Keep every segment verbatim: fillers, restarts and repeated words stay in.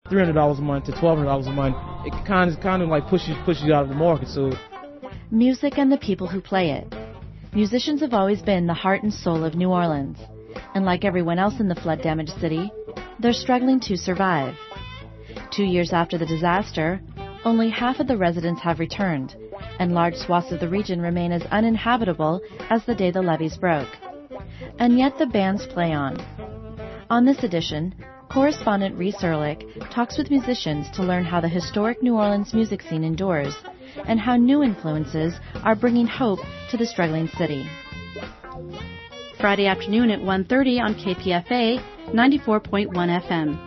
three hundred dollars a month to twelve hundred dollars a month, it kind of kind of like pushes pushes you out of the market. So, music and the people who play it. Musicians have always been the heart and soul of New Orleans, and like everyone else in the flood-damaged city, they're struggling to survive. Two years after the disaster, only half of the residents have returned, and large swaths of the region remain as uninhabitable as the day the levees broke. And yet the bands play on. On this edition, correspondent Reese Ehrlich talks with musicians to learn how the historic New Orleans music scene endures and how new influences are bringing hope to the struggling city. Friday afternoon at one thirty on K P F A ninety-four point one F M.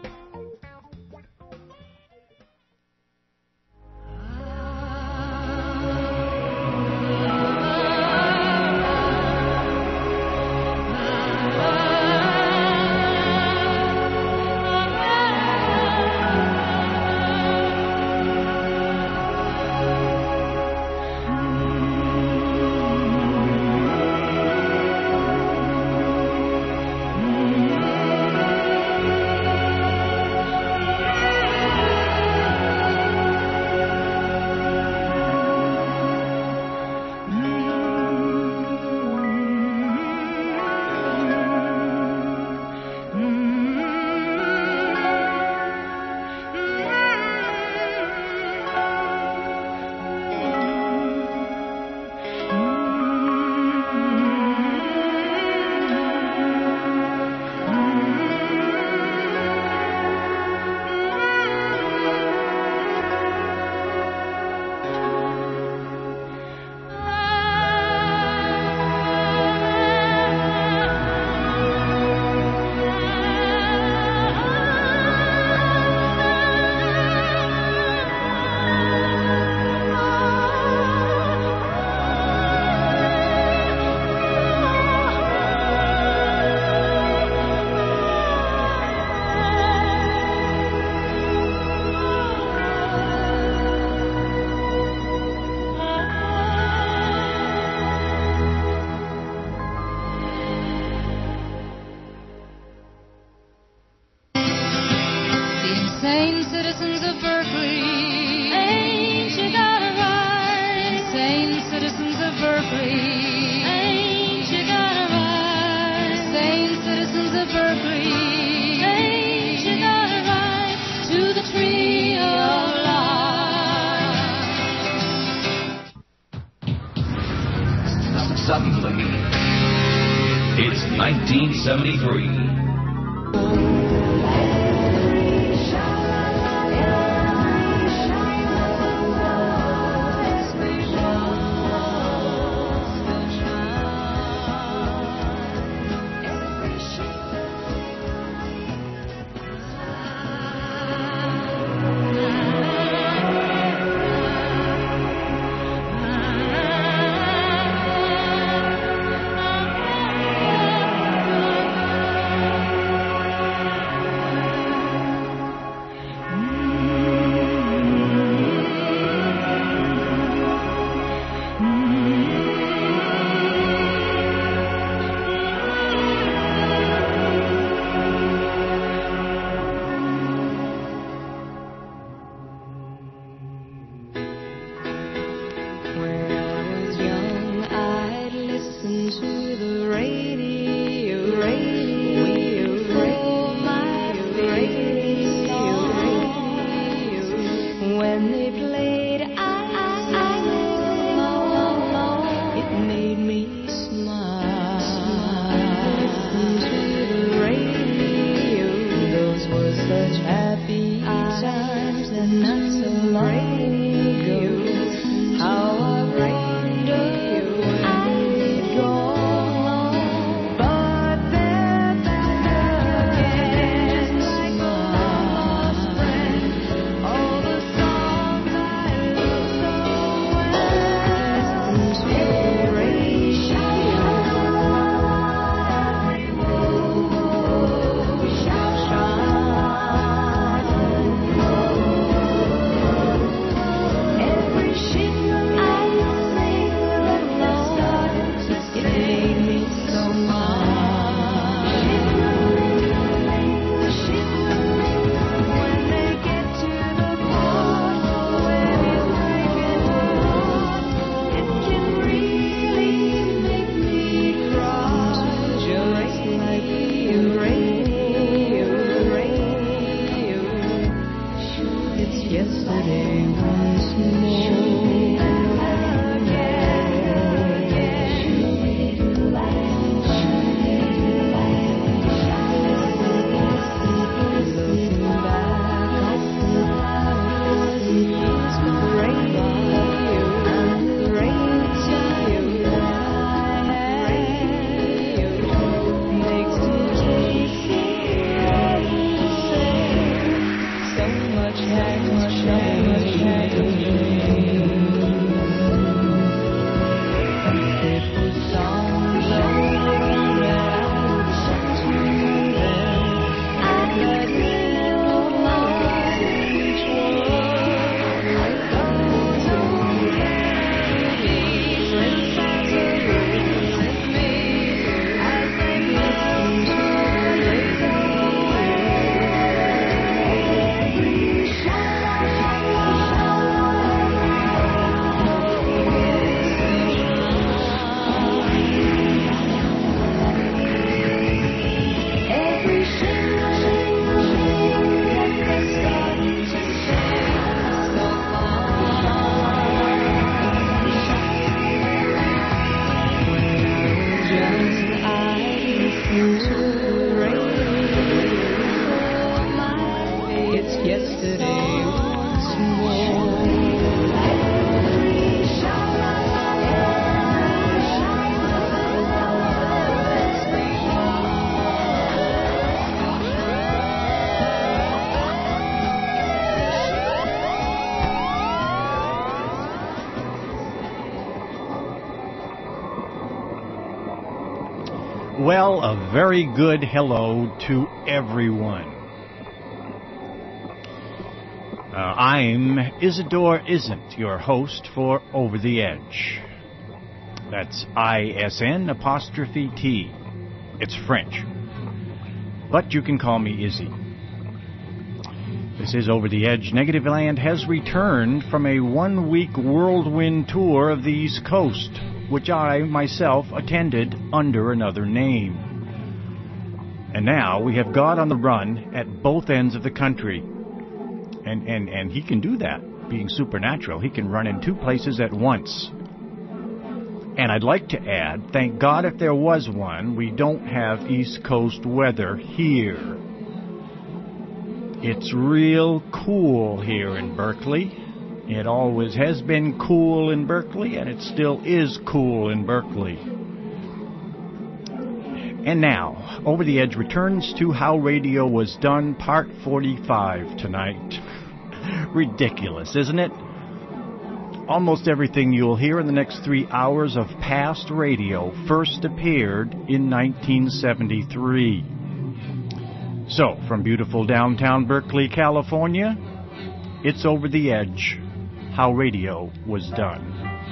Suddenly, it's nineteen seventy-three. Well, a very good hello to everyone. Uh, I'm Isidore Isn't, your host for Over the Edge. That's I S N apostrophe T. It's French. But you can call me Izzy. This is Over the Edge. Negativland has returned from a one-week whirlwind tour of the East Coast, which I myself attended under another name. And now we have God on the run at both ends of the country. And, and, and he can do that, being supernatural. He can run in two places at once. And I'd like to add, thank God if there was one, we don't have East Coast weather here. It's real cool here in Berkeley. It always has been cool in Berkeley, and it still is cool in Berkeley. And now, Over the Edge returns to How Radio Was Done, Part forty-five tonight. Ridiculous, isn't it? Almost everything you'll hear in the next three hours of past radio first appeared in nineteen seventy-three. So, from beautiful downtown Berkeley, California, it's Over the Edge. How Radio Was Done.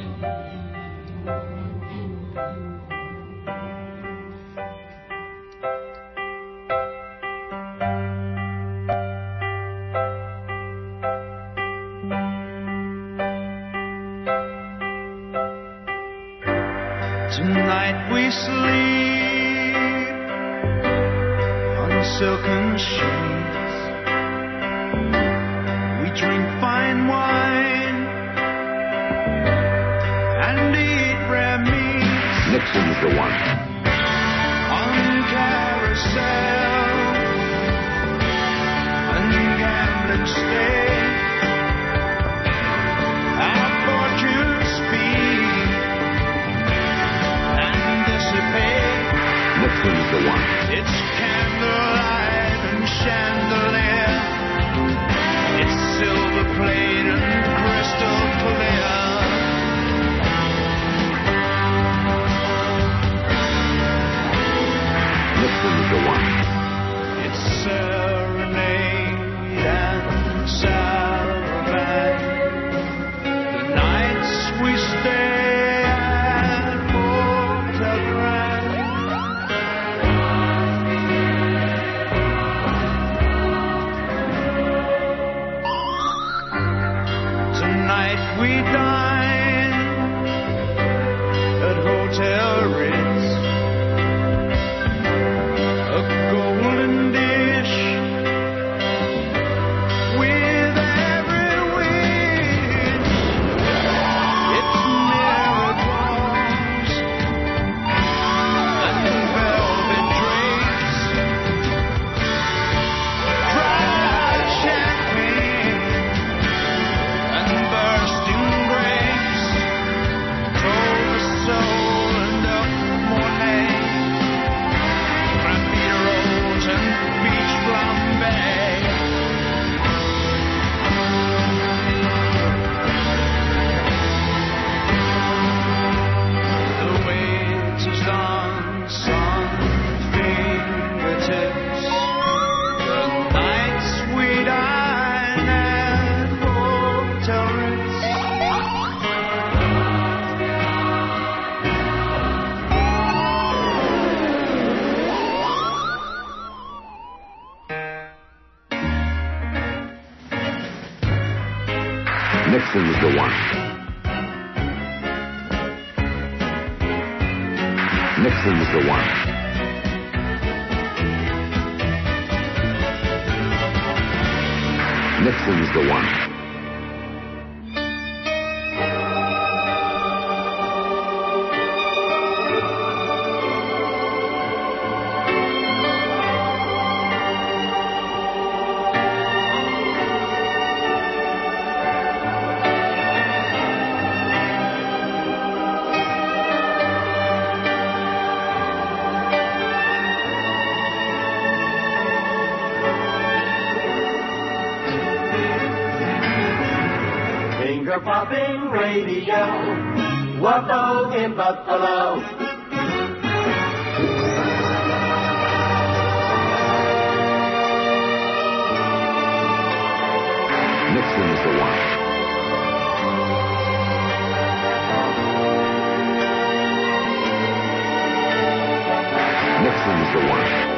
Tonight we sleep on silken sheets. We drink fine wine and eat rare meats. Nixon's the one. On carousel and gambling state, our fortunes speak and dissipate. Nixon's the one. It's candlelight and chandelier. It's silver plate and crystal clear. Nixon's the one. It's serenade and saraband. The nights we stay at Hotel Grand. Tonight we dine at Hotel Ritz. A golden dish with every Nixon's the one. Nixon's the one. Nixon's the one. Popping radio, Wappo in Buffalo. Nixon's the one. Nixon's the one.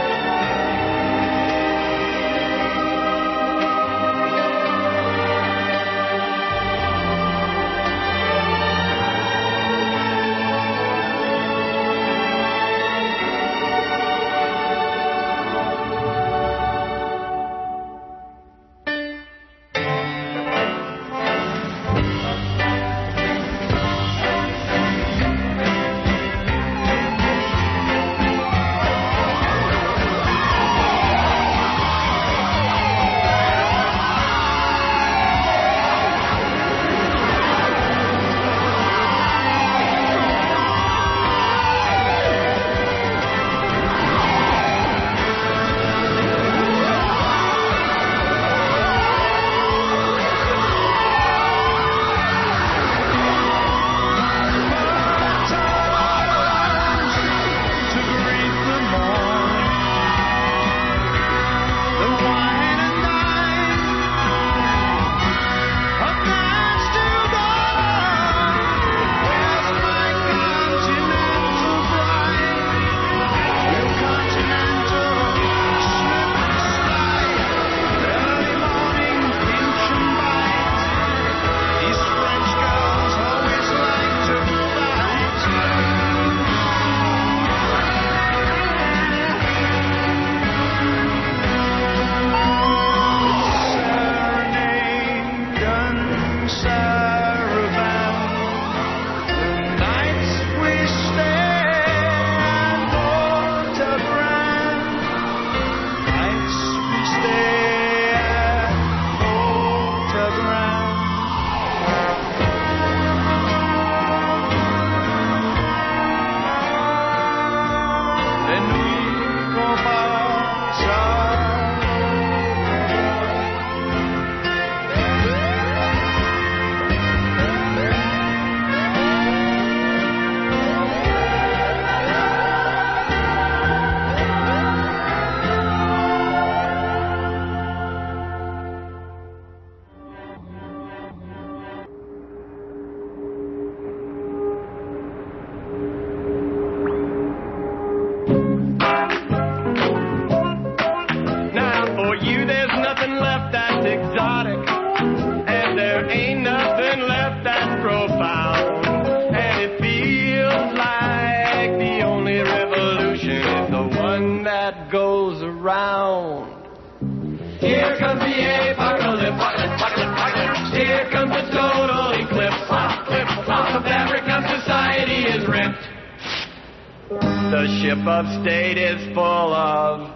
The ship of state is full of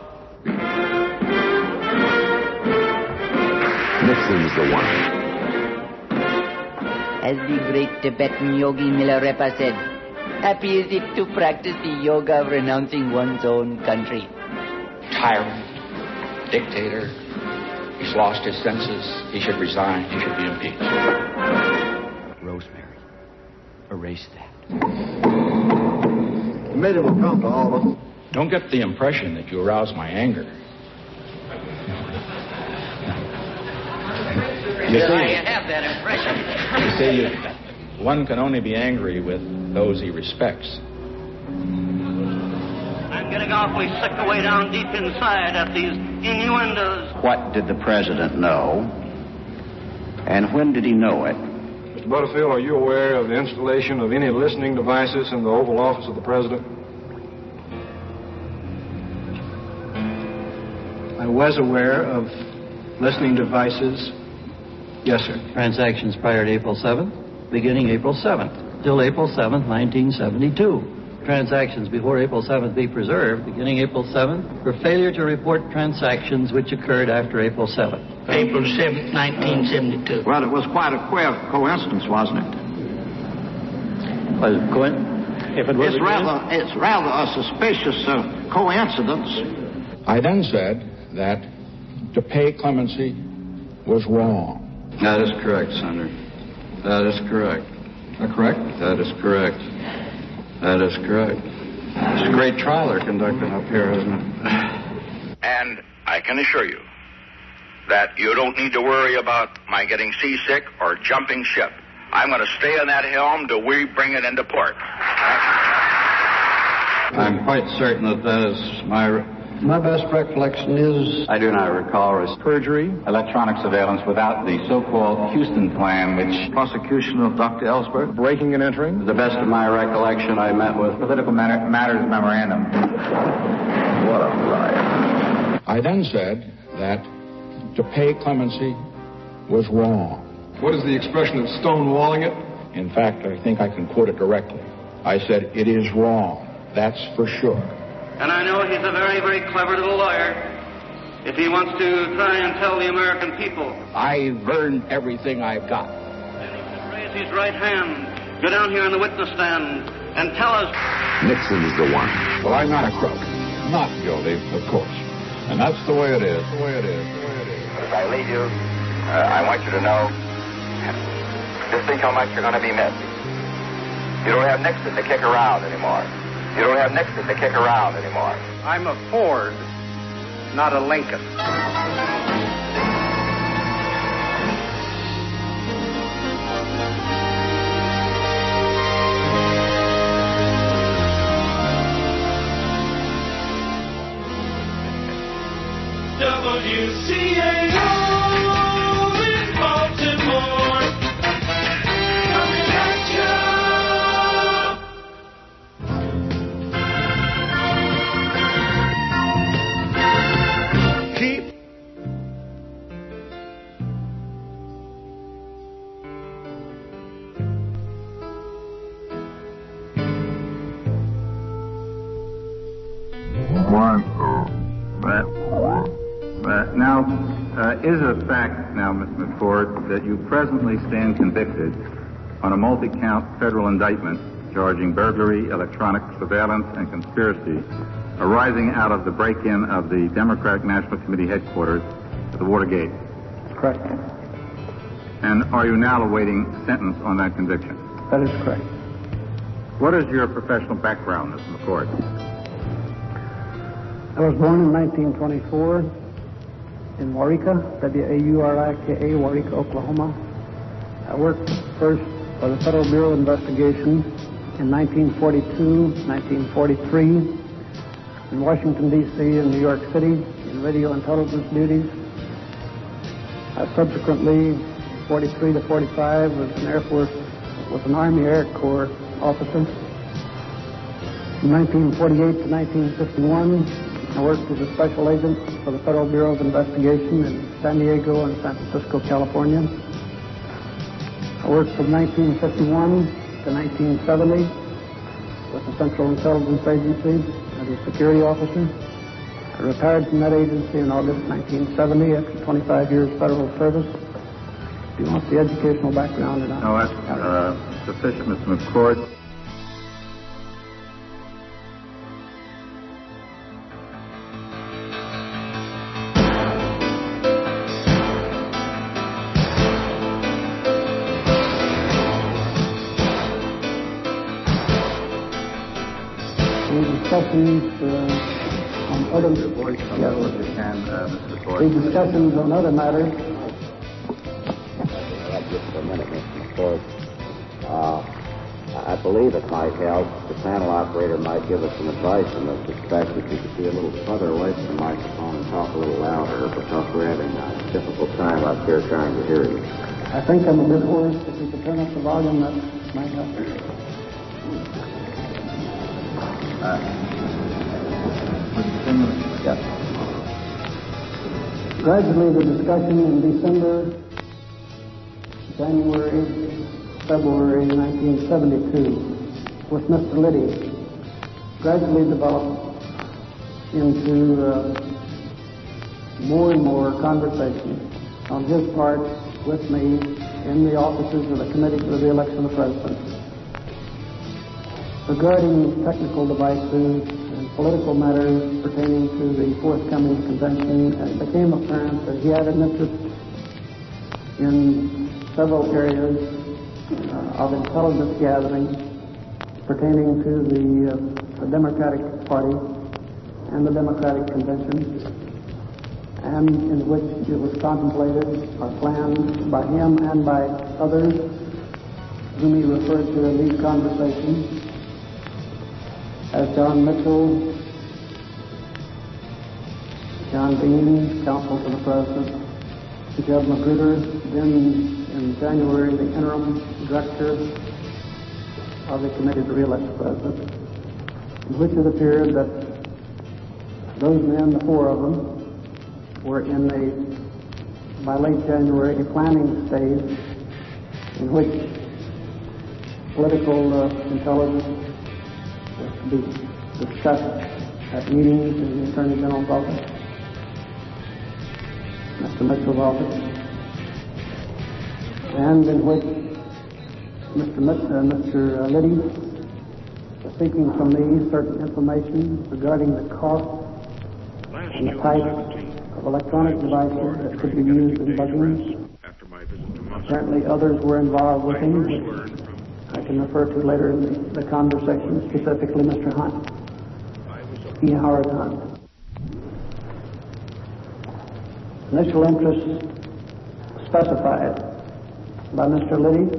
Nixon's the one. As the great Tibetan yogi Milarepa said, happy is it to practice the yoga of renouncing one's own country. Tyrant, dictator, he's lost his senses, he should resign, he should be impeached. Rosemary, erase that. Committee will come to all of us. Don't get the impression that you arouse my anger. You Well, see, I have that impression. you see, you, one can only be angry with those he respects. I'm getting awfully sick of way down deep inside at these innuendos. What did the president know And when did he know it? Mister Butterfield, are you aware of the installation of any listening devices in the Oval Office of the President? I was aware of listening devices. Yes, sir. Transactions prior to April seventh, beginning April seventh, till April seventh, nineteen seventy-two. Transactions before April seventh be preserved, beginning April seventh, for failure to report transactions which occurred after April seventh. April seventh, nineteen seventy-two. Well, it was quite a queer coincidence, wasn't it? Was it coincidence? If it was it's rather, it's rather a suspicious uh, coincidence. I then said that to pay clemency was wrong. That is correct, Senator. That is correct. Is that correct? That is correct. That is correct. It's a great trial they're conducting up here, isn't it? And I can assure you that you don't need to worry about my getting seasick or jumping ship. I'm going to stay on that helm till we bring it into port. I'm quite certain that that is my... My best recollection is... I do not recall as perjury. Electronic surveillance without the so-called Houston plan, which... Prosecution of Doctor Ellsberg. Breaking and entering. To the best of my recollection, I met with Political Matters Memorandum. What a liar. I then said that to pay clemency was wrong. What is the expression of stonewalling it? In fact, I think I can quote it directly. I said, it is wrong. That's for sure. And I know he's a very, very clever little lawyer. If he wants to try and tell the American people. I've earned everything I've got. Then he should raise his right hand, go down here on the witness stand, and tell us. Nixon's the one. Well, I'm not a crook. Not guilty, of course. And that's the way it is. The way it is. The way it is. As I leave you, uh, I want you to know, just think how much you're going to be missed. You don't have Nixon to kick around anymore. You don't have Nixon to kick around anymore. I'm a Ford, not a Lincoln. W C A O in Baltimore. Coming at you. Keep. One, uh, that, uh, now, uh, is it a fact now, Mister McCord, that you presently stand convicted on a multi-count federal indictment charging burglary, electronic surveillance, and conspiracy arising out of the break-in of the Democratic National Committee headquarters at the Watergate? Correct. And are you now awaiting sentence on that conviction? That is correct. What is your professional background, Mister McCord? I was born in nineteen twenty-four in Waurika, W A U R I K A, Waurika, Oklahoma. I worked first for the Federal Bureau of Investigation in nineteen forty-two, nineteen forty-three, in Washington, D C and New York City in radio intelligence duties. I subsequently, forty-three to forty-five, was an Air Force, was an Army Air Corps officer. From nineteen forty-eight to nineteen fifty-one, I worked as a special agent for the Federal Bureau of Investigation in San Diego and San Francisco, California. I worked from nineteen fifty-one to nineteen seventy with the Central Intelligence Agency as a security officer. I retired from that agency in August nineteen seventy after twenty-five years federal service. Do you want the educational background or not? No, that's uh, sufficient, Mister McCord. Discussions uh, on other the discussions on other matters. Just for a minute, Mister McCord. Uh, I believe it might help. The panel operator might give us some advice in this respect if you could be a little further away from the microphone and talk a little louder, because we're having a difficult time up here trying to hear you. I think I'm a bit hoarse. If we could turn up the volume, that might help. Uh, yes. Gradually, the discussion in December, January, February nineteen seventy-two with Mister Liddy gradually developed into uh, more and more conversation on his part with me in the offices of the Committee for the Election of President regarding technical devices and political matters pertaining to the forthcoming convention. It became apparent that he had an interest in several areas uh, of intelligence gathering pertaining to the, uh, the Democratic Party and the Democratic Convention, and in which it was contemplated or planned by him and by others whom he referred to in these conversations as John Mitchell, John Dean, counsel to the President, Jeb Magruder, then in January the interim director of the Committee to re-elect the President, in which it appeared that those men, the four of them, were in a, by late January, a planning stage in which political uh, intelligence was to be discussed at meetings in the Attorney General's office, Mister Mitchell's office, and in which Mister Mitch, uh, Mister Liddy was seeking from me certain information regarding the cost and the type of electronic devices that could be used in bugging. Apparently others were involved with him, which I can refer to later in the, the conversation, specifically Mister Hunt, E. Howard Hunt. Initial interests specified by Mister Liddy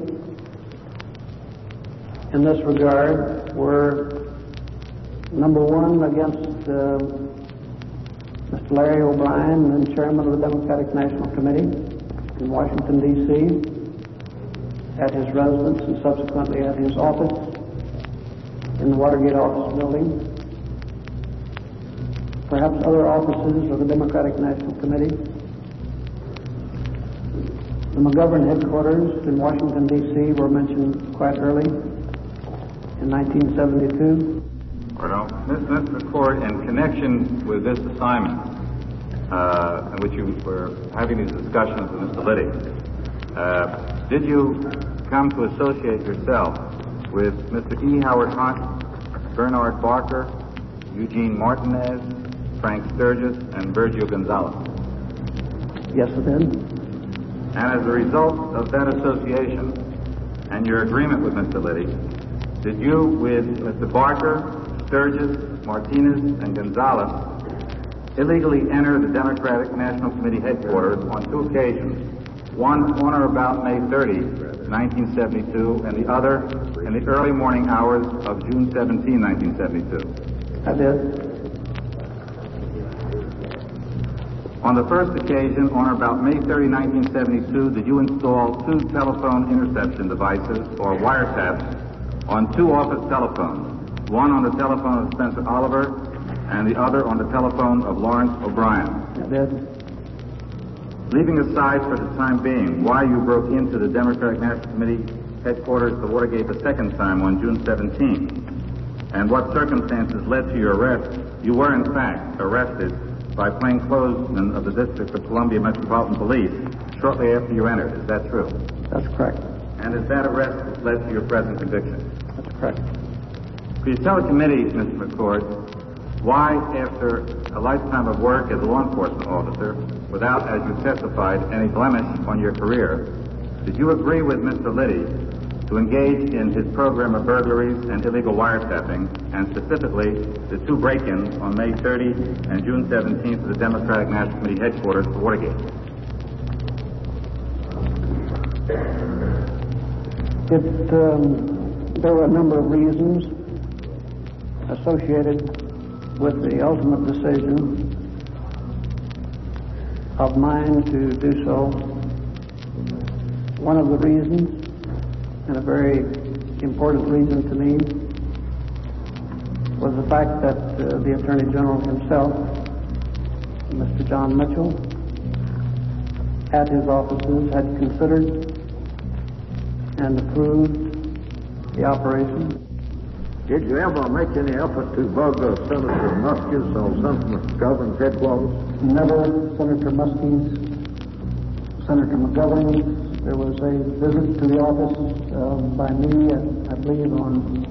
in this regard were, number one, against uh, Mister Larry O'Brien, then chairman of the Democratic National Committee in Washington, D C, at his residence and subsequently at his office in the Watergate office building, perhaps other offices of the Democratic National Committee, the McGovern headquarters in Washington, D C were mentioned quite early in nineteen seventy-two. Well, Mister McCord, in connection with this assignment, uh, in which you were having these discussions with Mister Liddy, uh, did you come to associate yourself with Mister E. Howard Hunt, Bernard Barker, Eugene Martinez, Frank Sturgis, and Virgil Gonzalez? Yes, I did. And as a result of that association and your agreement with Mister Liddy, did you, with Mister Barker, Sturgis, Martinez, and Gonzalez, illegally enter the Democratic National Committee headquarters on two occasions, one on or about May thirtieth, nineteen seventy-two, and the other in the early morning hours of June seventeenth, nineteen seventy-two? I did. On the first occasion, on or about May thirtieth, nineteen seventy-two, did you install two telephone interception devices, or wiretaps, on two office telephones, one on the telephone of Spencer Oliver and the other on the telephone of Lawrence O'Brien? I did. Leaving aside for the time being why you broke into the Democratic National Committee headquarters to Watergate the second time on June seventeenth, and what circumstances led to your arrest, you were in fact arrested by plainclothesmen of the District of Columbia Metropolitan Police shortly after you entered. Is that true? That's correct. And is that arrest that led to your present conviction? That's correct. Could you tell the committee, Mister McCord, why, after a lifetime of work as a law enforcement officer, without, as you testified, any blemish on your career, did you agree with Mister Liddy to engage in his program of burglaries and illegal wiretapping, and specifically the two break-ins on May thirtieth and June seventeenth of the Democratic National Committee headquarters for Watergate? It, um, there were a number of reasons associated with the ultimate decision of mine to do so. One of the reasons, and a very important reason to me, was the fact that uh, the Attorney General himself, Mister John Mitchell, at his offices had considered and approved the operation. Did you ever make any effort to bug uh, Senator Muskie's or Senator McGovern's headquarters? Never Senator Muskie's, Senator McGovern's. There was a visit to the office uh, by me, uh, I believe, on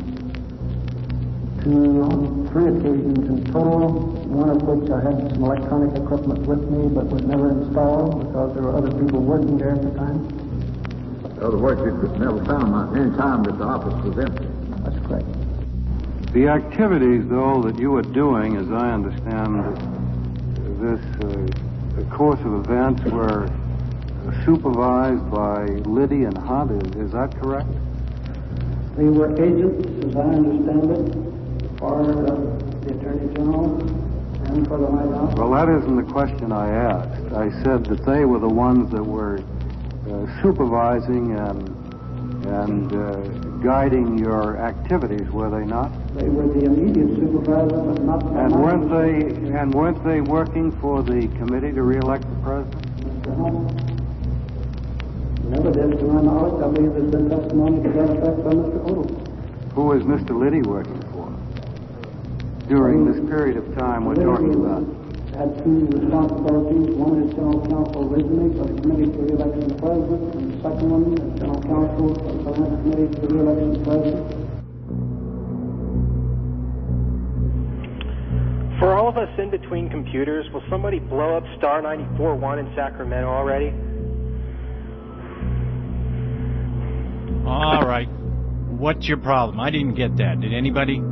two, on three occasions in total, one of which I had some electronic equipment with me but was never installed because there were other people working there at the time. In other words, you could never found my, any time that the office was empty. That's correct. The activities, though, that you were doing, as I understand this uh, the course of events, were supervised by Liddy and Hunt. Is, is that correct? They were agents, as I understand it, for uh, the Attorney General and for the White House. Well, that isn't the question I asked. I said that they were the ones that were uh, supervising and and uh, guiding your activities, were they not? They were the immediate supervisor, but not. And weren't they? And weren't they working for the committee to re-elect the president? Mister Hunt never did, to my knowledge. I believe there's been testimony to that effect by Mister Odom. Who was Mister Liddy working for during this period of time we're talking about? Had two responsibilities. One is General Counsel originally for the Committee for the Election of the President, and the second one is General Counsel for the Finance Committee for the Election of the President. For all of us in between computers, will somebody blow up Star ninety-four point one in Sacramento already? All right. What's your problem? I didn't get that. Did anybody?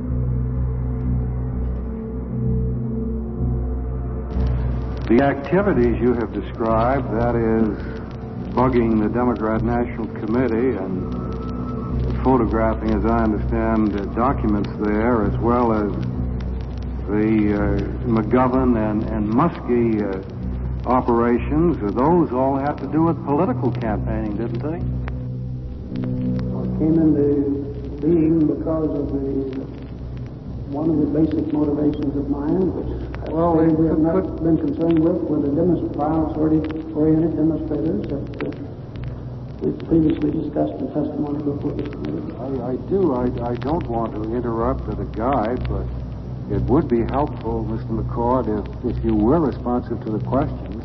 The activities you have described, that is, bugging the Democrat National Committee and photographing, as I understand, uh, documents there, as well as the uh, McGovern and, and Muskie uh, operations, uh, those all had to do with political campaigning, didn't they? Well, it came into being because of the one of the basic motivations of mine, which I well, we have not been concerned with, were the demonst- violence-oriented demonstrators that uh, we've previously discussed in testimony before this committee. I, I do. I, I don't want to interrupt at a guide, but it would be helpful, Mister McCord, if, if you were responsive to the questions.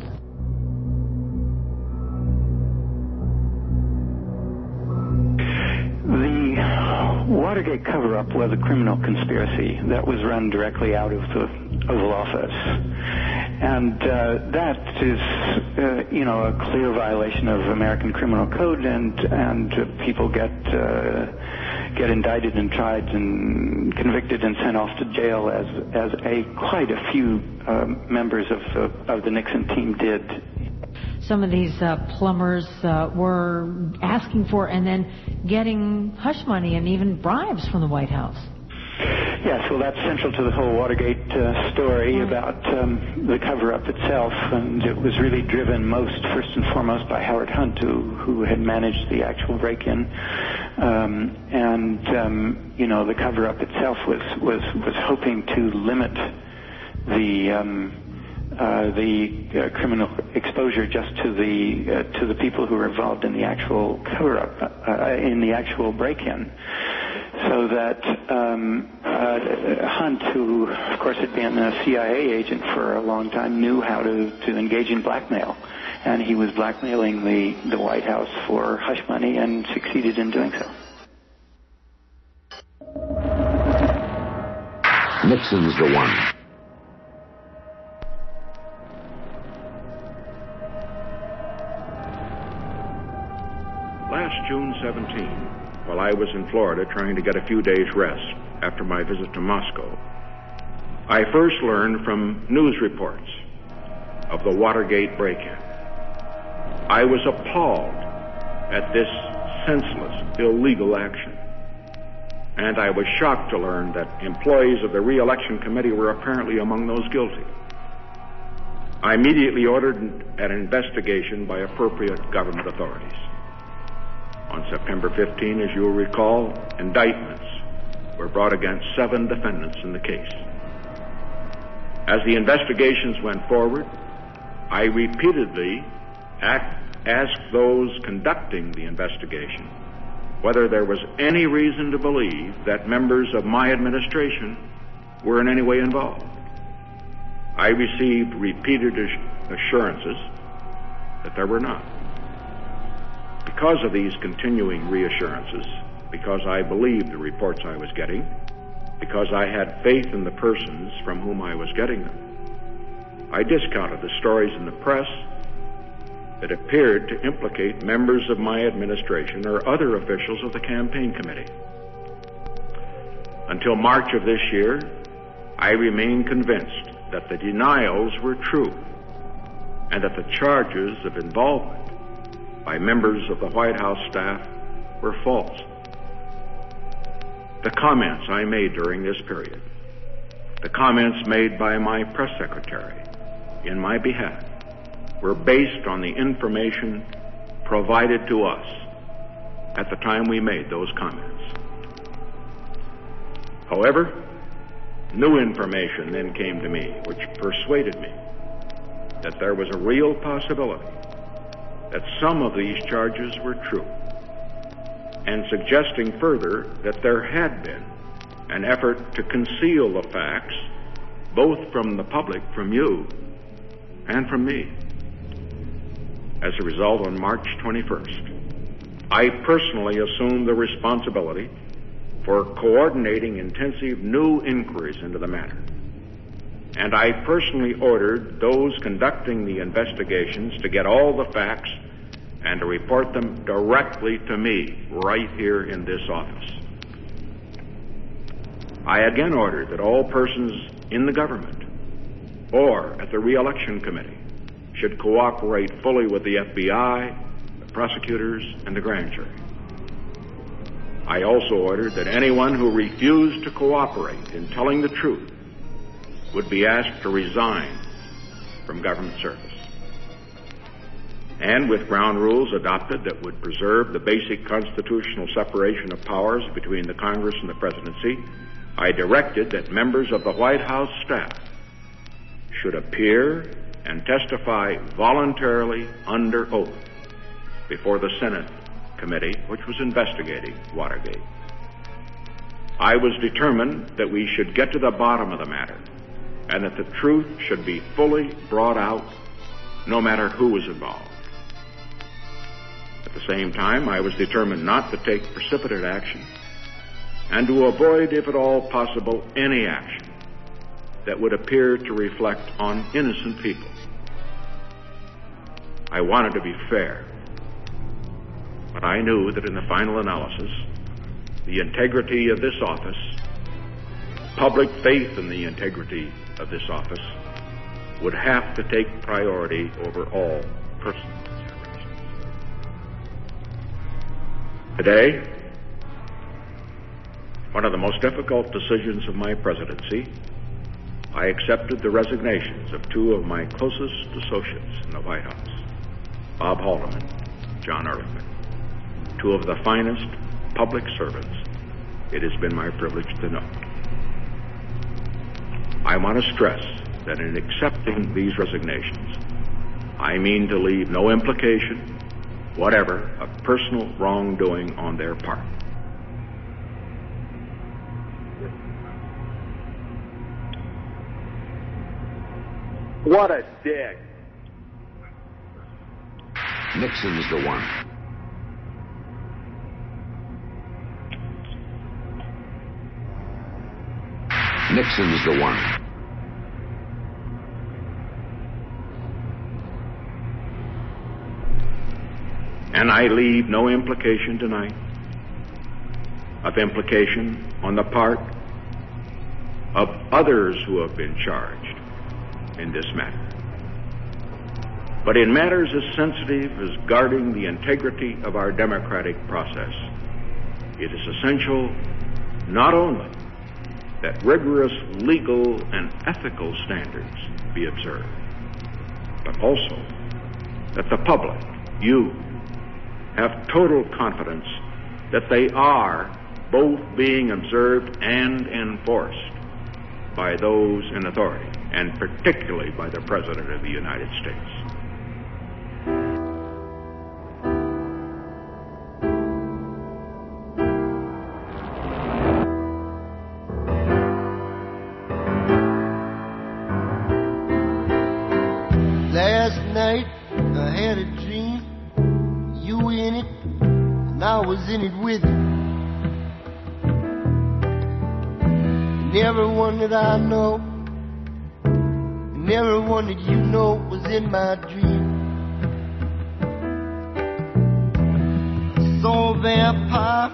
The Watergate cover-up was a criminal conspiracy that was run directly out of the Oval Office. And uh, that is, uh, you know, a clear violation of American Criminal Code, and and uh, people get uh, get indicted and tried and convicted and sent off to jail, as as a quite a few uh, members of the, of the Nixon team did. Some of these uh, plumbers uh, were asking for and then getting hush money and even bribes from the White House. Yes, well, that's central to the whole Watergate uh, story right. about um, the cover-up itself, and it was really driven most, first and foremost, by Howard Hunt, who, who had managed the actual break-in. Um, and, um, you know, the cover-up itself was, was, was hoping to limit the... Um, Uh, the uh, criminal exposure just to the uh, to the people who were involved in the actual cover-up, uh, in the actual break-in, so that um, uh, Hunt, who of course had been a C I A agent for a long time, knew how to, to engage in blackmail, and he was blackmailing the, the White House for hush money and succeeded in doing so. Nixon's the one. Last June seventeenth, while I was in Florida trying to get a few days' rest after my visit to Moscow, I first learned from news reports of the Watergate break-in. I was appalled at this senseless, illegal action. And I was shocked to learn that employees of the Re-Election Committee were apparently among those guilty. I immediately ordered an investigation by appropriate government authorities. On September fifteenth, as you'll recall, indictments were brought against seven defendants in the case. As the investigations went forward, I repeatedly act, asked those conducting the investigation whether there was any reason to believe that members of my administration were in any way involved. I received repeated assurances that there were not. Because of these continuing reassurances, because I believed the reports I was getting, because I had faith in the persons from whom I was getting them, I discounted the stories in the press that appeared to implicate members of my administration or other officials of the campaign committee. Until March of this year, I remained convinced that the denials were true and that the charges of involvement by members of the White House staff were false. The comments I made during this period, the comments made by my press secretary in my behalf, were based on the information provided to us at the time we made those comments. However, new information then came to me which persuaded me that there was a real possibility that some of these charges were true, and suggesting further that there had been an effort to conceal the facts both from the public, from you, and from me. As a result, on March twenty-first, I personally assumed the responsibility for coordinating intensive new inquiries into the matter. And I personally ordered those conducting the investigations to get all the facts and to report them directly to me right here in this office. I again ordered that all persons in the government or at the re-election committee should cooperate fully with the F B I, the prosecutors, and the grand jury. I also ordered that anyone who refused to cooperate in telling the truth would be asked to resign from government service. And with ground rules adopted that would preserve the basic constitutional separation of powers between the Congress and the presidency, I directed that members of the White House staff should appear and testify voluntarily under oath before the Senate committee which was investigating Watergate. I was determined that we should get to the bottom of the matter and that the truth should be fully brought out no matter who was involved. At the same time, I was determined not to take precipitate action and to avoid, if at all possible, any action that would appear to reflect on innocent people. I wanted to be fair, but I knew that in the final analysis, the integrity of this office, public faith in the integrity of this office, would have to take priority over all personal considerations. Today, one of the most difficult decisions of my presidency, I accepted the resignations of two of my closest associates in the White House, Bob Haldeman, John Ehrlichman, two of the finest public servants it has been my privilege to know. I want to stress that in accepting these resignations, I mean to leave no implication whatever of personal wrongdoing on their part. What a dick. Nixon's the one. Nixon's the one. And I leave no implication tonight of implication on the part of others who have been charged in this matter. But in matters as sensitive as guarding the integrity of our democratic process, it is essential not only that rigorous legal and ethical standards be observed, but also that the public, you have total confidence that they are both being observed and enforced by those in authority, and particularly by the President of the United States. Last night I had a dream, you were in it, and I was in it with you. And everyone that I know, and everyone that you know was in my dream. I saw a vampire,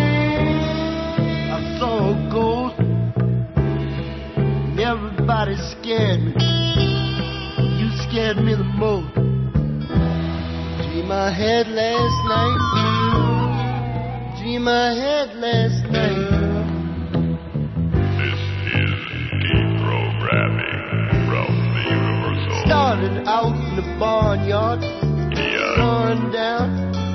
I saw a ghost, and everybody scared me. You scared me the most. Dream I had last night, dream I had last night. Started out in the barnyard, sundown,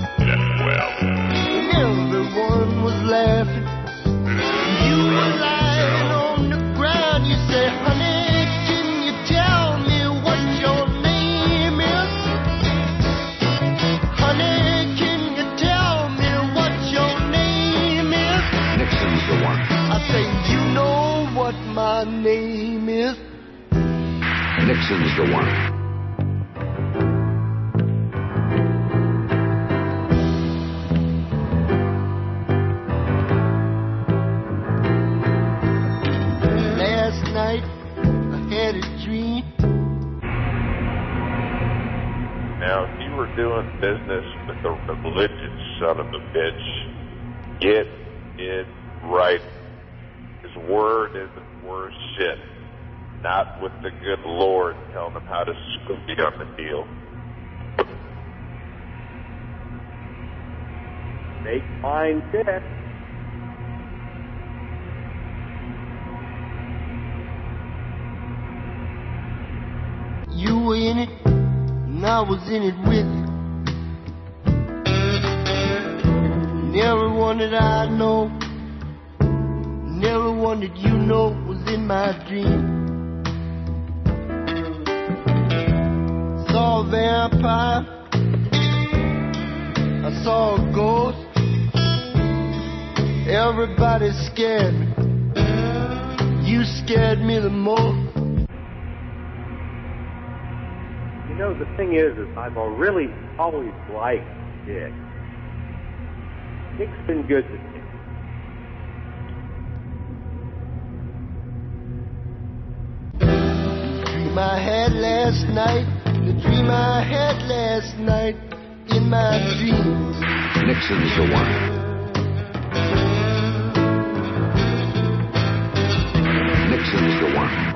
and everyone was laughing. You were lying on the ground. You said, honey, can you tell me what your name is? Honey, can you tell me what your name is? Nixon's the one. I say, you know what my name is? Nixon's the one. Last night I had a dream. Now, if you were doing business with a religious son of a bitch, get it right. His word isn't worth shit. Not with the good Lord telling them how to scoop you on the deal. Make mine tick. You were in it, and I was in it with you. And everyone that I know, and everyone that you know was in my dream. Saw a vampire, I saw a ghost. Everybody scared me. You scared me the most. You know, the thing is, is I've really always liked Dick. Dick's been good to me. The dream I had last night, the dream I had last night, in my dreams. Nixon's the one. Nixon's the one.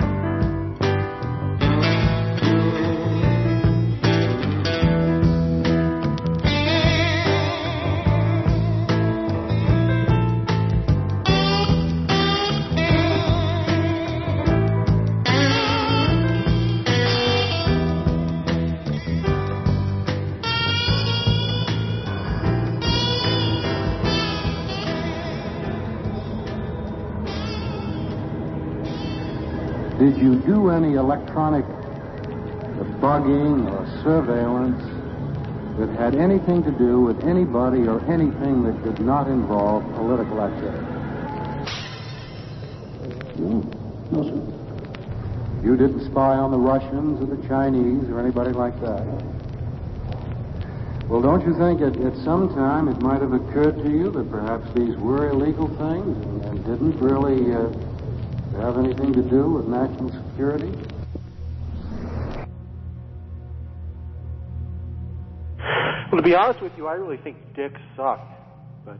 Did you do any electronic bugging or surveillance that had anything to do with anybody or anything that did not involve political activity? No, no, sir. You didn't spy on the Russians or the Chinese or anybody like that? Well, don't you think at, at some time it might have occurred to you that perhaps these were illegal things and, and didn't really uh, have anything to do with national security? Well, to be honest with you, I really think Dick sucked, but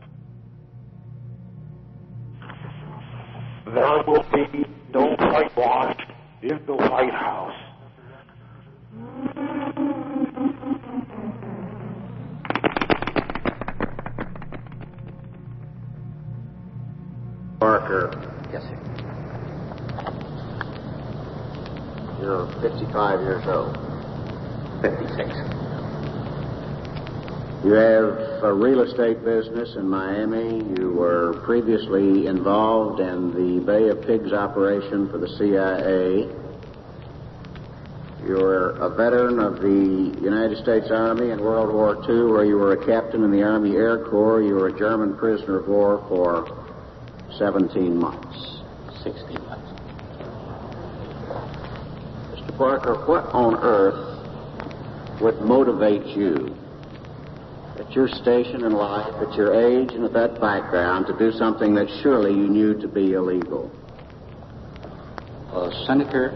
There will be no whitewash in the White House. Parker. Yes, sir. You're fifty-five years old. fifty-six. You have a real estate business in Miami. You were previously involved in the Bay of Pigs operation for the C I A. You're a veteran of the United States Army in World War Two, where you were a captain in the Army Air Corps. You were a German prisoner of war for seventeen months. sixteen months. Mister Parker, what on earth would motivate you at your station in life, at your age and at that background, to do something that surely you knew to be illegal? Uh, Senator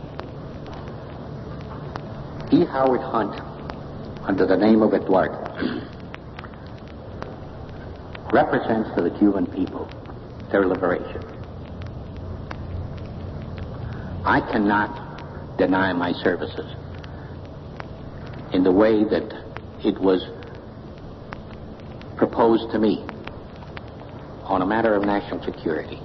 E. Howard Hunt, under the name of Eduardo, represents for the Cuban people their liberation. I cannot deny my services in the way that it was proposed to me on a matter of national security.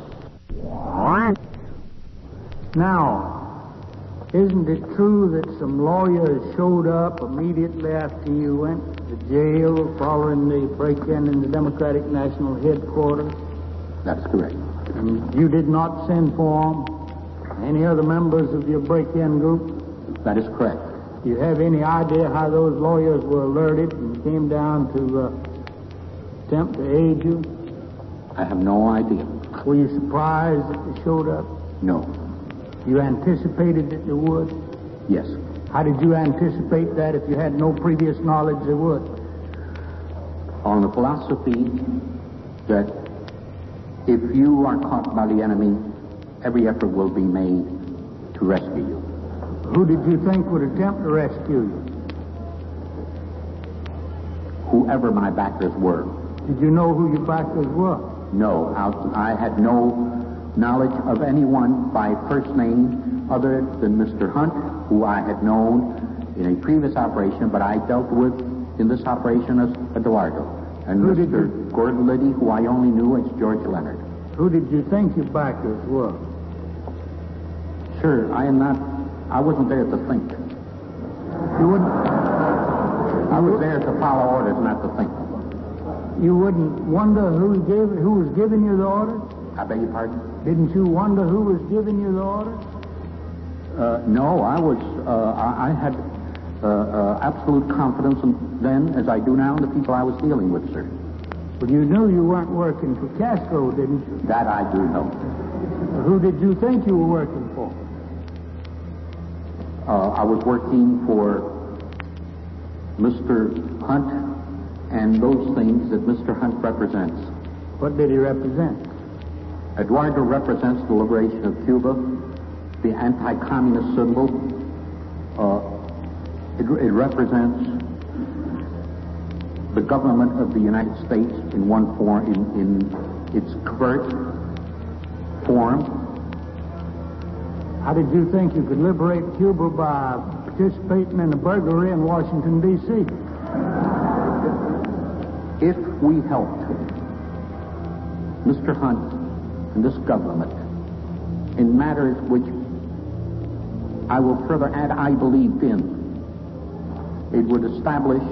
Now, isn't it true that some lawyers showed up immediately after you went to jail following the break-in in the Democratic National Headquarters? That is correct. And you did not send for them? Any other members of your break-in group? That is correct. Do you have any idea how those lawyers were alerted and came down to uh, attempt to aid you? I have no idea. Were you surprised that they showed up? No. You anticipated that they would? Yes. How did you anticipate that if you had no previous knowledge they would? On the philosophy that if you are caught by the enemy, every effort will be made to rescue you. Who did you think would attempt to rescue you? Whoever my backers were. Did you know who your backers were? No. I had no knowledge of anyone by first name other than Mister Hunt, who I had known in a previous operation, but I dealt with in this operation as Eduardo. And who Mister Gordon Liddy, who I only knew as George Leonard. Who did you think your backers were? Sure, I am not, I wasn't there to think. You wouldn't? I was there to follow orders, not to think. You wouldn't wonder who gave, who was giving you the orders? I beg your pardon? Didn't you wonder who was giving you the orders? Uh, no, I was, uh, I, I had uh, uh, absolute confidence in, then, as I do now, in the people I was dealing with, sir. But you knew you weren't working for Castro, didn't you? That I do know. Who did you think you were working for? Uh, I was working for Mister Hunt and those things that Mister Hunt represents. What did he represent? Eduardo represents the liberation of Cuba, the anti-communist symbol. Uh, it, it represents the government of the United States in one form, in, in its covert form. How did you think you could liberate Cuba by participating in a burglary in Washington, D C? If we helped Mister Hunt and this government in matters which I will further add I believed in, it would establish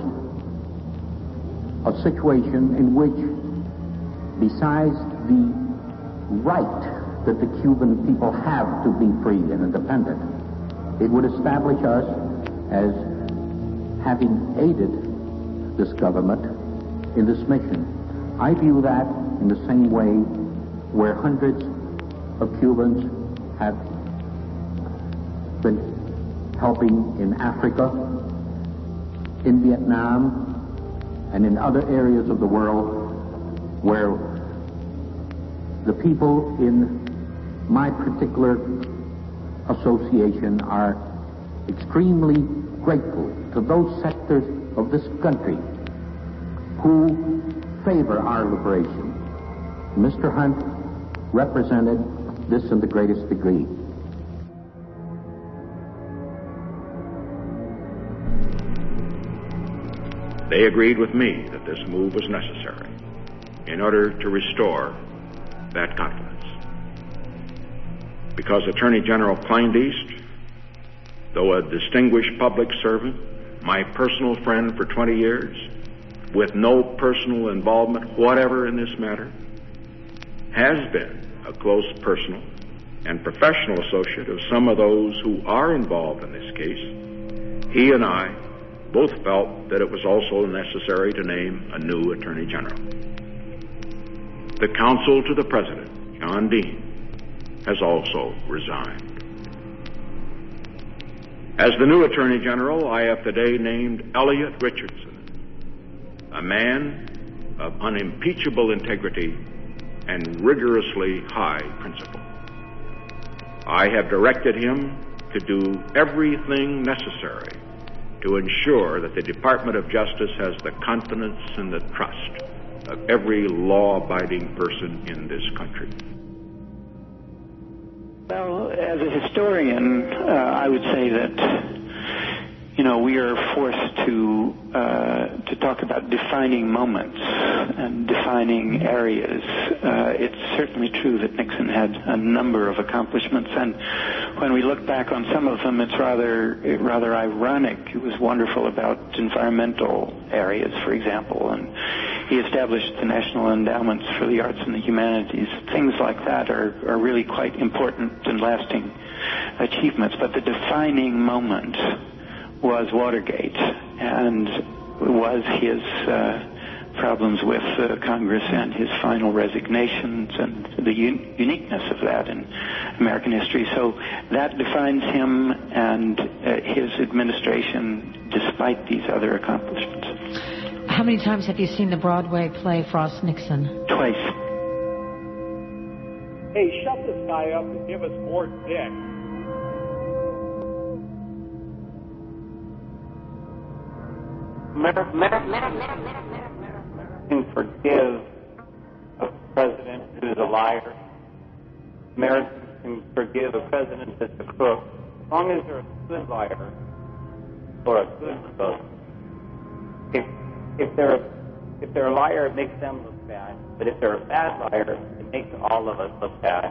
a situation in which, besides the right that the Cuban people have to be free and independent, it would establish us as having aided this government in this mission. I view that in the same way where hundreds of Cubans have been helping in Africa, in Vietnam, and in other areas of the world where the people in my particular association are extremely grateful to those sectors of this country who favor our liberation. Mister Hunt represented this in the greatest degree. They agreed with me that this move was necessary in order to restore that confidence. Because Attorney General Kleindienst, though a distinguished public servant, my personal friend for twenty years, with no personal involvement whatever in this matter, has been a close personal and professional associate of some of those who are involved in this case, he and I both felt that it was also necessary to name a new Attorney General. The counsel to the President, John Dean, has also resigned. As the new Attorney General, I have today named Elliot Richardson, a man of unimpeachable integrity and rigorously high principle. I have directed him to do everything necessary to ensure that the Department of Justice has the confidence and the trust of every law-abiding person in this country. Well, as a historian, uh, I would say that, you know, we are forced to uh, to talk about defining moments and defining areas. Uh, it's certainly true that Nixon had a number of accomplishments, and when we look back on some of them, it's rather rather ironic. It was wonderful about environmental areas, for example, and he established the National Endowments for the Arts and the Humanities. Things like that are, are really quite important and lasting achievements. But the defining moment was Watergate, and was his uh, problems with uh, Congress and his final resignations and the un- uniqueness of that in American history. So that defines him and uh, his administration despite these other accomplishments. How many times have you seen the Broadway play Frost Nixon? Twice. Hey, shut this guy up and give us more dick. Can forgive a president who's a liar. Americans can forgive a president that's a crook, as long as they're a good liar or a good crook. If if they're a, if they're a liar, it makes them look bad. But if they're a bad liar, it makes all of us look bad.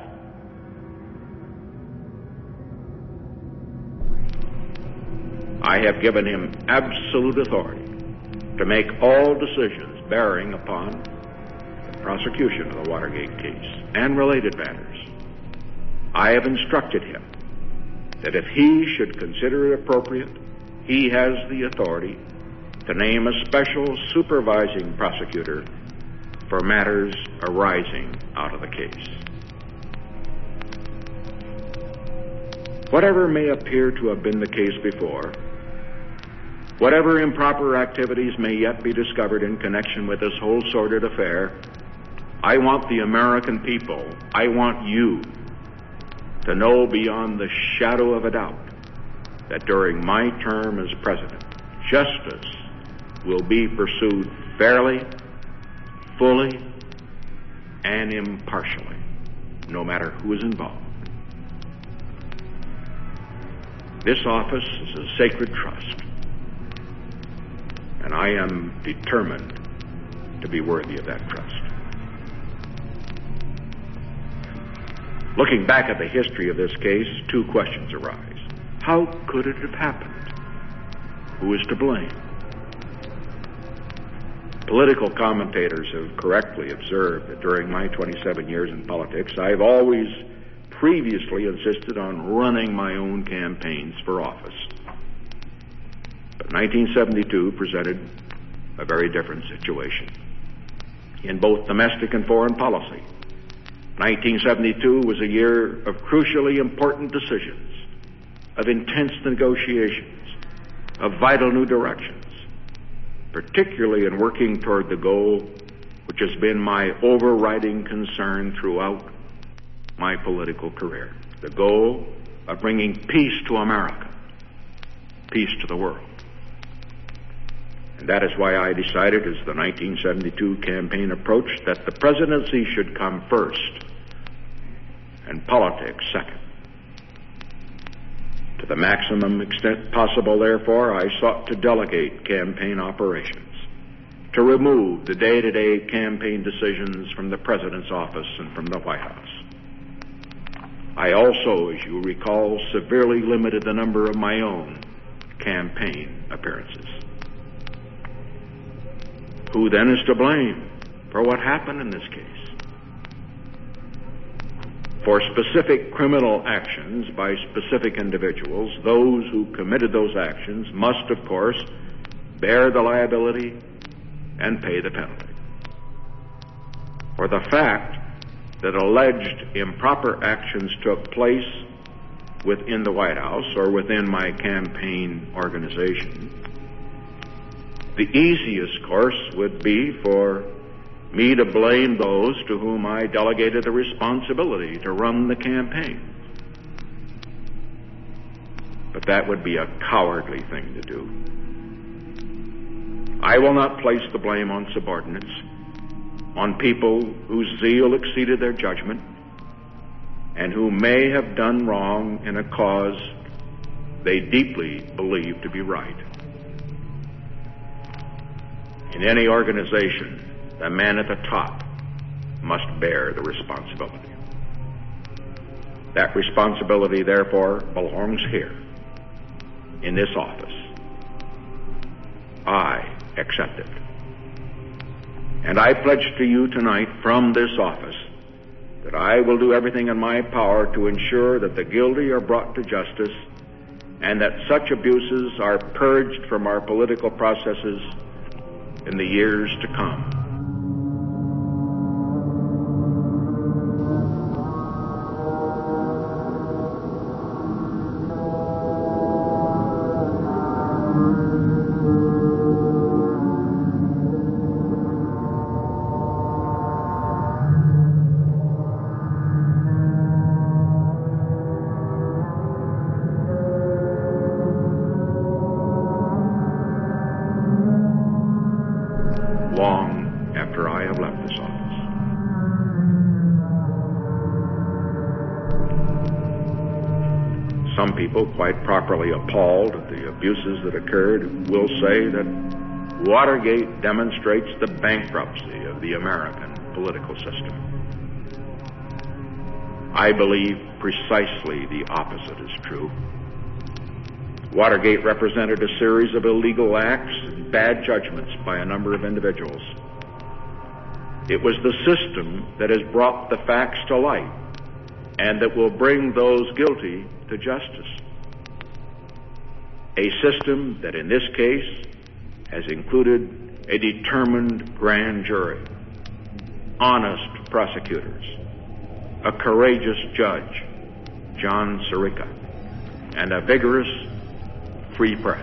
I have given him absolute authority to make all decisions bearing upon the prosecution of the Watergate case and related matters. I have instructed him that if he should consider it appropriate, he has the authority to name a special supervising prosecutor for matters arising out of the case. Whatever may appear to have been the case before, whatever improper activities may yet be discovered in connection with this whole sordid affair, I want the American people, I want you, to know beyond the shadow of a doubt that during my term as president, justice will be pursued fairly, fully, and impartially, no matter who is involved. This office is a sacred trust, and I am determined to be worthy of that trust. Looking back at the history of this case, two questions arise. How could it have happened? Who is to blame? Political commentators have correctly observed that during my twenty-seven years in politics, I've always previously insisted on running my own campaigns for office. But nineteen seventy-two presented a very different situation in both domestic and foreign policy. nineteen seventy-two was a year of crucially important decisions, of intense negotiations, of vital new directions, particularly in working toward the goal which has been my overriding concern throughout my political career, the goal of bringing peace to America, peace to the world. And that is why I decided, as the nineteen seventy-two campaign approached, that the presidency should come first and politics second. To the maximum extent possible, therefore, I sought to delegate campaign operations, to remove the day-to-day campaign decisions from the President's office and from the White House. I also, as you recall, severely limited the number of my own campaign appearances. Who then is to blame for what happened in this case? For specific criminal actions by specific individuals, those who committed those actions must, of course, bear the liability and pay the penalty. For the fact that alleged improper actions took place within the White House or within my campaign organization, the easiest course would be for me to blame those to whom I delegated the responsibility to run the campaign. But that would be a cowardly thing to do. I will not place the blame on subordinates, on people whose zeal exceeded their judgment, and who may have done wrong in a cause they deeply believe to be right. In any organization, the man at the top must bear the responsibility. That responsibility, therefore, belongs here, in this office. I accept it. And I pledge to you tonight from this office that I will do everything in my power to ensure that the guilty are brought to justice and that such abuses are purged from our political processes in the years to come. Long after I have left this office. Some people, quite properly appalled at the abuses that occurred, will say that Watergate demonstrates the bankruptcy of the American political system. I believe precisely the opposite is true. Watergate represented a series of illegal acts and bad judgments by a number of individuals. It was the system that has brought the facts to light and that will bring those guilty to justice. A system that in this case has included a determined grand jury, honest prosecutors, a courageous judge, John Sirica, and a vigorous free press.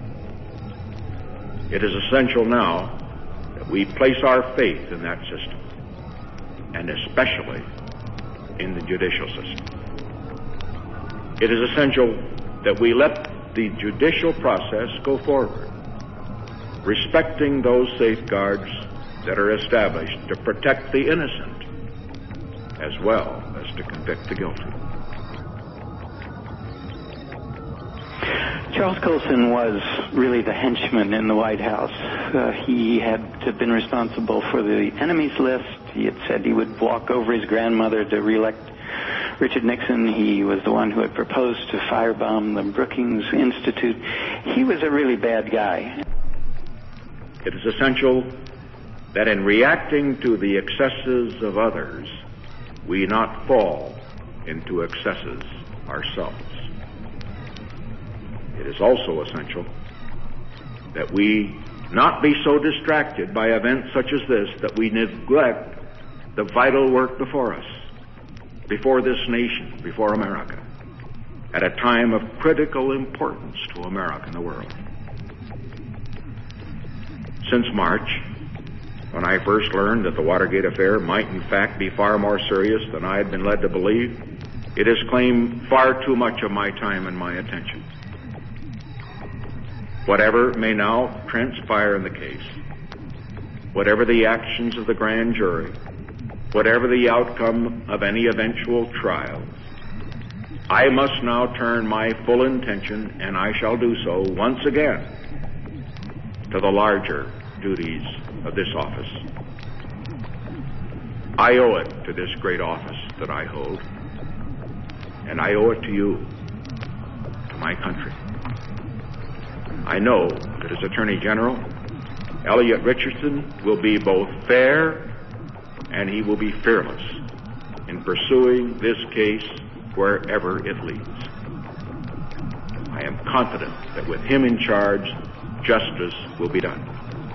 It is essential now that we place our faith in that system, and especially in the judicial system. It is essential that we let the judicial process go forward, respecting those safeguards that are established to protect the innocent as well as to convict the guilty. Charles Colson was really the henchman in the White House. Uh, he had been responsible for the enemies list. He had said he would walk over his grandmother to reelect Richard Nixon. He was the one who had proposed to firebomb the Brookings Institute. He was a really bad guy. It is essential that in reacting to the excesses of others, we not fall into excesses ourselves. It is also essential that we not be so distracted by events such as this that we neglect the vital work before us, before this nation, before America, at a time of critical importance to America and the world. Since March, when I first learned that the Watergate affair might in fact be far more serious than I had been led to believe, it has claimed far too much of my time and my attention. Whatever may now transpire in the case, whatever the actions of the grand jury, whatever the outcome of any eventual trial, I must now turn my full attention, and I shall do so once again, to the larger duties of this office. I owe it to this great office that I hold, and I owe it to you, to my country. I know that as Attorney General, Elliot Richardson will be both fair and he will be fearless in pursuing this case wherever it leads. I am confident that with him in charge, justice will be done.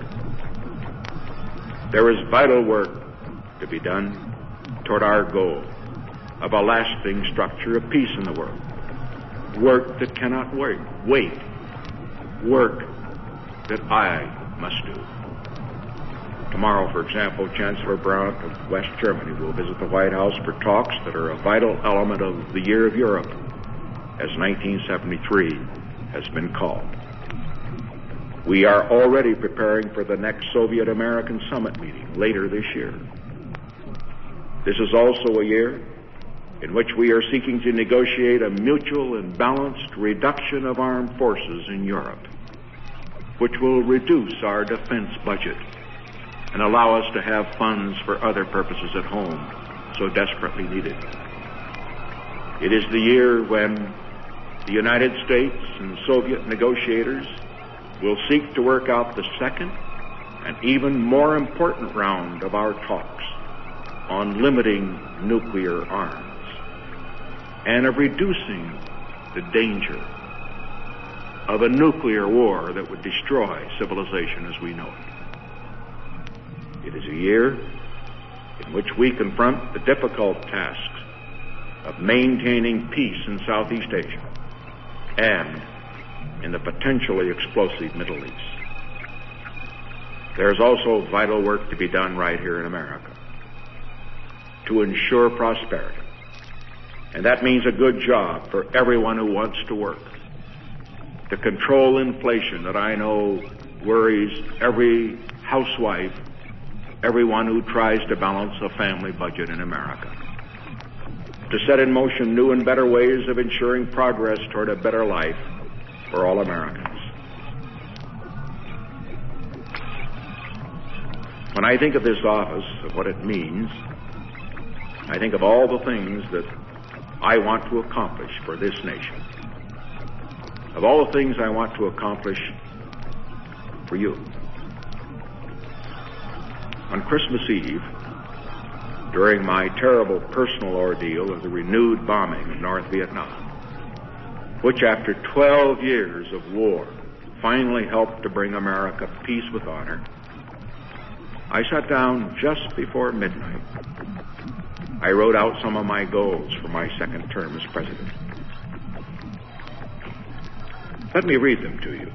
There is vital work to be done toward our goal of a lasting structure of peace in the world. Work that cannot wait. Wait. Work that I must do. Tomorrow, for example, Chancellor Brandt of West Germany will visit the White House for talks that are a vital element of the Year of Europe, as nineteen seventy-three has been called. We are already preparing for the next Soviet-American Summit meeting later this year. This is also a year in which we are seeking to negotiate a mutual and balanced reduction of armed forces in Europe, which will reduce our defense budget and allow us to have funds for other purposes at home so desperately needed. It is the year when the United States and Soviet negotiators will seek to work out the second and even more important round of our talks on limiting nuclear arms and of reducing the danger of a nuclear war that would destroy civilization as we know it. It is a year in which we confront the difficult tasks of maintaining peace in Southeast Asia and in the potentially explosive Middle East. There is also vital work to be done right here in America to ensure prosperity. And that means a good job for everyone who wants to work, to control inflation that I know worries every housewife, everyone who tries to balance a family budget in America, to set in motion new and better ways of ensuring progress toward a better life for all Americans. When I think of this office, of what it means, I think of all the things that I want to accomplish for this nation, of all the things I want to accomplish for you. On Christmas Eve, during my terrible personal ordeal of the renewed bombing of North Vietnam, which after twelve years of war finally helped to bring America peace with honor, I sat down just before midnight. I wrote out some of my goals for my second term as president. Let me read them to you.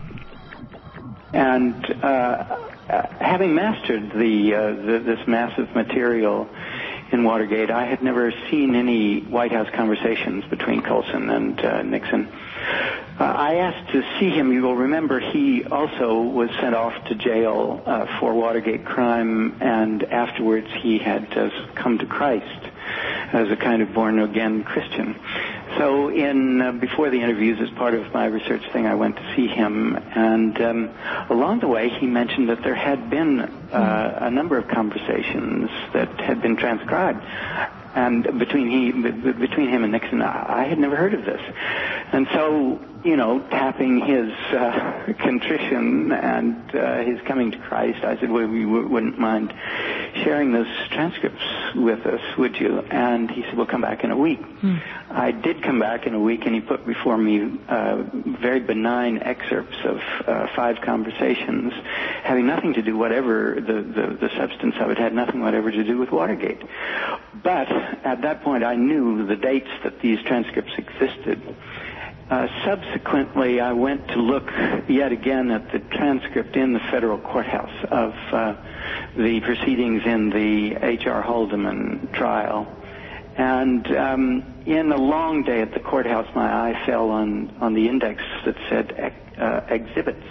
And uh, uh, having mastered the, uh, the this massive material in Watergate, I had never seen any White House conversations between Colson and uh, Nixon. Uh, I asked to see him. You will remember he also was sent off to jail uh, for Watergate crime, and afterwards he had uh, come to Christ as a kind of born-again Christian. So in uh, before the interviews, as part of my research thing, I went to see him, and um, along the way he mentioned that there had been uh, a number of conversations that had been transcribed, and between he between him and Nixon, I had never heard of this, and so, you know, tapping his uh, contrition and uh, his coming to Christ, I said, well, we w- wouldn't mind sharing those transcripts with us, would you? And he said, well, come back in a week. Hmm. I did come back in a week, and he put before me uh, very benign excerpts of uh, five conversations having nothing to do, whatever the, the, the substance of it had nothing whatever to do with Watergate. But at that point, I knew the dates that these transcripts existed. Uh, subsequently, I went to look yet again at the transcript in the federal courthouse of uh, the proceedings in the H R Haldeman trial. And um, in a long day at the courthouse, my eye fell on, on the index that said uh, exhibits.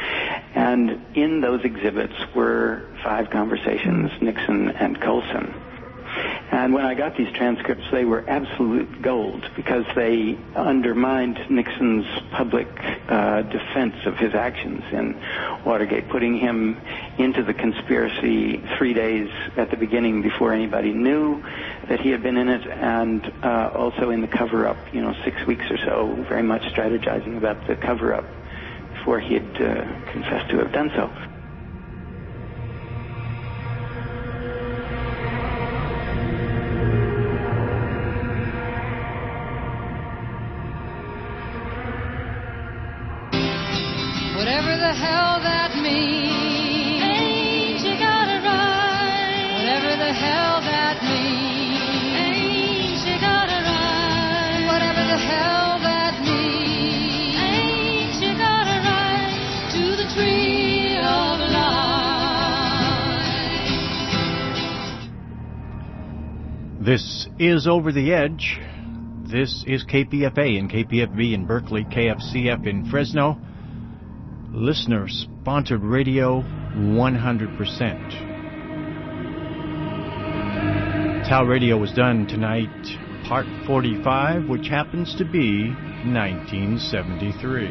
And in those exhibits were five conversations, Nixon and Colson. And when I got these transcripts, they were absolute gold because they undermined Nixon's public uh, defense of his actions in Watergate, putting him into the conspiracy three days at the beginning before anybody knew that he had been in it, and uh, also in the cover-up, you know, six weeks or so, very much strategizing about the cover-up before he had uh, confessed to have done so. This is Over the Edge. This is K P F A and K P F B in Berkeley, K F C F in Fresno. Listener-sponsored radio, one hundred percent. That's how radio was done tonight, part forty-five, which happens to be nineteen seventy-three.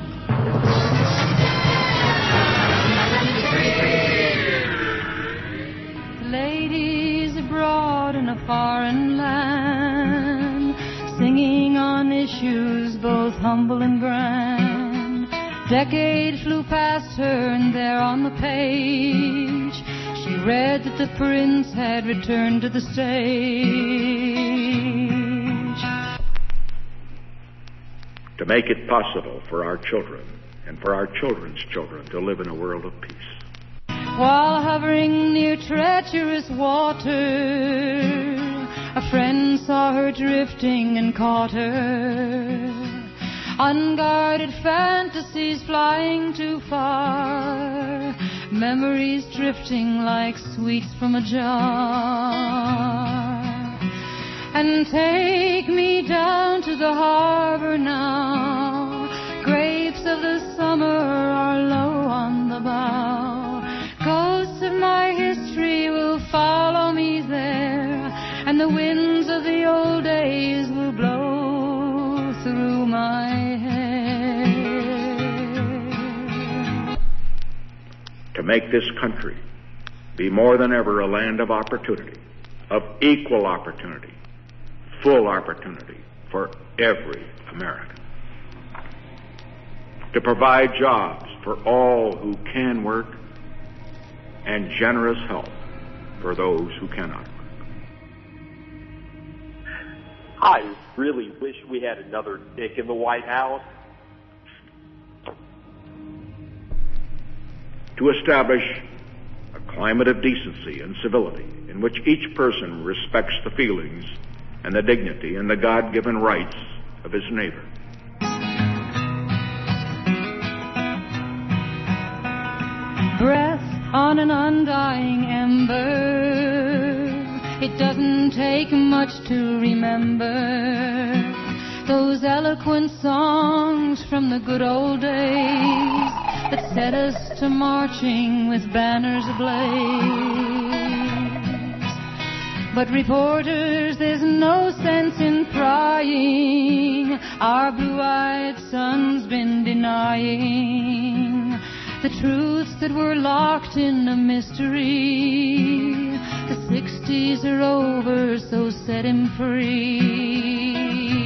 Ladies abroad in a foreign land, singing on issues both humble and grand. Decade flew past her, and there on the page she read that the prince had returned to the stage. To make it possible for our children and for our children's children to live in a world of peace. While hovering near treacherous water, a friend saw her drifting and caught her. Unguarded fantasies flying too far, memories drifting like sweets from a jar. And take me down to the harbor now, grapes of the summer are low on the bow. Ghosts of my history will follow me there, and the winds of the old days will blow through my hair. To make this country be more than ever a land of opportunity, of equal opportunity, full opportunity for every American. To provide jobs for all who can work and generous help for those who cannot. I really wish we had another Dick in the White House. To establish a climate of decency and civility in which each person respects the feelings and the dignity and the God-given rights of his neighbor. Breath on an undying ember, it doesn't take much to remember those eloquent songs from the good old days that set us to marching with banners ablaze. But reporters, there's no sense in prying, our blue-eyed son's been denying the truths that were locked in a mystery. The sixties are over, so set him free.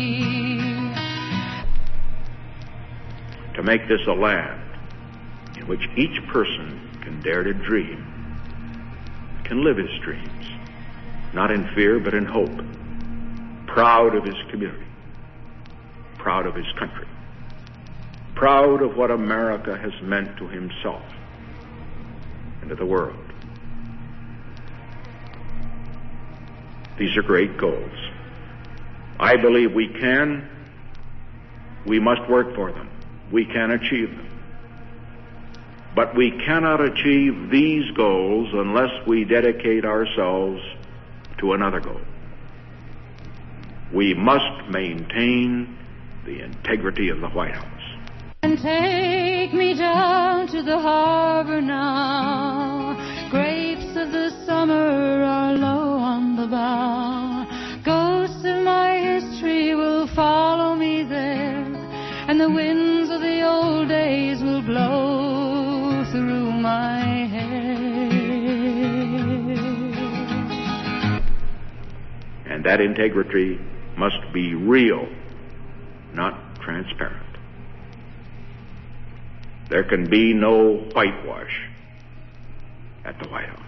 To make this a land in which each person can dare to dream, can live his dreams, not in fear but in hope, proud of his community, proud of his country, proud of what America has meant to himself and to the world. These are great goals. I believe we can, we must work for them. We can achieve them. But we cannot achieve these goals unless we dedicate ourselves to another goal. We must maintain the integrity of the White House. And take me down to the harbor now. Grapes of the summer are low on the bow. Ghosts of my history will follow me there, and the winds of the old days will blow through my hair. And that integrity must be real, not transparent. There can be no whitewash at the White House.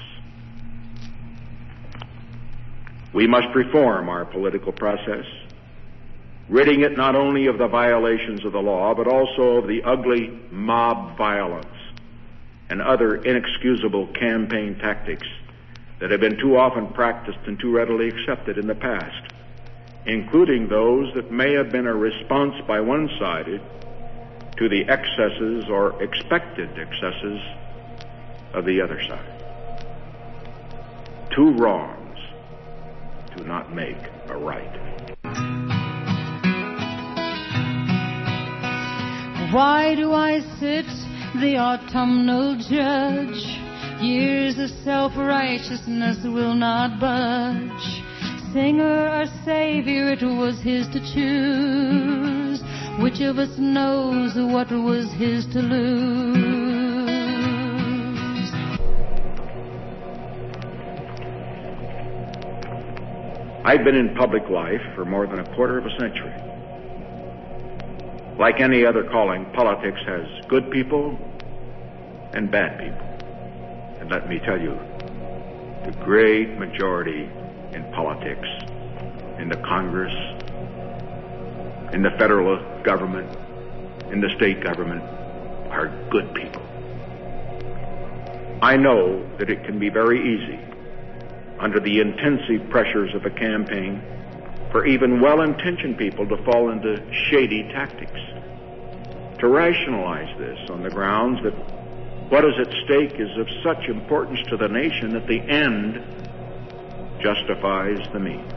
We must reform our political process, ridding it not only of the violations of the law, but also of the ugly mob violence and other inexcusable campaign tactics that have been too often practiced and too readily accepted in the past, including those that may have been a response by one side to the excesses or expected excesses of the other side. Two wrongs, do not make a right. Why do I sit the autumnal judge? Years of self-righteousness will not budge. Singer or savior, it was his to choose. Which of us knows what was his to lose? I've been in public life for more than a quarter of a century. Like any other calling, politics has good people and bad people. And let me tell you, the great majority in politics, in the Congress, in the federal government, in the state government, are good people. I know that it can be very easy, under the intensive pressures of a campaign, for even well-intentioned people to fall into shady tactics, to rationalize this on the grounds that what is at stake is of such importance to the nation that the end justifies the means.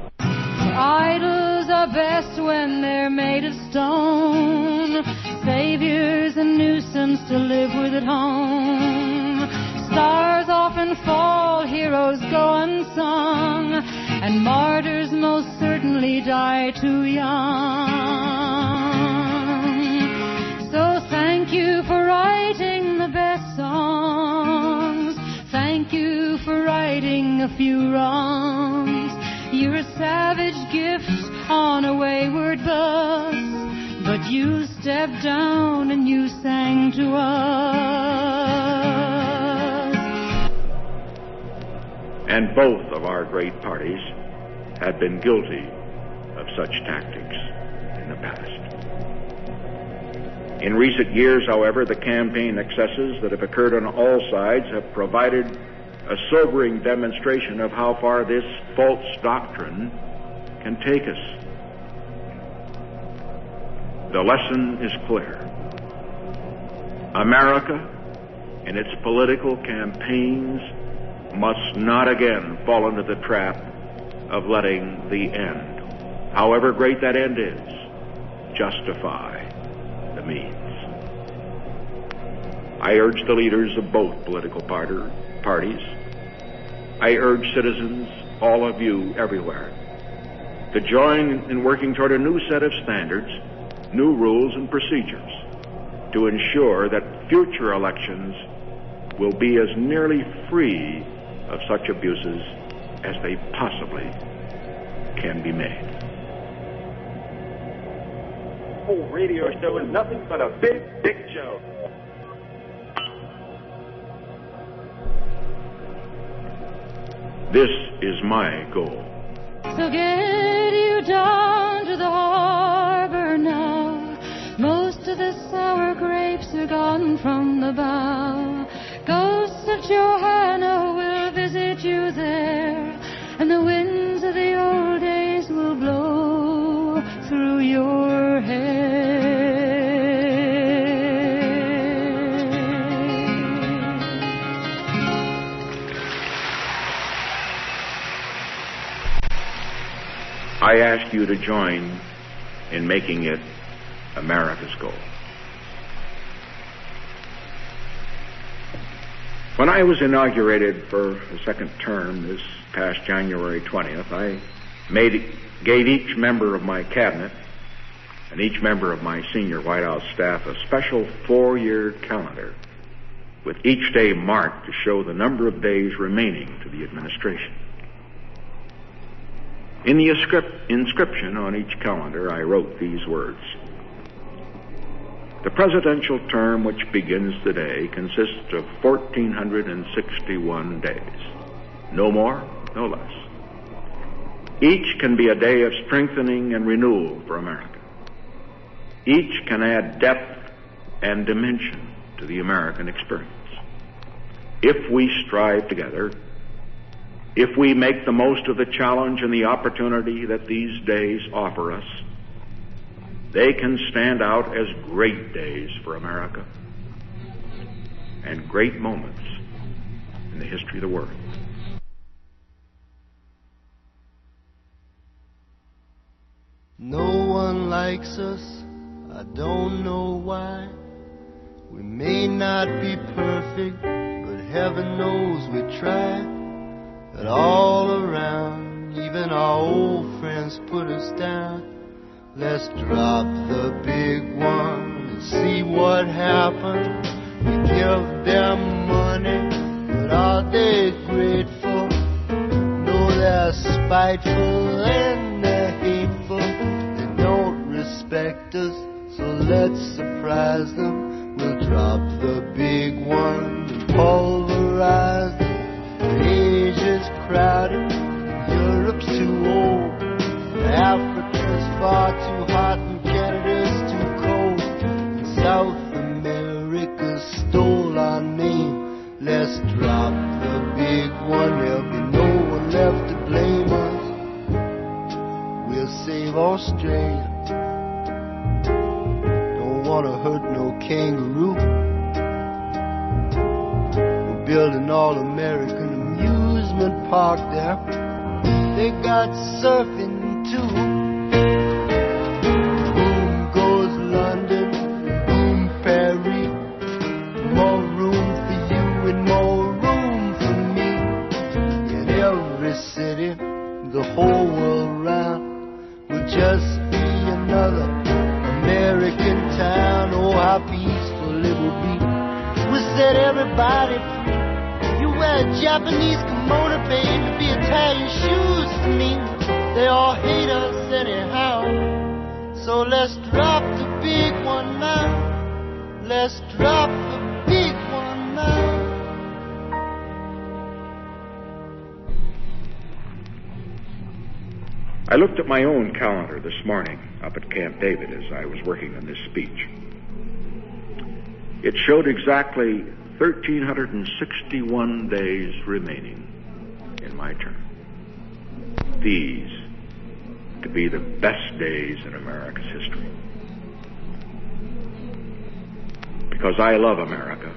Idols are best when they're made of stone. Savior's a nuisance to live with at home. Stars often fall, heroes go unsung, and martyrs most certainly die too young. So thank you for writing the best songs. Thank you for righting a few wrongs. You're a savage gift on a wayward bus, but you stepped down and you sang to us. And both of our great parties have been guilty of such tactics in the past. In recent years, however, the campaign excesses that have occurred on all sides have provided a sobering demonstration of how far this false doctrine can take us. The lesson is clear. America, in its political campaigns, must not again fall into the trap of letting the end, however great that end is, justify the means. I urge the leaders of both political party, parties, I urge citizens, all of you everywhere, to join in working toward a new set of standards, new rules and procedures to ensure that future elections will be as nearly free of such abuses as they possibly can be made. The whole radio show is nothing but a big, big joke. This is my goal. So get you down to the harbor now. Most of the sour grapes are gone from the bough. Ghosts of Johanna will visit you there, and the winds of the old days will blow through your hair. I ask you to join in making it America's goal. When I was inaugurated for the second term this past January twentieth, I made, gave each member of my cabinet and each member of my senior White House staff a special four-year calendar with each day marked to show the number of days remaining to the administration. In the inscription on each calendar, I wrote these words: the presidential term, which begins today, consists of one thousand four hundred sixty-one days. No more, no less. Each can be a day of strengthening and renewal for America. Each can add depth and dimension to the American experience. If we strive together, if we make the most of the challenge and the opportunity that these days offer us, they can stand out as great days for America and great moments in the history of the world. No one likes us, I don't know why. We may not be perfect, but heaven knows we try. But all around, even our old friends put us down. Let's drop the big one and see what happens. We give them money, but are they grateful? No, they're spiteful and they're hateful. They don't respect us, so let's surprise them. We'll drop the big one and pulverize them. Asia's crowded, Europe's too old, Africa's far too hot and Canada's too cold, and South America stole our name. Let's drop the big one, there'll be no one left to blame us. We'll save Australia, don't wanna hurt no kangaroo. We're building all-American amusement park there. They got surfing too. Boom goes London, boom Paris. More room for you and more room for me. In every city, the whole world round will just be another American town. Oh, how peaceful it will be. We'll set everybody free. You wear a Japanese kimono, baby, be Italian shoes to me. They all hate us anyhow. So let's drop the big one now. Let's drop the big one now. I looked at my own calendar this morning up at Camp David as I was working on this speech. It showed exactly one thousand three hundred sixty-one days remaining in my term. These to be the best days in America's history. Because I love America.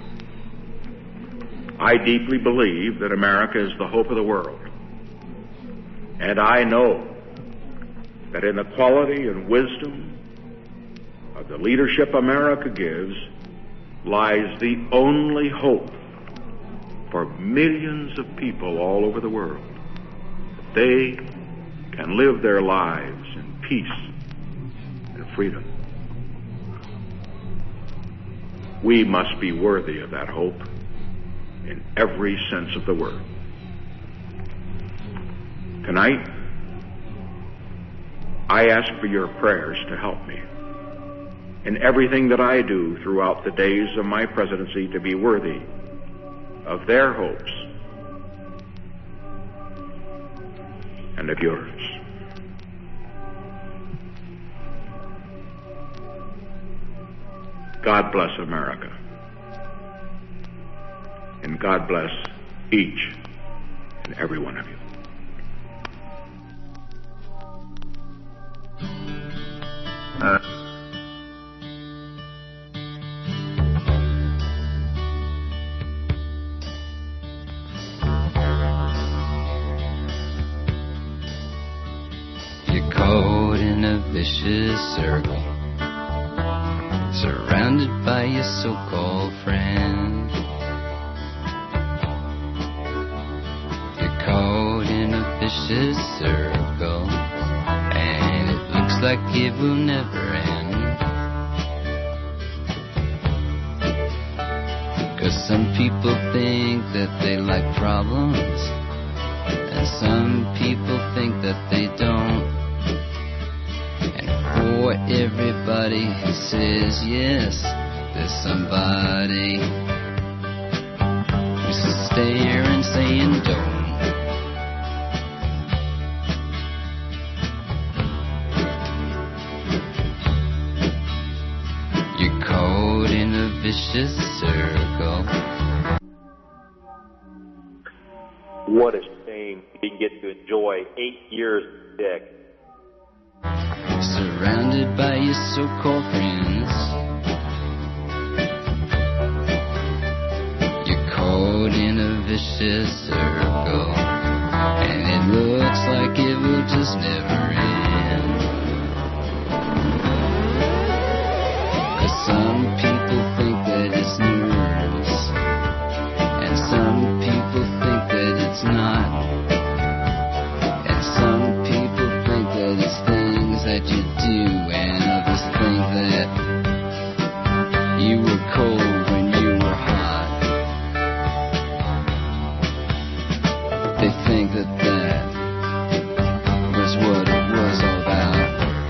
I deeply believe that America is the hope of the world. And I know that in the quality and wisdom of the leadership America gives lies the only hope for millions of people all over the world. That they can live their lives in peace and freedom. We must be worthy of that hope in every sense of the word. Tonight, I ask for your prayers to help me in everything that I do throughout the days of my presidency to be worthy of their hopes and of yours. God bless America. And God bless each and every one of you. Uh, You're caught in a vicious circle, surrounded by your so-called friends. You're caught in a vicious circle, and it looks like it will never end. 'Cause some people think that they like problems, and some people think that they don't. And for everybody who says yes, there's somebody who's staring saying don't. You're caught in a vicious circle. What a shame you didn't get to enjoy eight years sick. Surrounded by your so-called friends. You're caught in a vicious circle, and it looks like it will just never end. hot. And some people think that it's things that you do, and others think that you were cold when you were hot. They think that that was what it was all about.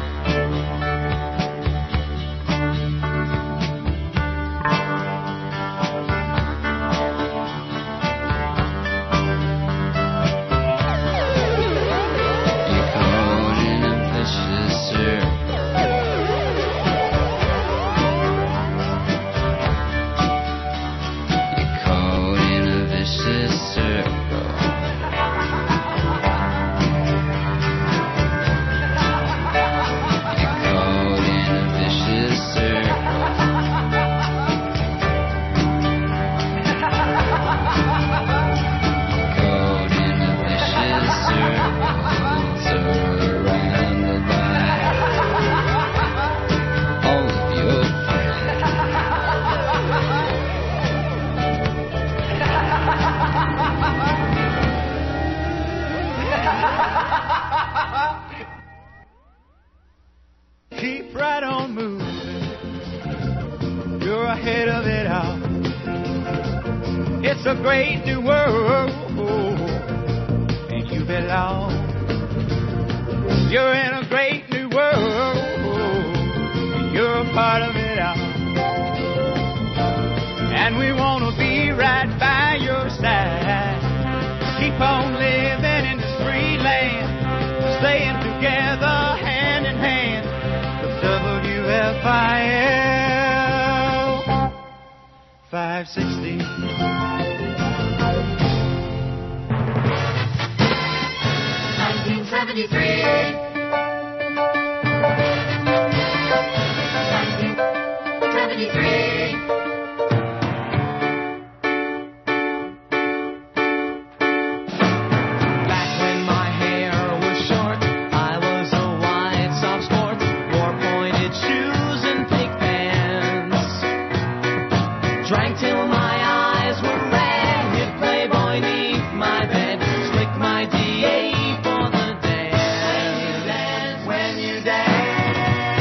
Keep right on moving. You're ahead of it all. It's a great new world, and you belong. You're in a great new world, and you're a part of it all. And we want to be right by your side. Keep on living in this free land, staying together hand in hand. W F I L five sixty. nineteen seventy-three. nineteen seventy-three. Back when my hair was short, I was a white soft sport. Shoes and thick pants. Drank till my eyes were red. Hit Playboy neath my bed. Slick my D A for the dance. When you dance.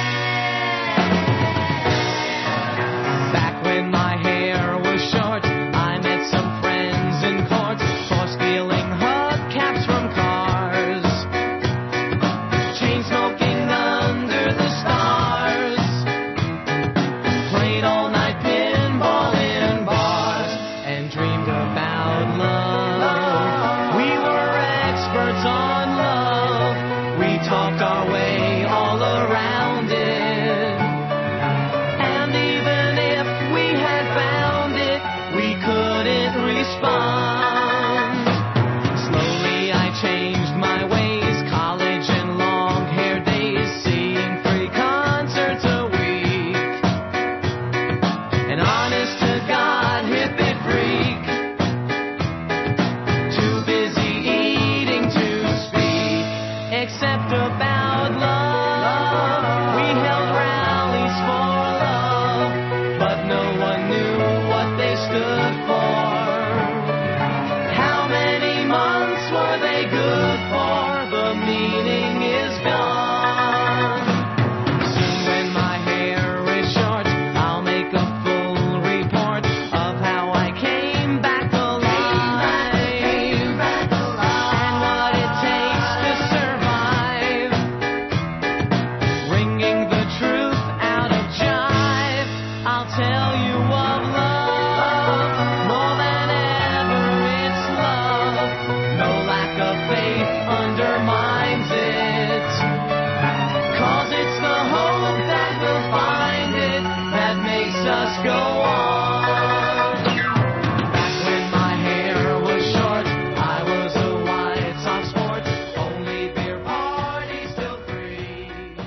Back when my hair was short, I met some friends in court for stealing hubcaps from cars. Chain smoking under the stars, played all night pinball in bars, and dreamed about love. We were experts on love. We talked our way all around it, and even if we had found it, we couldn't respond. Slowly I changed my ways, college and long hair days, seeing three concerts a week. An honest to God hippie freak, too busy eating to speak, except about love. We held rallies for love, but no one knew what they stood for. How many months were they good for? The meaning is gone. Soon when my hair is short, I'll make a full report of how I came back alive, and what it takes to survive. Wringing the truth out of jive, I'll tell you of love. More than ever it's love. No lack of faith undermines it, 'cause it's the hope that we'll find it that makes us go on. Back when my hair was short, I was a white soft sport. Only beer parties till three.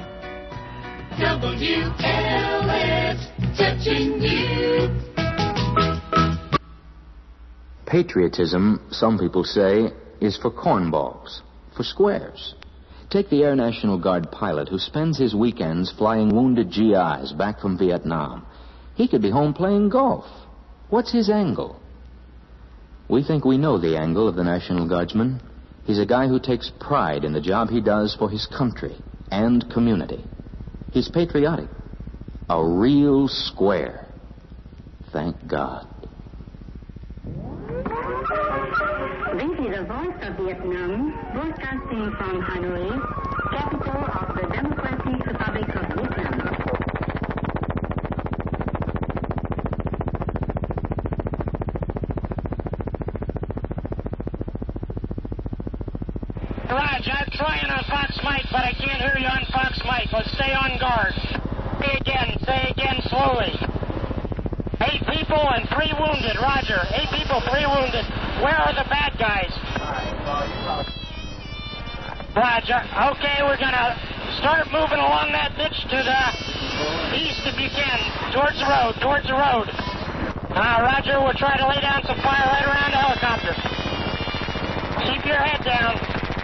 W L S touching you. Patriotism, some people say, is for cornballs, for squares. Take the Air National Guard pilot who spends his weekends flying wounded G Is back from Vietnam. He could be home playing golf. What's his angle? We think we know the angle of the National Guardsman. He's a guy who takes pride in the job he does for his country and community. He's patriotic. A real square. Thank God. This is the voice of Vietnam, broadcasting from Hanoi, capital of the Democratic Republic of Vietnam. Raj, I'm trying on Fox Mike, but I can't hear you on Fox Mike. Let's stay on guard. Say again, say again slowly. Eight people and three wounded, Roger. Eight people, three wounded. Where are the bad guys? Roger. Okay, we're going to start moving along that ditch to the east if you can. Towards the road, towards the road. Uh, Roger, we'll try to lay down some fire right around the helicopter. Keep your head down.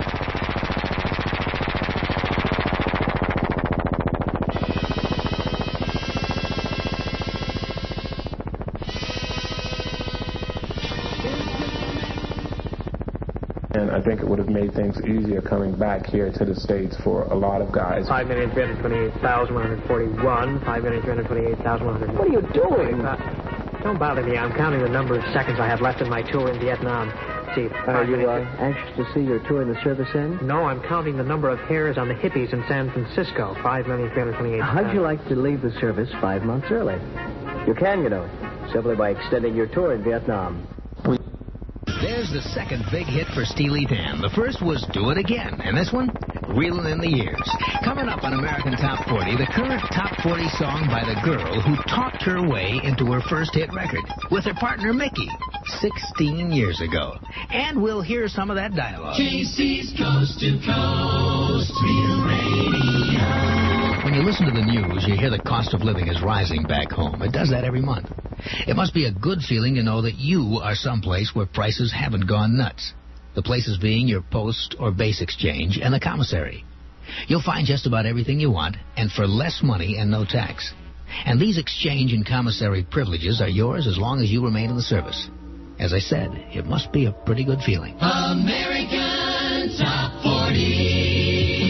And I think it would have made things easier coming back here to the States for a lot of guys. five million three hundred twenty-eight thousand one hundred forty-one, five million three hundred twenty-eight thousand one hundred... What are you doing? Uh, don't bother me. I'm counting the number of seconds I have left in my tour in Vietnam. See, Are you uh, anxious to see your tour in the service end? No, I'm counting the number of hairs on the hippies in San Francisco. five million three hundred twenty-eight thousand. How'd you like to leave the service five months early? You can, you know, simply by extending your tour in Vietnam. There's the second big hit for Steely Dan. The first was Do It Again, and this one, Reelin' in the Years. Coming up on American Top forty, the current Top forty song by the girl who talked her way into her first hit record with her partner Mickey sixteen years ago. And we'll hear some of that dialogue. K C's Coast to Coast Real Radio. When you listen to the news, you hear the cost of living is rising back home. It does that every month. It must be a good feeling to know that you are someplace where prices haven't gone nuts. The places being your post or base exchange and the commissary. You'll find just about everything you want, and for less money and no tax. And these exchange and commissary privileges are yours as long as you remain in the service. As I said, it must be a pretty good feeling. American Top forty.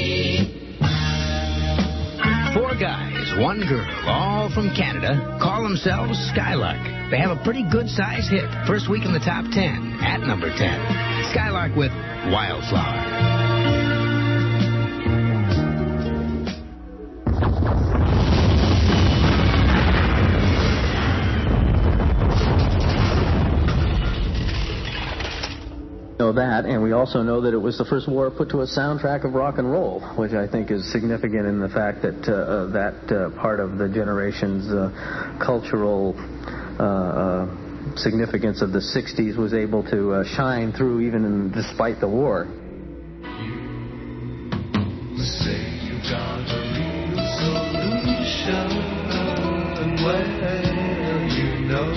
Four guys, one girl, all from Canada, call themselves Skylark. They have a pretty good-sized hit. First week in the top ten, at number ten. Skylark with Wildflower. Know that, and we also know that it was the first war put to a soundtrack of rock and roll, which I think is significant in the fact that uh, uh, that uh, part of the generation's uh, cultural uh, uh, significance of the sixties was able to uh, shine through even in, despite the war. Say you got a real solution, well, you know,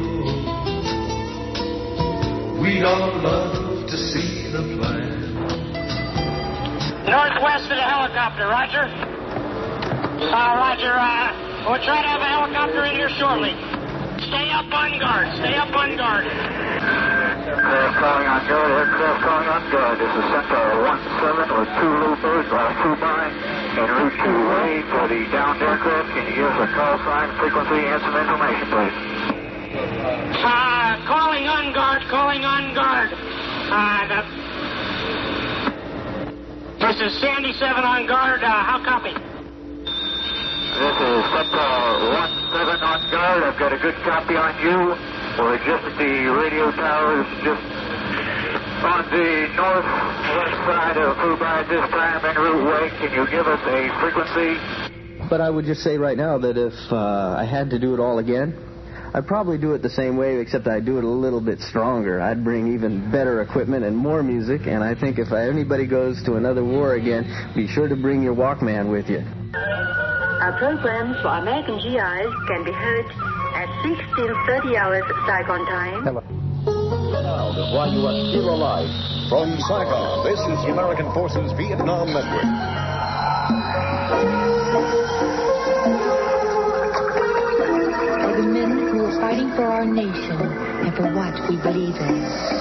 we'd all love to see the plan. Northwest of the helicopter, Roger. Uh, Roger, uh, we'll try to have a helicopter in here shortly. Stay up on guard, stay up on guard. Aircraft calling on guard, aircraft calling on guard. This is Centaur one seven with two loopers, uh, two by, en route to wait for the downed aircraft. Can you give us a call sign, frequency, and some information, please? Uh, calling on guard, calling on guard. Uh, the... This is Sandy seven on guard. Uh, how copy? This is Centaur one seven on guard. I've got a good copy on you. We're just at the radio towers, just on the northwest side of Fubai at this time, en route way. Can you give us a frequency? But I would just say right now that if uh, I had to do it all again, I'd probably do it the same way, except I'd do it a little bit stronger. I'd bring even better equipment and more music, and I think if anybody goes to another war again, be sure to bring your Walkman with you. Our programs for American G Is can be heard at sixteen thirty hours Saigon time. Hello. While you are still alive, from Saigon, this is the American Forces Vietnam Network. For the men who are fighting for our nation, and for what we believe in.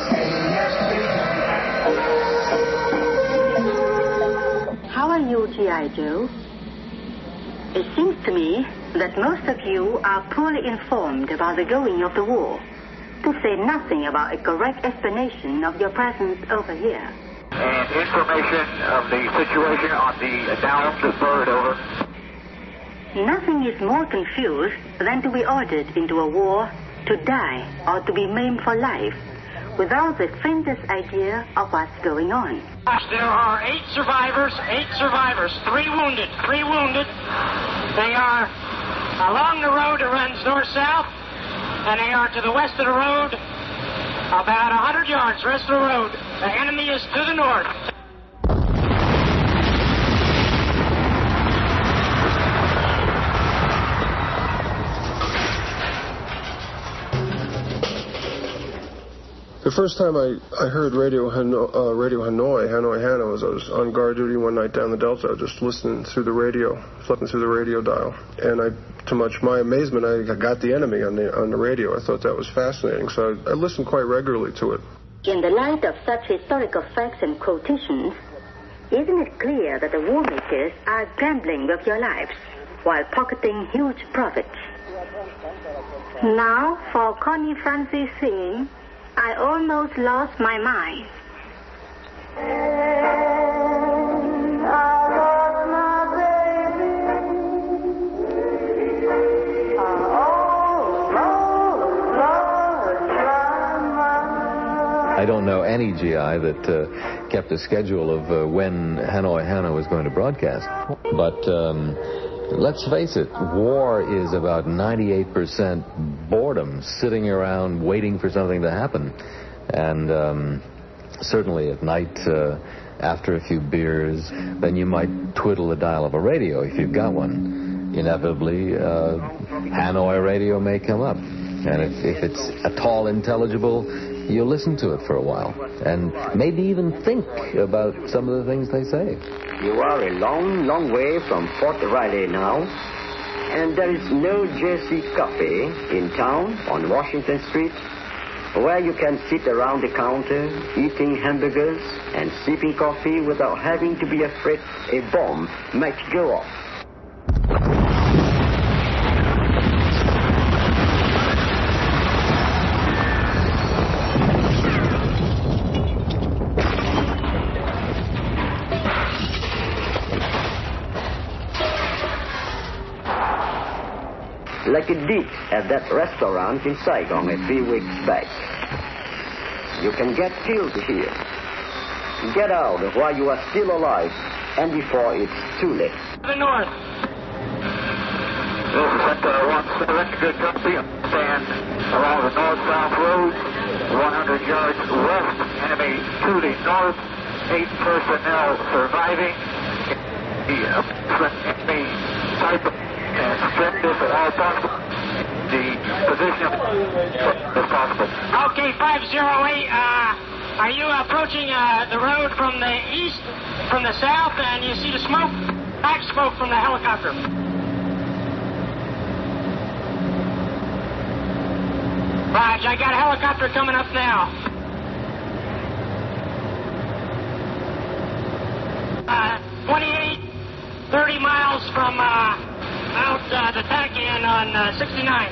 How are you, G I. Joe? It seems to me that most of you are poorly informed about the going of the war, to say nothing about a correct explanation of your presence over here. And information of the situation on the Dallas bird, over. Nothing is more confused than to be ordered into a war, to die, or to be maimed for life, without the faintest idea of what's going on. There are eight survivors, eight survivors, three wounded, three wounded. They are along the road that runs north-south, and they are to the west of the road, about one hundred yards west of the road. The enemy is to the north. The first time I, I heard Radio, Hano, uh, Radio Hanoi, Hanoi Hannah, was I was on guard duty one night down the Delta. I was just listening through the radio, flipping through the radio dial. And I, to much my amazement, I got the enemy on the on the radio. I thought that was fascinating, so I, I listened quite regularly to it. In the light of such historical facts and quotations, isn't it clear that the war makers are gambling with your lives while pocketing huge profits? Now, for Connie Francis singing, I almost lost my mind. I don't know any G I that uh, kept a schedule of uh, when Hanoi Hannah was going to broadcast. But um, let's face it, war is about ninety-eight percent boredom, sitting around waiting for something to happen. And um, certainly at night, uh, after a few beers, then you might twiddle the dial of a radio if you've got one. Inevitably, uh, Hanoi radio may come up. And if, if it's at all intelligible, you'll listen to it for a while. And maybe even think about some of the things they say. You are a long, long way from Fort Riley now, and there is no Jesse Cafe in town on Washington Street where you can sit around the counter eating hamburgers and sipping coffee without having to be afraid a bomb might go off. Like it did at that restaurant in Saigon a few weeks back. You can get killed here. Get out while you are still alive and before it's too late. To the north. This is Center one seven, good copy. Stand along the north-south road, one hundred yards west, enemy to the north, eight personnel surviving. The enemy type of and strip this at all possible. The position as possible. Okay, five zero eight, uh, are you approaching uh, the road from the east, from the south, and you see the smoke? Black smoke from the helicopter. Raj, I got a helicopter coming up now. Uh, twenty-eight, thirty miles from, uh, out uh, the Takian on uh, sixty-nine.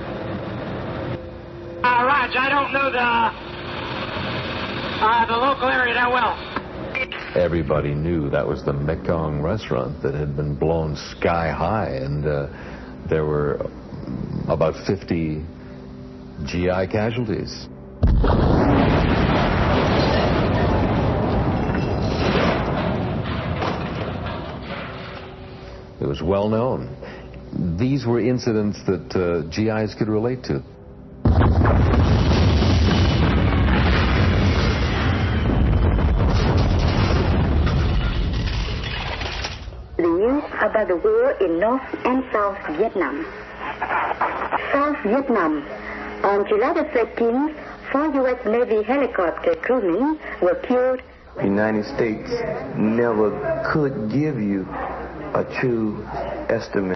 Uh, Raj, I don't know the uh, the local area that well. Everybody knew that was the Mekong restaurant that had been blown sky high, and uh, there were about fifty G I casualties. It was well known. These were incidents that uh, G Is could relate to. The news about the war in North and South Vietnam. South Vietnam. On July the thirteenth, four U S Navy helicopter crewmen were killed. The United States never could give you a true estimate.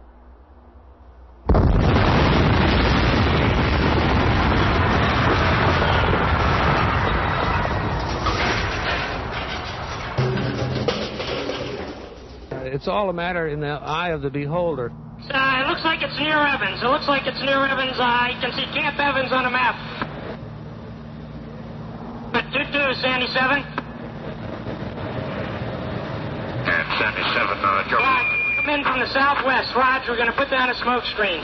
it's all a matter in the eye of the beholder. Uh, it looks like it's near Evans. It looks like it's near Evans. Uh, you can see Camp Evans on the map. But two two, Sandy seven. And Sandy seven, uh, Joe. Uh, come in from the southwest. Raj, we're going to put down a smoke screen.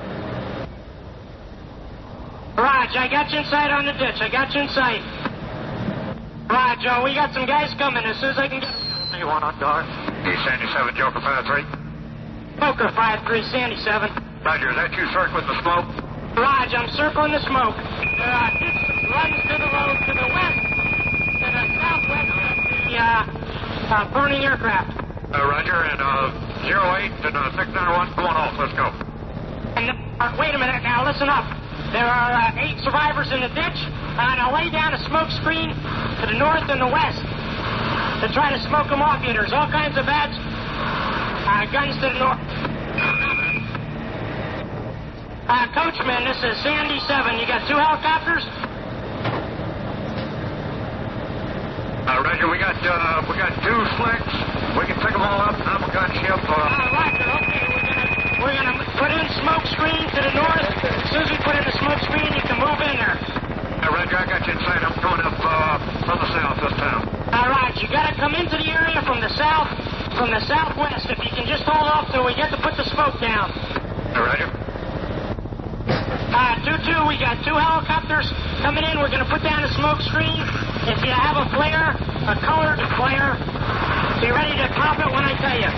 Raj, I got you inside on the ditch. I got you inside. Raj, uh, we got some guys coming as soon as I can get... You want on guard? Hey, Sandy seven, Joker five three. Joker five three, Sandy seven. Roger, is that you circling the smoke? Raj, I'm circling the smoke. Uh, this runs to the road to the west, to the southwest of the uh, uh, burning aircraft. Uh, Roger, and uh, zero eight and uh, six nine one going off. Let's go. And uh, wait a minute now, listen up. There are uh, eight survivors in the ditch, and I'll lay down a smoke screen to the north and the west to try to smoke them off here. There's all kinds of bad uh, guns to the north. Uh, Coachman, this is Sandy seven. You got two helicopters? Uh, Roger, we got uh, we got two slicks. We can pick them all up. I'm a gunship. Uh, uh, Roger, okay. We're going to put in smoke screen to the north. As soon as we put in the smoke screen, you can move in there. Uh, Roger, I got you inside. I'm going up uh, from the south this time. All right, you got to come into the area from the south, from the southwest. If you can just hold off till we get to put the smoke down. Uh, Roger. Uh, two two, we got two helicopters coming in. We're going to put down a smoke screen. If you have a flare, a colored flare, be ready to pop it when I tell you.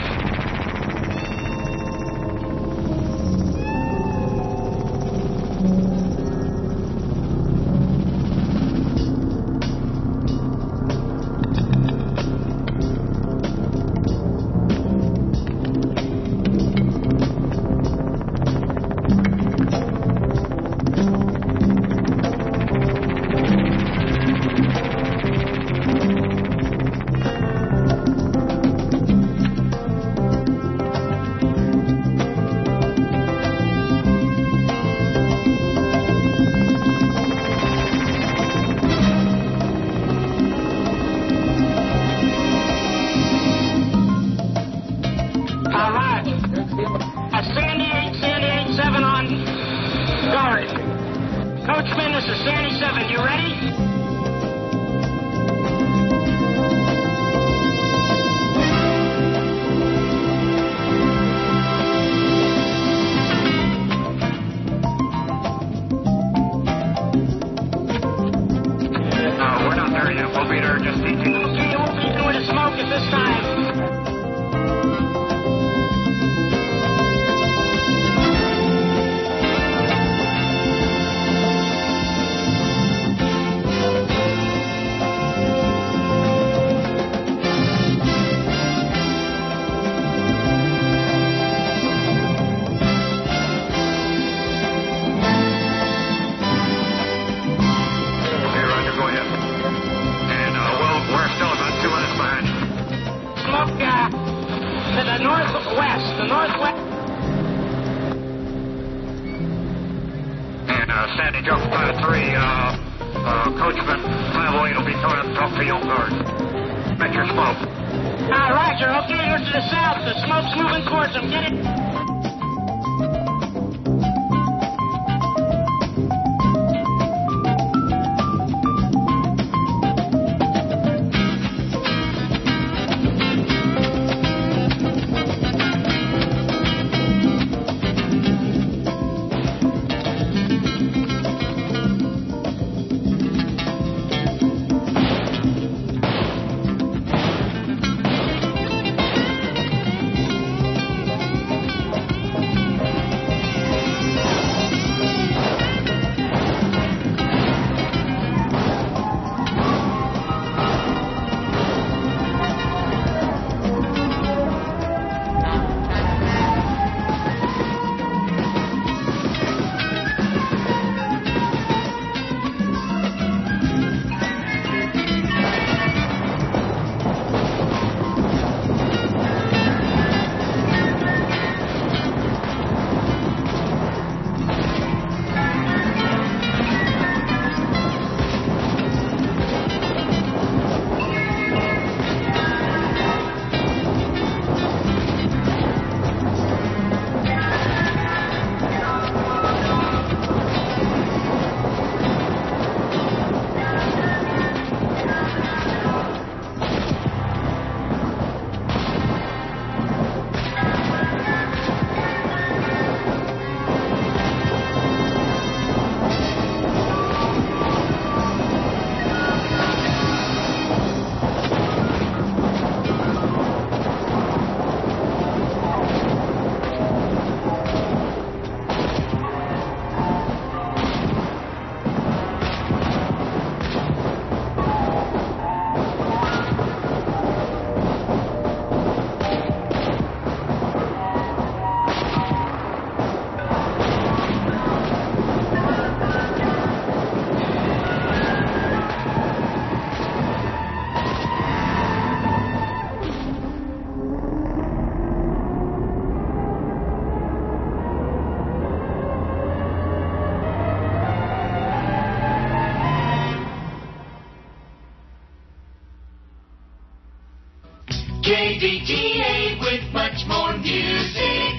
K D T A with much more music.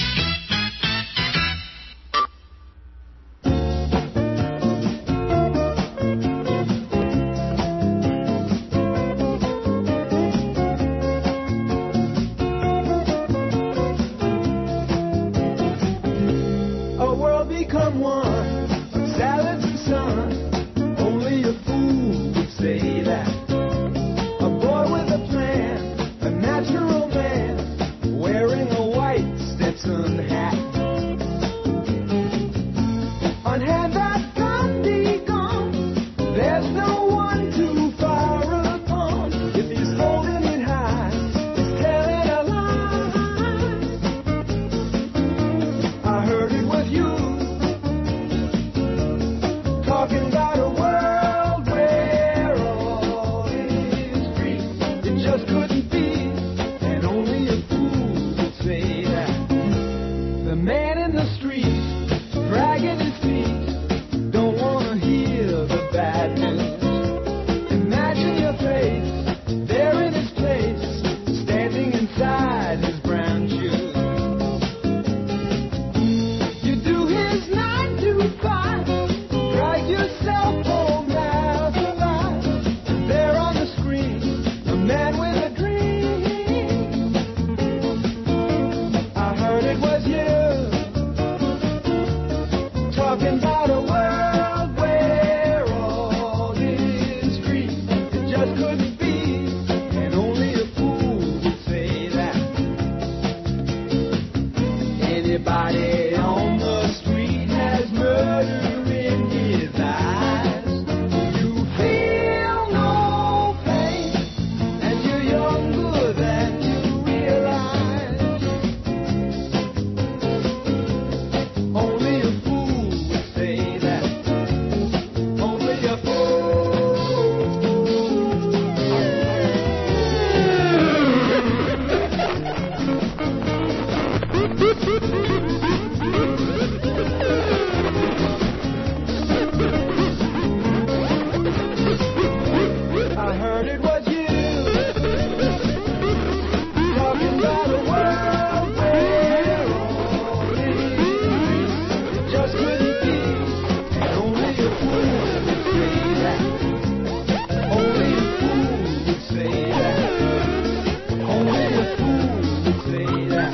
A world become one of salads and sun. Only a fool would say that. A boy with a plan, a natural man, wearing a white Stetson hat. On hand that Gandhi gone, there's no one to fire upon. If he's holding it high, he's telling a lie. I heard it was you talking about a world where all is free. It just couldn't be, and only a fool would say that. The man in the street, dragging his feet, don't want to hear the bad news. Imagine your face, there in his place, standing inside his brown shoes. You do his nine to five, drag yourself home now to life. There on the screen, a man with a dream. I heard it was you, talking about a world where all is free. It just couldn't be, and only a fool would say that. Anybody on the street has murder in his eyes. You feel no pain, and you're younger than you realize. Only a fool would say that. Only a I heard it was you, talking about a world where all is free. It just couldn't be, and only a fool would say that. Only a fool would say that. Only a fool would say that.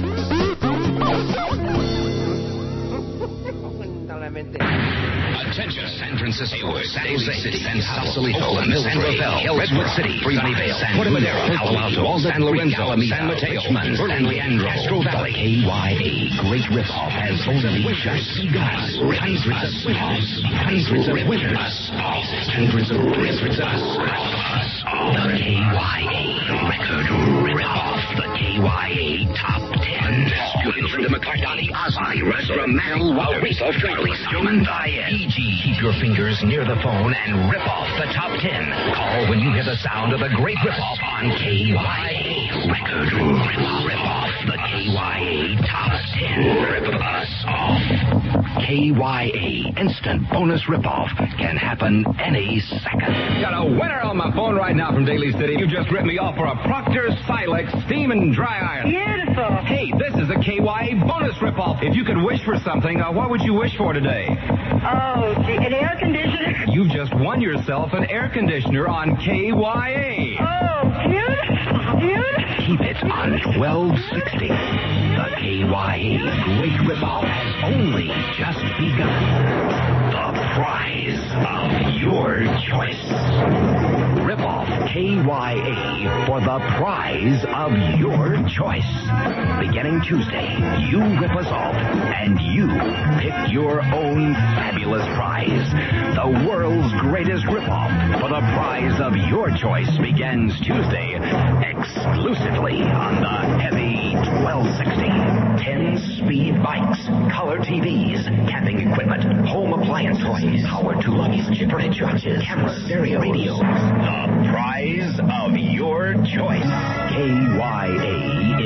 Attention, San Francisco, San Jose, San Sausalito, San Rafael, Redwood City, Freevale, Puerto Madero, Palo Alto, San Lorenzo, San Mateo, San Leandro, Castro Valley. K Y A Great Ripoff has only just begun. Hundreds of winners, hundreds of winners, hundreds of winners. The K Y A Record Ripoff, the K Y A Top ten. Linda McCartney, Ozzy, Restaurant, Aretha, Charlie, Human Diet. E G, keep your fingers near the phone and rip off the top ten. Call when you hear the sound of the Great Ripoff on K Y A Record Ripoff. Rip off the K Y A Top ten. Rip us off. K Y A Instant Bonus Ripoff can happen any second. Got a winner on my phone right now from Daly City. You just ripped me off for a Proctor Silex Steam and Dry Iron. Beautiful. Hey, this is a K Y A bonus ripoff. If you could wish for something, uh, what would you wish for today? Oh, gee, an air conditioner? You've just won yourself an air conditioner on K Y A. Oh, beautiful, beautiful. Keep it on twelve sixty. The K Y A Great Ripoff has only just begun. The prize of your choice. Rip off K Y A for the prize of your choice. Beginning Tuesday, you rip us off and you pick your own fabulous prize. The world's greatest ripoff for the prize of your choice begins Tuesday exclusively on the Heavy twelve sixty. ten-speed bikes, color T Vs, camping equipment, home appliance toys, power tools, furniture, camera, stereo, radios. The prize of your choice. K Y A is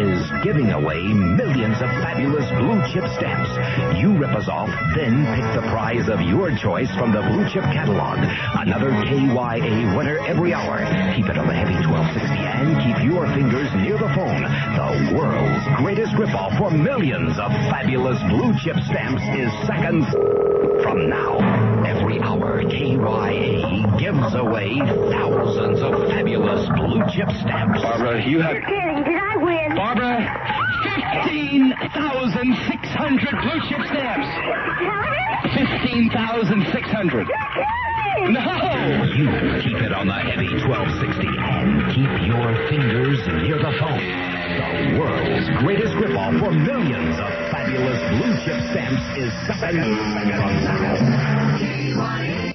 giving away millions of fabulous blue chip stamps. You rip us off, then pick the prize of your choice from the Blue Chip catalog. Another K Y A winner every hour. Keep it on the Heavy twelve sixty and keep your fingers near the phone. The world's greatest ripoff for millions of fabulous blue chip stamps is seconds from now. Every hour, K Y A gives away thousands of fabulous blue chip stamps. Barbara, you have... You're kidding. Did I win? Barbara, fifteen thousand six hundred blue chip stamps. fifteen thousand six hundred. No! You keep it on the Heavy twelve sixty and keep your fingers near the phone. The world's greatest ripoff for millions of fabulous blue chip stamps is seconds from now. K Y A.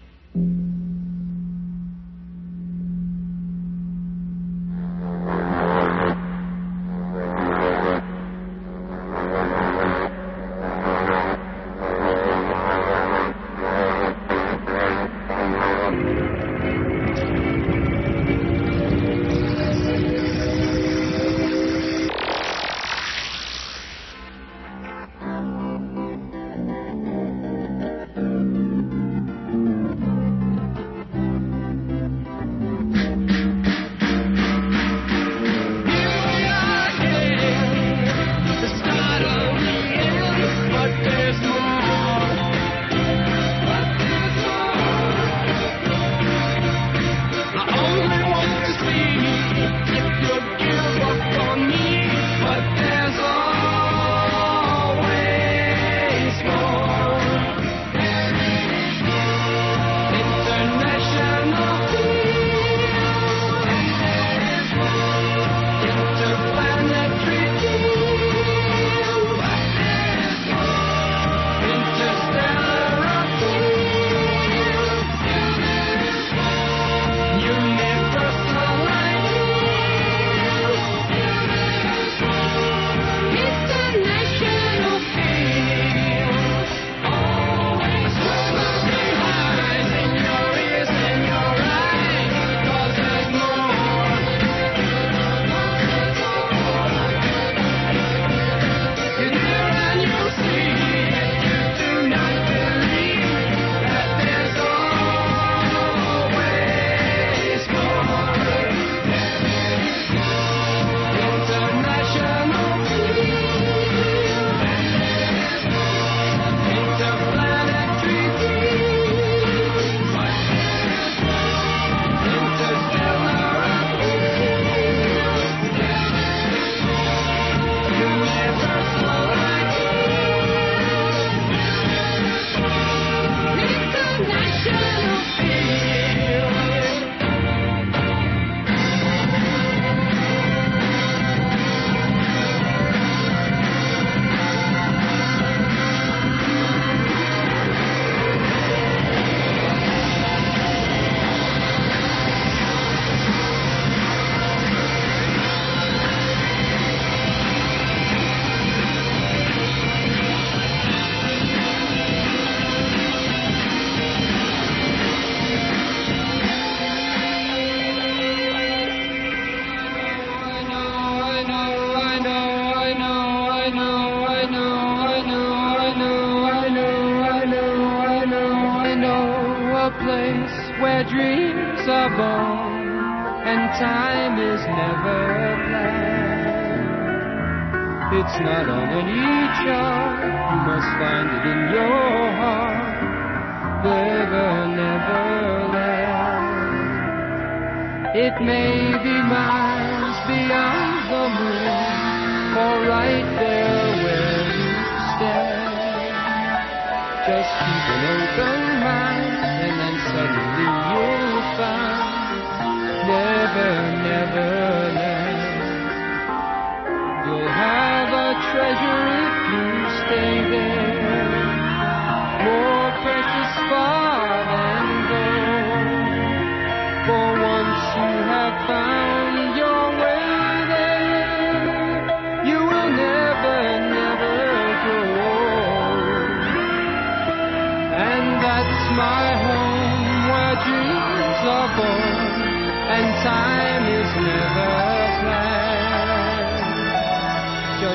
where dreams are born and time is never planned. It's not on any chart, you must find it in your heart. Never, never land. It may be miles beyond the moon, or right there where you stand. Just keep an open mind, and then suddenly you'll find never, never land. You'll have a treasure if you stay there, more precious far than gold. For once you have found your way there, you will never, never grow old. And that's my home, where dreams are born and time is never planned.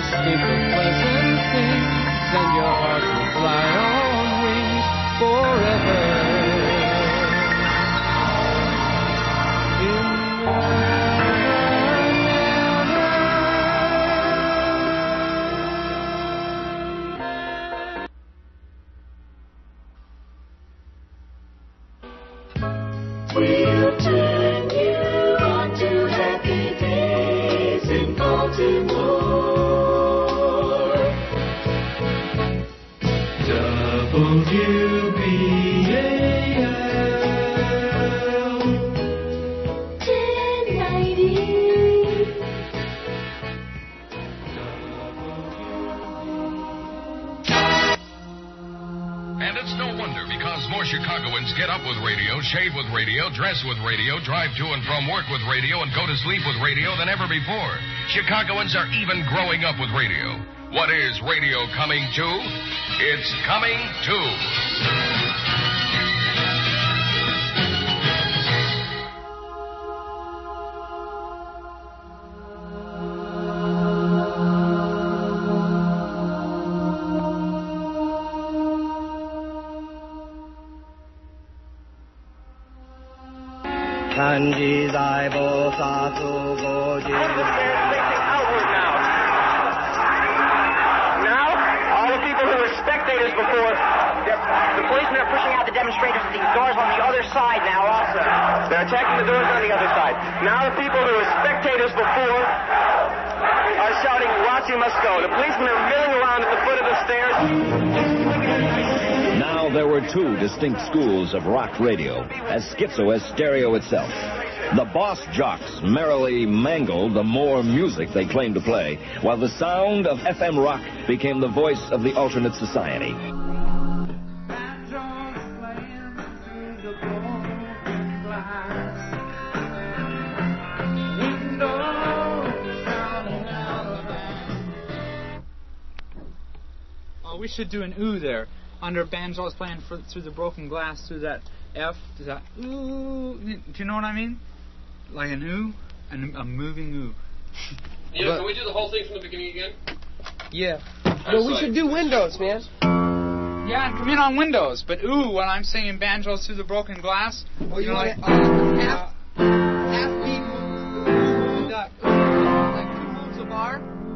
Baltimore. W B A L ten ninety. And it's no wonder, because more Chicagoans get up with radio, shave with radio, dress with radio, drive to and from work with radio, and go to sleep with radio than ever before. Chicagoans are even growing up with radio. What is radio coming to? It's coming to. Kanji Zaibo Satsu Goji. Outward now. Now, all the people who were spectators before, the policemen are pushing out the demonstrators at these doors on the other side now also. They're attacking the doors on the other side. Now the people who were spectators before are shouting, Watsi must go. The policemen are milling around at the foot of the stairs. Now there were two distinct schools of rock radio, as schizo as stereo itself. The boss jocks merrily mangled the more music they claimed to play, while the sound of F M rock became the voice of the alternate society. Oh, we should do an ooh there. Under banjos playing for, through the broken glass, through that F, to that ooh. Do you know what I mean? Like an ooh, and a moving ooh. Yeah, but, can we do the whole thing from the beginning again? Yeah. No, we should do Windows, man. Yeah, come in on Windows, but ooh, when I'm singing banjos through the broken glass, well, you know, like uh, half, half beat ooh, that ooh, like two moves a bar.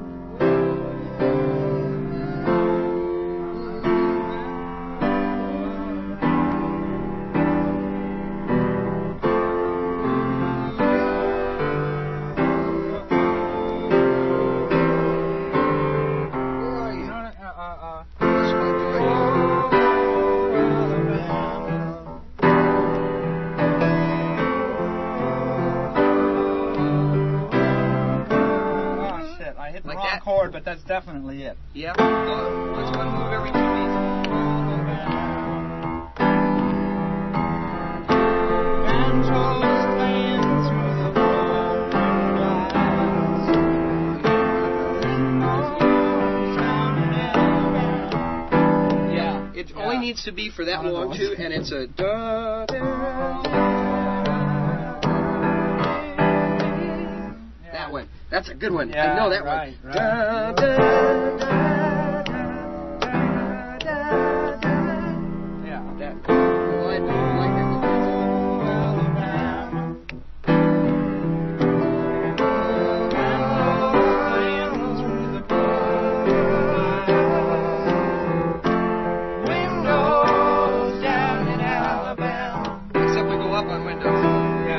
Chord, but that's definitely it. Yeah. Oh, let's one move every two beats. Yeah. It yeah. only needs to be for that long too, and it's a da da. That one. That's a good one. Yeah, I know that right, one. Right. Da, da, da, da, da, da, da. Yeah. That. Well, I don't like that. Windows down in Alabama. Except we go up on Windows. Yeah.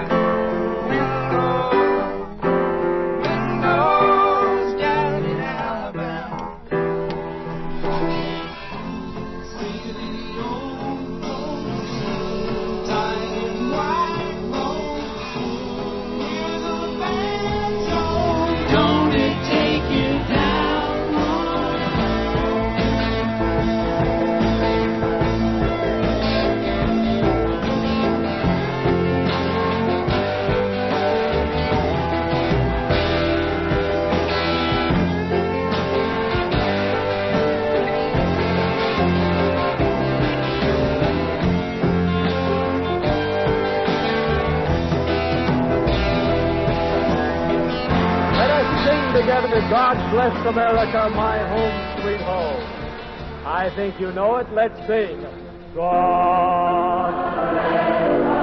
Together, God bless America, my home sweet home. I think you know it. Let's sing. God bless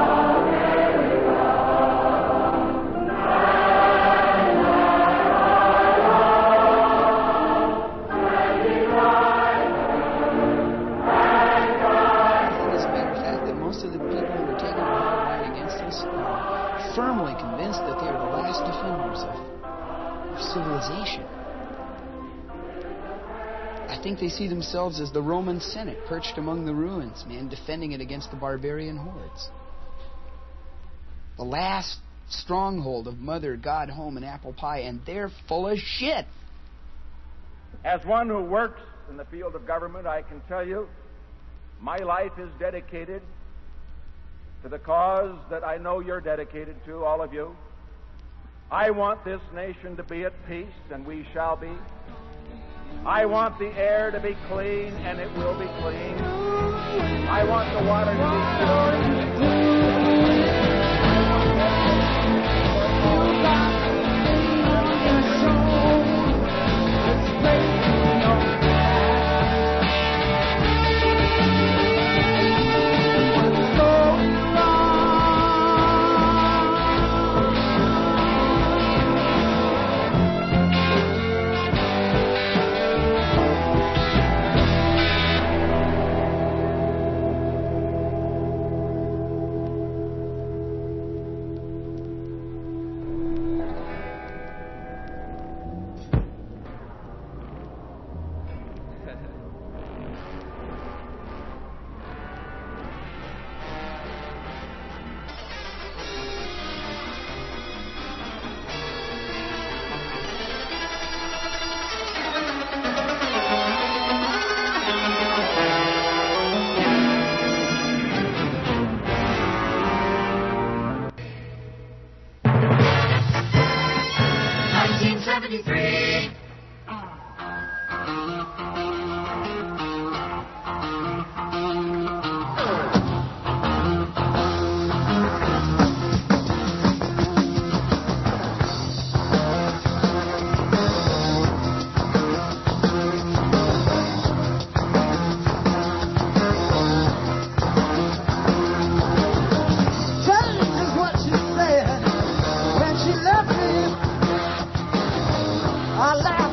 most of the people who are taking the hard line against us are firmly convinced that they are the last defenders of of civilization. I think they see themselves as the Roman Senate perched among the ruins, man, defending it against the barbarian hordes. The last stronghold of Mother God, Home, and Apple Pie, and they're full of shit. As one who works in the field of government, I can tell you my life is dedicated to the cause that I know you're dedicated to, all of you. I want this nation to be at peace, and we shall be. I want the air to be clean, and it will be clean. I want the water to be pure. I laugh.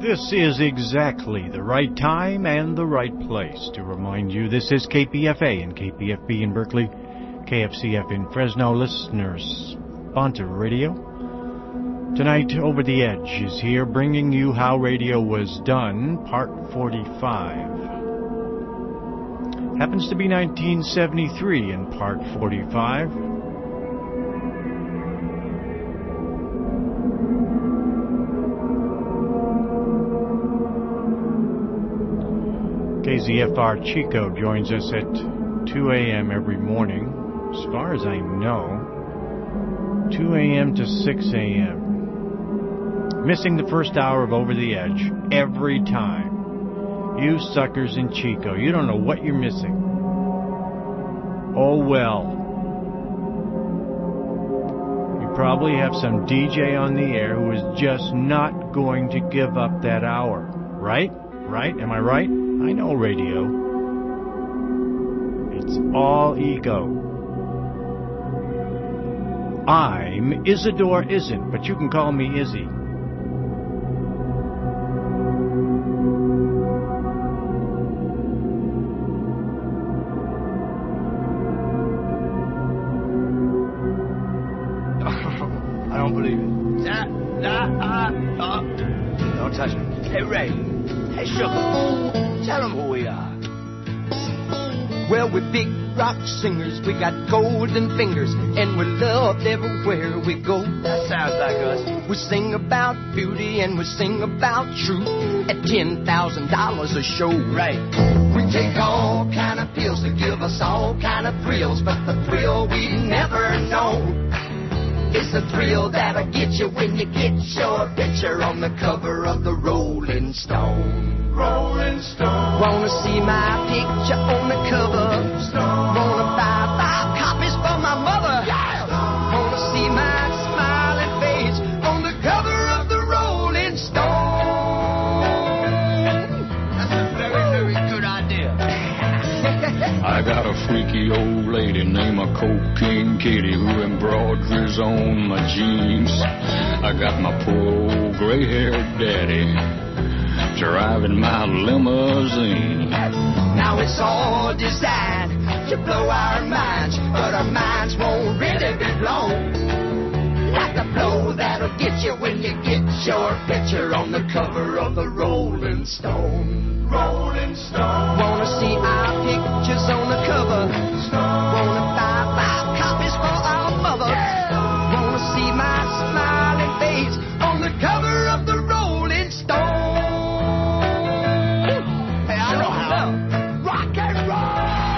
This is exactly the right time and the right place to remind you this is K P F A and K P F B in Berkeley, K F C F in Fresno. Listeners, Sponsor Radio. Tonight, Over the Edge is here bringing you How Radio Was Done, Part forty-five. Happens to be nineteen seventy-three in Part forty-five. K Z F R Chico joins us at two a.m. every morning, as far as I know, two a.m. to six a.m. Missing the first hour of Over the Edge every time. You suckers in Chico, you don't know what you're missing. Oh well. You probably have some D J on the air who is just not going to give up that hour. Right? Right? Am I right? I know radio. It's all ego. I'm Isidore Isn't, but you can call me Izzy. I don't believe it. Nah, nah, uh, uh. Don't touch me. Hey, Ray. Hey, Sugar. Tell them who we are. Well, we're big rock singers. We got golden fingers, and we're loved everywhere we go. That sounds like us. We sing about beauty, and we sing about truth at ten thousand dollars a show. Right. We take all kind of pills to give us all kind of thrills, but the thrill we never know is the thrill that'll get you when you get your picture on the cover of the Rolling Stone. Rolling Stone. Wanna see my picture on the cover? Stone. Wanna buy five copies for my mother? Yeah. Wanna see my smiling face on the cover of the Rolling Stone? That's a very, very good idea. I got a freaky old lady named a Cocaine Kitty who embroiders on my jeans. I got my poor old gray-haired daddy driving my limousine. Now it's all designed to blow our minds, but our minds won't really be blown like the blow that'll get you when you get your picture on the cover of the Rolling Stone. Rolling Stone. Wanna see our pictures on the cover? Stone. Wanna buy five copies for our mother? Yeah. Wanna see my smiling face on the cover of the Rolling Stone? Hey, I know how. Rock and roll!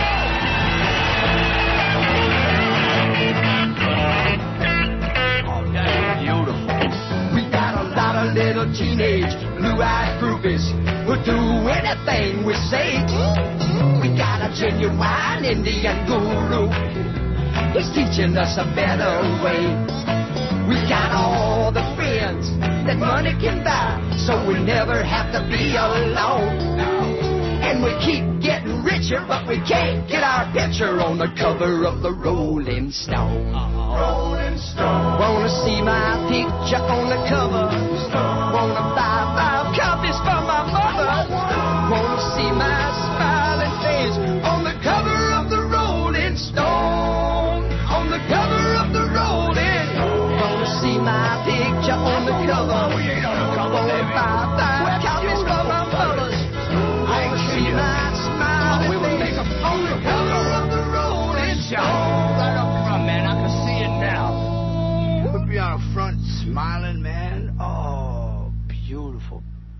Oh, that's beautiful. We got a lot of little teenage blue-eyed groupies who'll do anything we say. We got a genuine Indian guru who's teaching us a better way. We got all the friends that money can buy, so we never have to be alone. And we keep getting richer, but we can't get our picture on the cover of the Rolling Stone. Rolling Stone. Wanna see my picture on the cover? Wanna buy five copies for my mother? Wanna see my smiling face on the cover of the Rolling Stone? On the cover of the Rolling. Wanna see my picture on the cover? Wanna buy five copies for my mother? Wanna see my smiling face on the cover of the Rolling Stone? Right up front, man. I can see it now. We'll be on the front smiling, man. Oh, beautiful.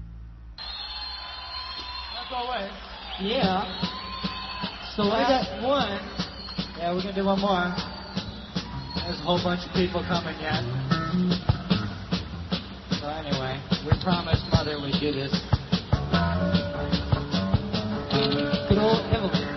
That's all right. Yeah. So last one. Yeah, we're gonna do one more. There's a whole bunch of people coming yet. So anyway, we promised Mother we'd do this. Good old Evelyn.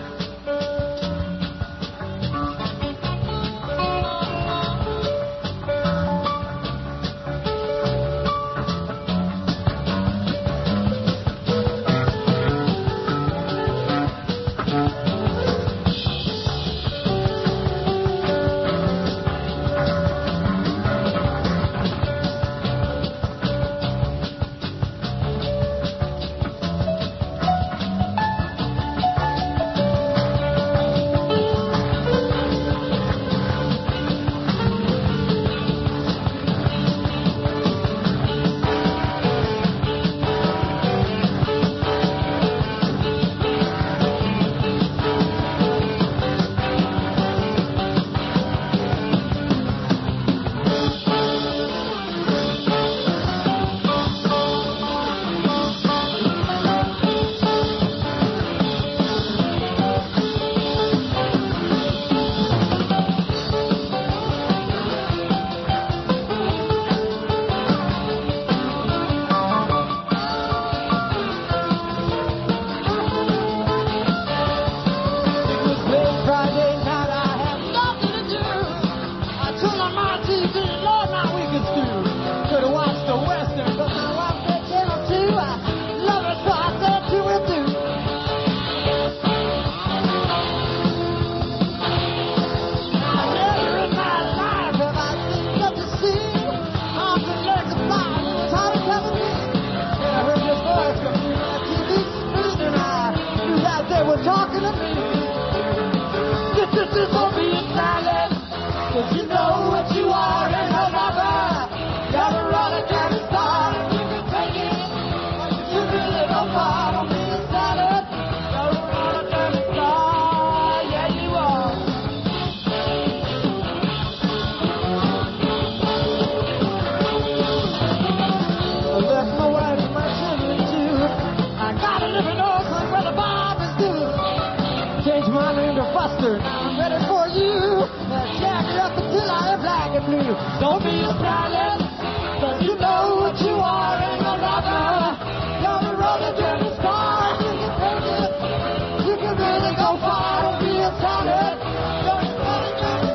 navy blue. Don't be a stallion, don't you know what you are in a lover? You're a roller dirty star, you can take it, you can really go far. Don't be a stallion, you're a roller dirty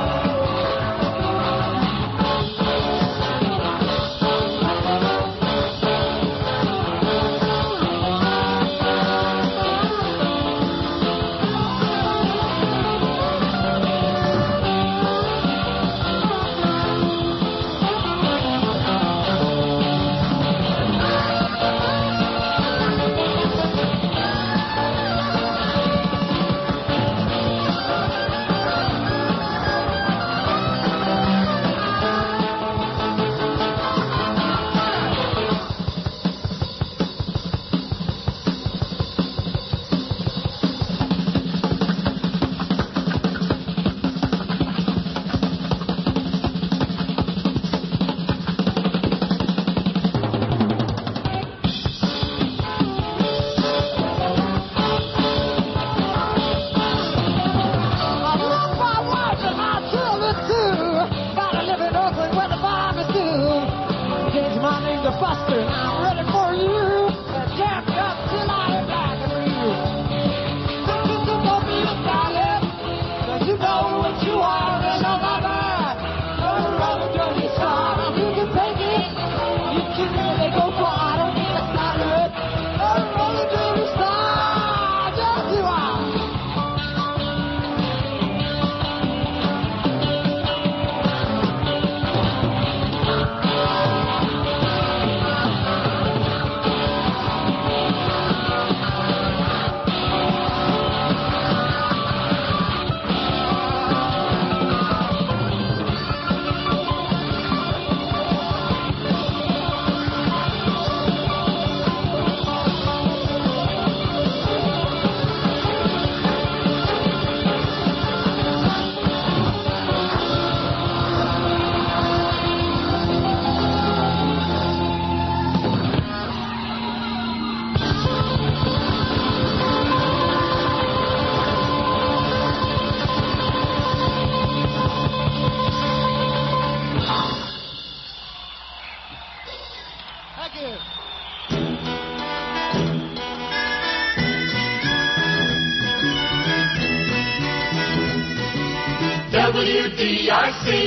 W D R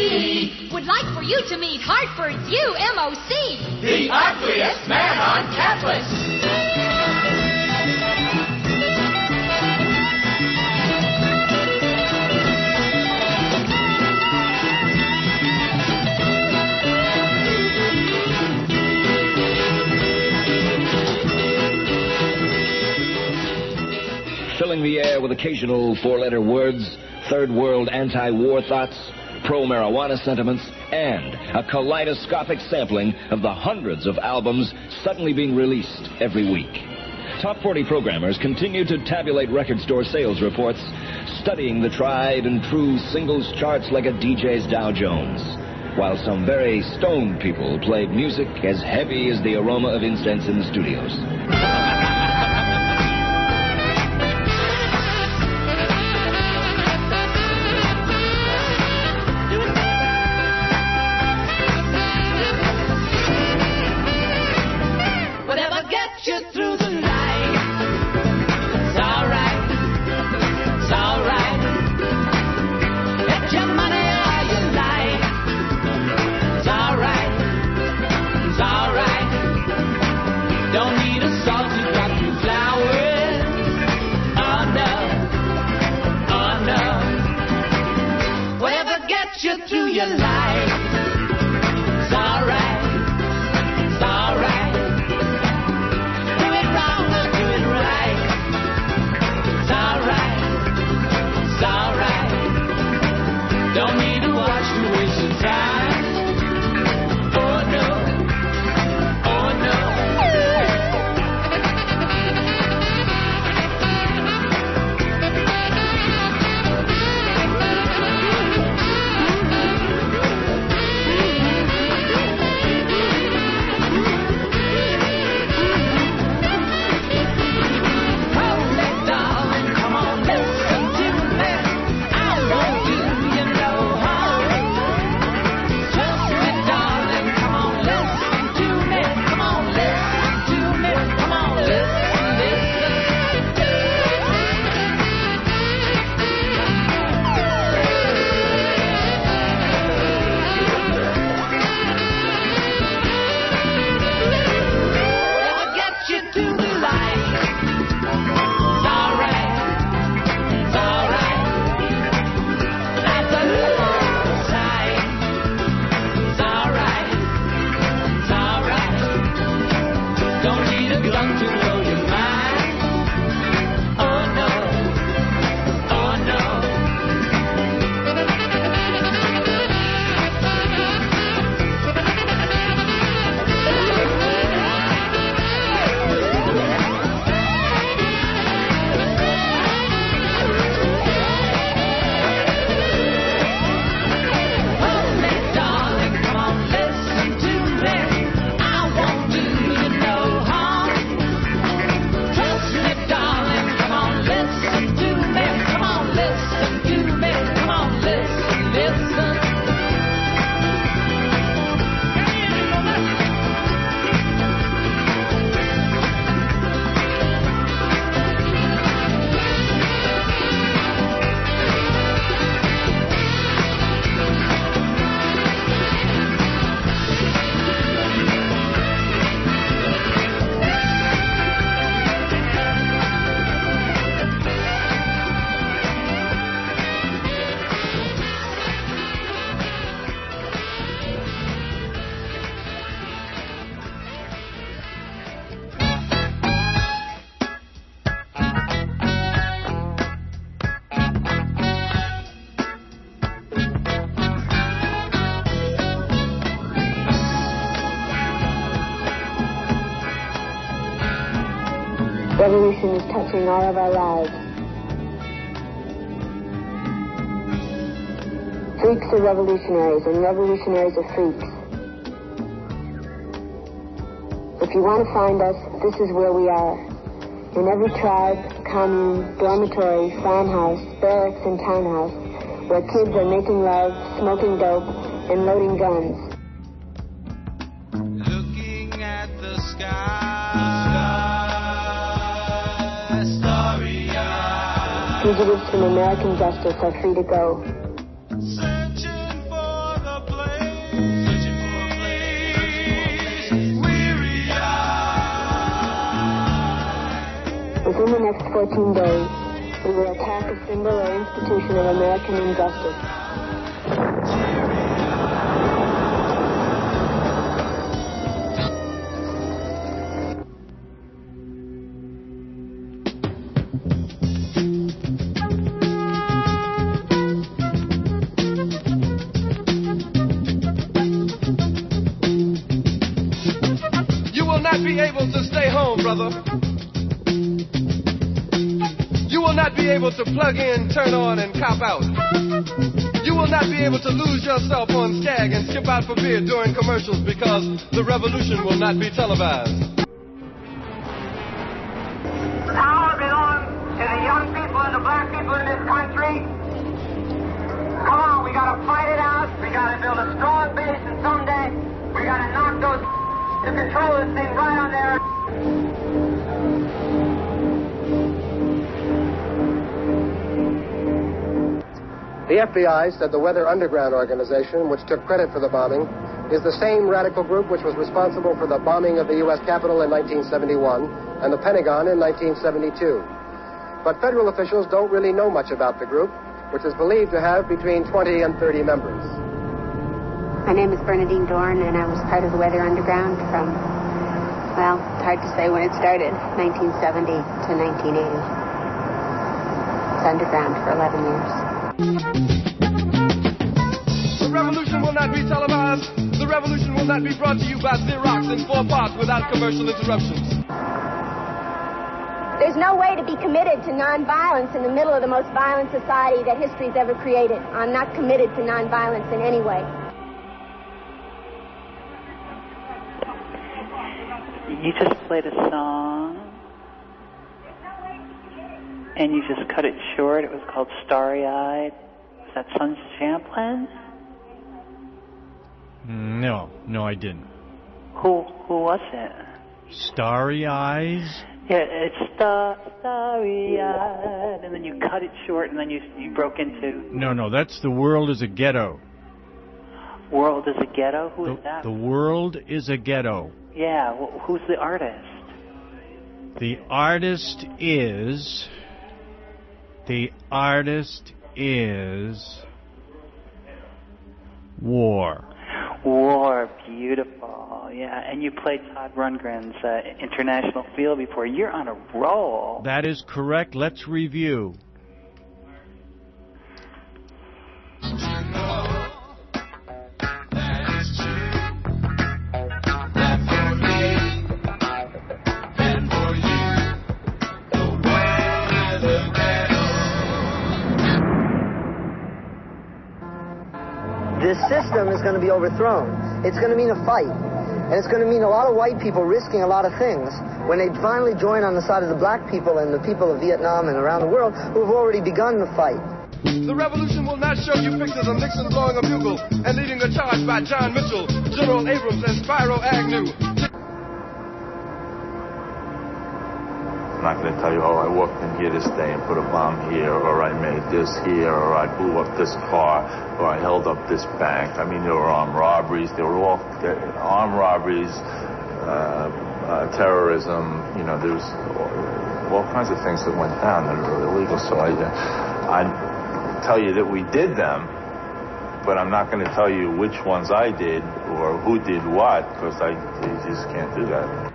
C would like for you to meet Hartford's U M O C, the ugliest man on campus. Filling the air with occasional four-letter words, third-world anti-war thoughts, pro-marijuana sentiments, and a kaleidoscopic sampling of the hundreds of albums suddenly being released every week. Top forty programmers continue to tabulate record store sales reports, studying the tried and true singles charts like a D J's Dow Jones, while some very stoned people played music as heavy as the aroma of incense in the studios. Through your life, it's alright, it's alright. Do it wrong or do it right, it's alright, it's alright. Don't need to watch to waste your time. Oh no, oh no. Revolution is touching all of our lives. Freaks are revolutionaries, and revolutionaries are freaks. If you want to find us, this is where we are. In every tribe, commune, dormitory, farmhouse, barracks, and townhouse, where kids are making love, smoking dope, and loading guns. Looking at the sky, starry-eyed. Fugitives from American justice are free to go. Searching for the place, searching for a place, weary-eyed. Within the next fourteen days, we will attack a symbol or institution of American injustice. You will not be able to stay home, brother. You will not be able to plug in, turn on, and cop out. You will not be able to lose yourself on Skag and skip out for beer during commercials because the revolution will not be televised. Power belongs to the young people and the black people in this country. Come on, we gotta fight it out. We gotta build a strong base, and someday we gotta knock those to control this thing right on there. The F B I said the Weather Underground organization, which took credit for the bombing, is the same radical group which was responsible for the bombing of the U S Capitol in nineteen seventy-one and the Pentagon in nineteen seventy-two. But federal officials don't really know much about the group, which is believed to have between twenty and thirty members. My name is Bernadine Dorn, and I was part of the Weather Underground from, well, it's hard to say when it started, nineteen seventy to nineteen eighty. It's underground for eleven years. The revolution will not be televised. The revolution will not be brought to you by Xerox in four parts without commercial interruptions. There's no way to be committed to nonviolence in the middle of the most violent society that history's ever created. I'm not committed to nonviolence in any way. You just played a song, and you just cut it short. It was called Starry Eyed. Was that Sons of Champlain? No, no, I didn't. Who who was it? Starry Eyes? Yeah, it's star, Starry Eyed, and then you cut it short, and then you you broke into No, no, that's The World is a Ghetto. World is a Ghetto? Who the, is that? The World is a Ghetto. Yeah, wh- who's the artist? The artist is... The artist is... War. War, beautiful. Yeah, and you played Todd Rundgren's uh, International Feel before. You're on a roll. That is correct. Let's review. This system is going to be overthrown. It's going to mean a fight. And it's going to mean a lot of white people risking a lot of things when they finally join on the side of the black people and the people of Vietnam and around the world who have already begun the fight. The revolution will not show you pictures of Nixon blowing a bugle and leading a charge by John Mitchell, General Abrams, and Spyro Agnew. I'm not going to tell you, oh, I walked in here this day and put a bomb here, or I made this here, or I blew up this car, or I held up this bank. I mean, there were armed robberies. There were all armed robberies, uh, uh, terrorism. You know, there was all kinds of things that went down that were illegal. So I, I tell you that we did them, but I'm not going to tell you which ones I did or who did what, because I you just can't do that.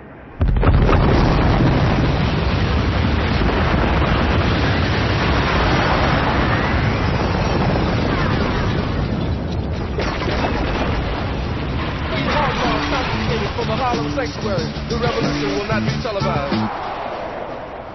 From the Harlem sanctuary, the revolution will not be televised.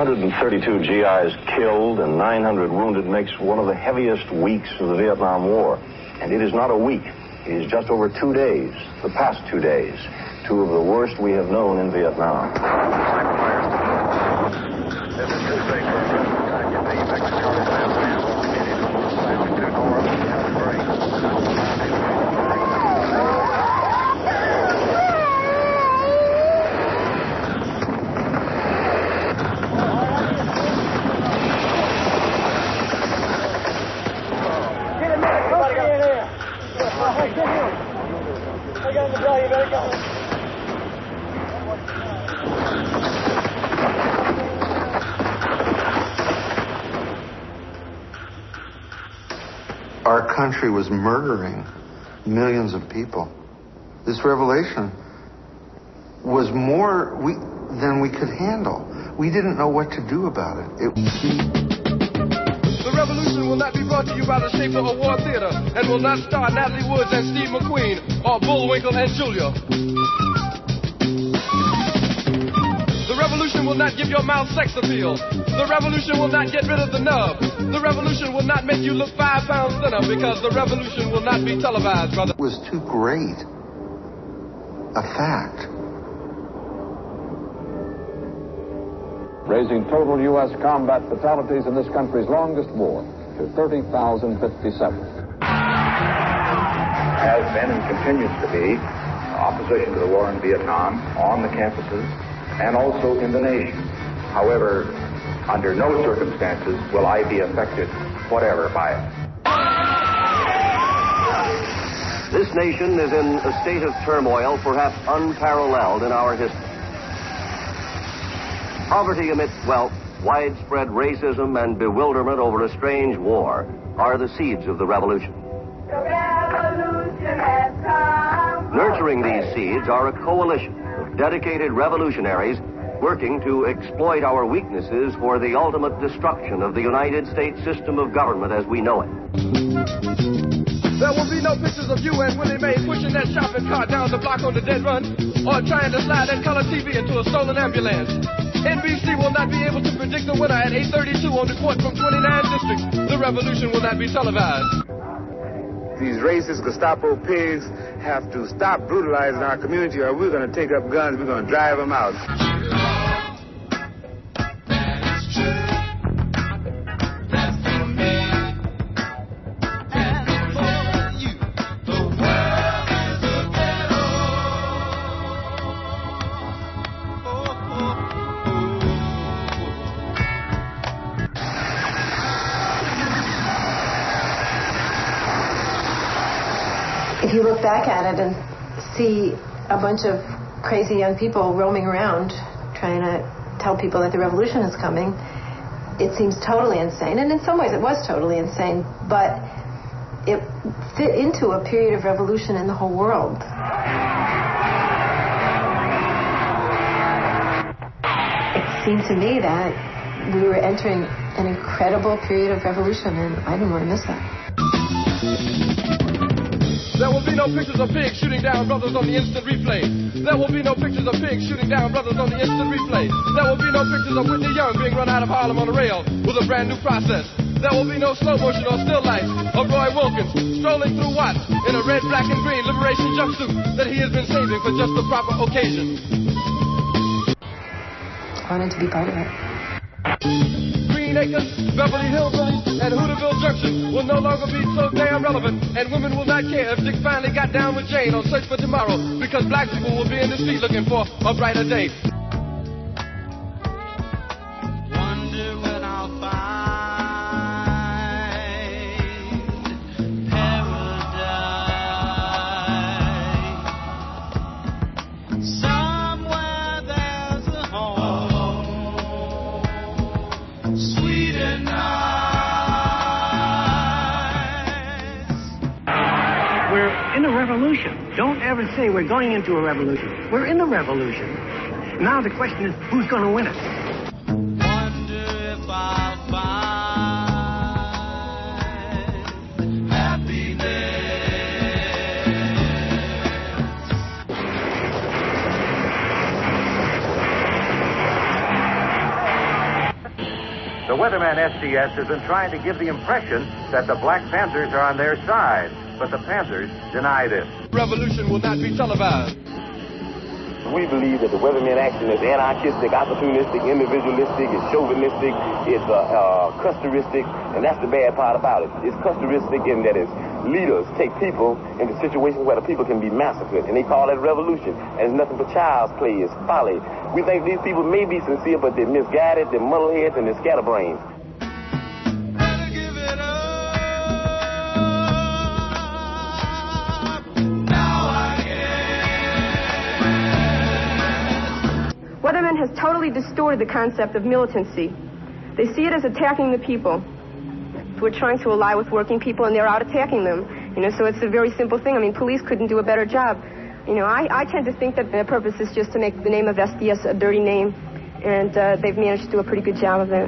hundred thirty-two G Is killed and nine hundred wounded makes one of the heaviest weeks of the Vietnam War. And it is not a week. It is just over two days, the past two days, two of the worst we have known in Vietnam. This is Tuesday, uh, get the back to Charlie Last bound to North Our country was murdering millions of people. This revelation was more we, than we could handle. We didn't know what to do about it. It The revolution will not be brought to you by the Schaefer Award Theater and will not star Natalie Woods and Steve McQueen or Bullwinkle and Julia. The revolution will not give your mouth sex appeal. The revolution will not get rid of the nub. The revolution will not make you look five pounds thinner because the revolution will not be televised, brother. It was too great a fact. Raising total U S combat fatalities in this country's longest war to thirty thousand fifty-seven. Has been and continues to be opposition to the war in Vietnam on the campuses and also in the nation. However, under no circumstances will I be affected whatever by it. This nation is in a state of turmoil perhaps unparalleled in our history. Poverty amidst wealth, widespread racism, and bewilderment over a strange war are the seeds of the revolution. The revolution has come. Nurturing these seeds are a coalition of dedicated revolutionaries working to exploit our weaknesses for the ultimate destruction of the United States system of government as we know it. There will be no pictures of you and Willie Mae pushing that shopping cart down the block on the dead run or trying to slide that color T V into a stolen ambulance. N B C will not be able to predict the winner at eight thirty-two on the court from twenty-nine districts. The revolution will not be televised. These racist Gestapo pigs have to stop brutalizing our community or we're going to take up guns, we're going to drive them out. If you look back at it and see a bunch of crazy young people roaming around trying to tell people that the revolution is coming, it seems totally insane. And in some ways it was totally insane, but it fit into a period of revolution in the whole world. It seemed to me that we were entering an incredible period of revolution, and I didn't want to miss that. There will be no pictures of pigs shooting down brothers on the instant replay. There will be no pictures of pigs shooting down brothers on the instant replay. There will be no pictures of Whitney Young being run out of Harlem on a rail with a brand new process. There will be no slow motion or still life of Roy Wilkins strolling through Watts in a red, black, and green liberation jumpsuit that he has been saving for just the proper occasion. I wanted to be part of it. Green Acres, Beverly Hillbillies, and Hooterville Junction will no longer be so damn relevant, and women will not care if Dick finally got down with Jane on Search for Tomorrow, because black people will be in the street looking for a brighter day. Wonder when I'll find paradise. Somewhere there's a home, sweet and nice. We're in a revolution. Don't ever say we're going into a revolution. We're in a revolution. Now the question is, who's going to win it? Wonder if I'll find happiness. weatherman S C S has been trying to give the impression that the Black Panthers are on their side, but the Panthers deny this. Revolution will not be televised. We believe that the weatherman action is anarchistic, opportunistic, individualistic, it's chauvinistic, it's uh, uh, custoristic, and that's the bad part about it. It's custoristic in that its leaders take people into situations where the people can be massacred, and they call it revolution. And it's nothing but child's play, it's folly. We think these people may be sincere, but they're misguided, they're muddleheads, and they're scatterbrains. Weatherman has totally distorted the concept of militancy. They see it as attacking the people. We're trying to ally with working people, and they're out attacking them. You know, so it's a very simple thing. I mean, police couldn't do a better job. You know, I, I tend to think that their purpose is just to make the name of S D S a dirty name, and uh, they've managed to do a pretty good job of that.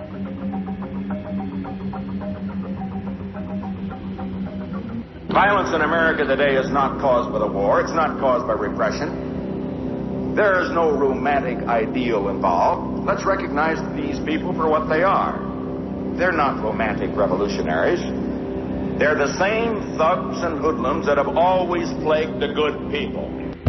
Violence in America today is not caused by the war. It's not caused by repression. There is no romantic ideal involved. Let's recognize these people for what they are. They're not romantic revolutionaries. They're the same thugs and hoodlums that have always plagued the good people.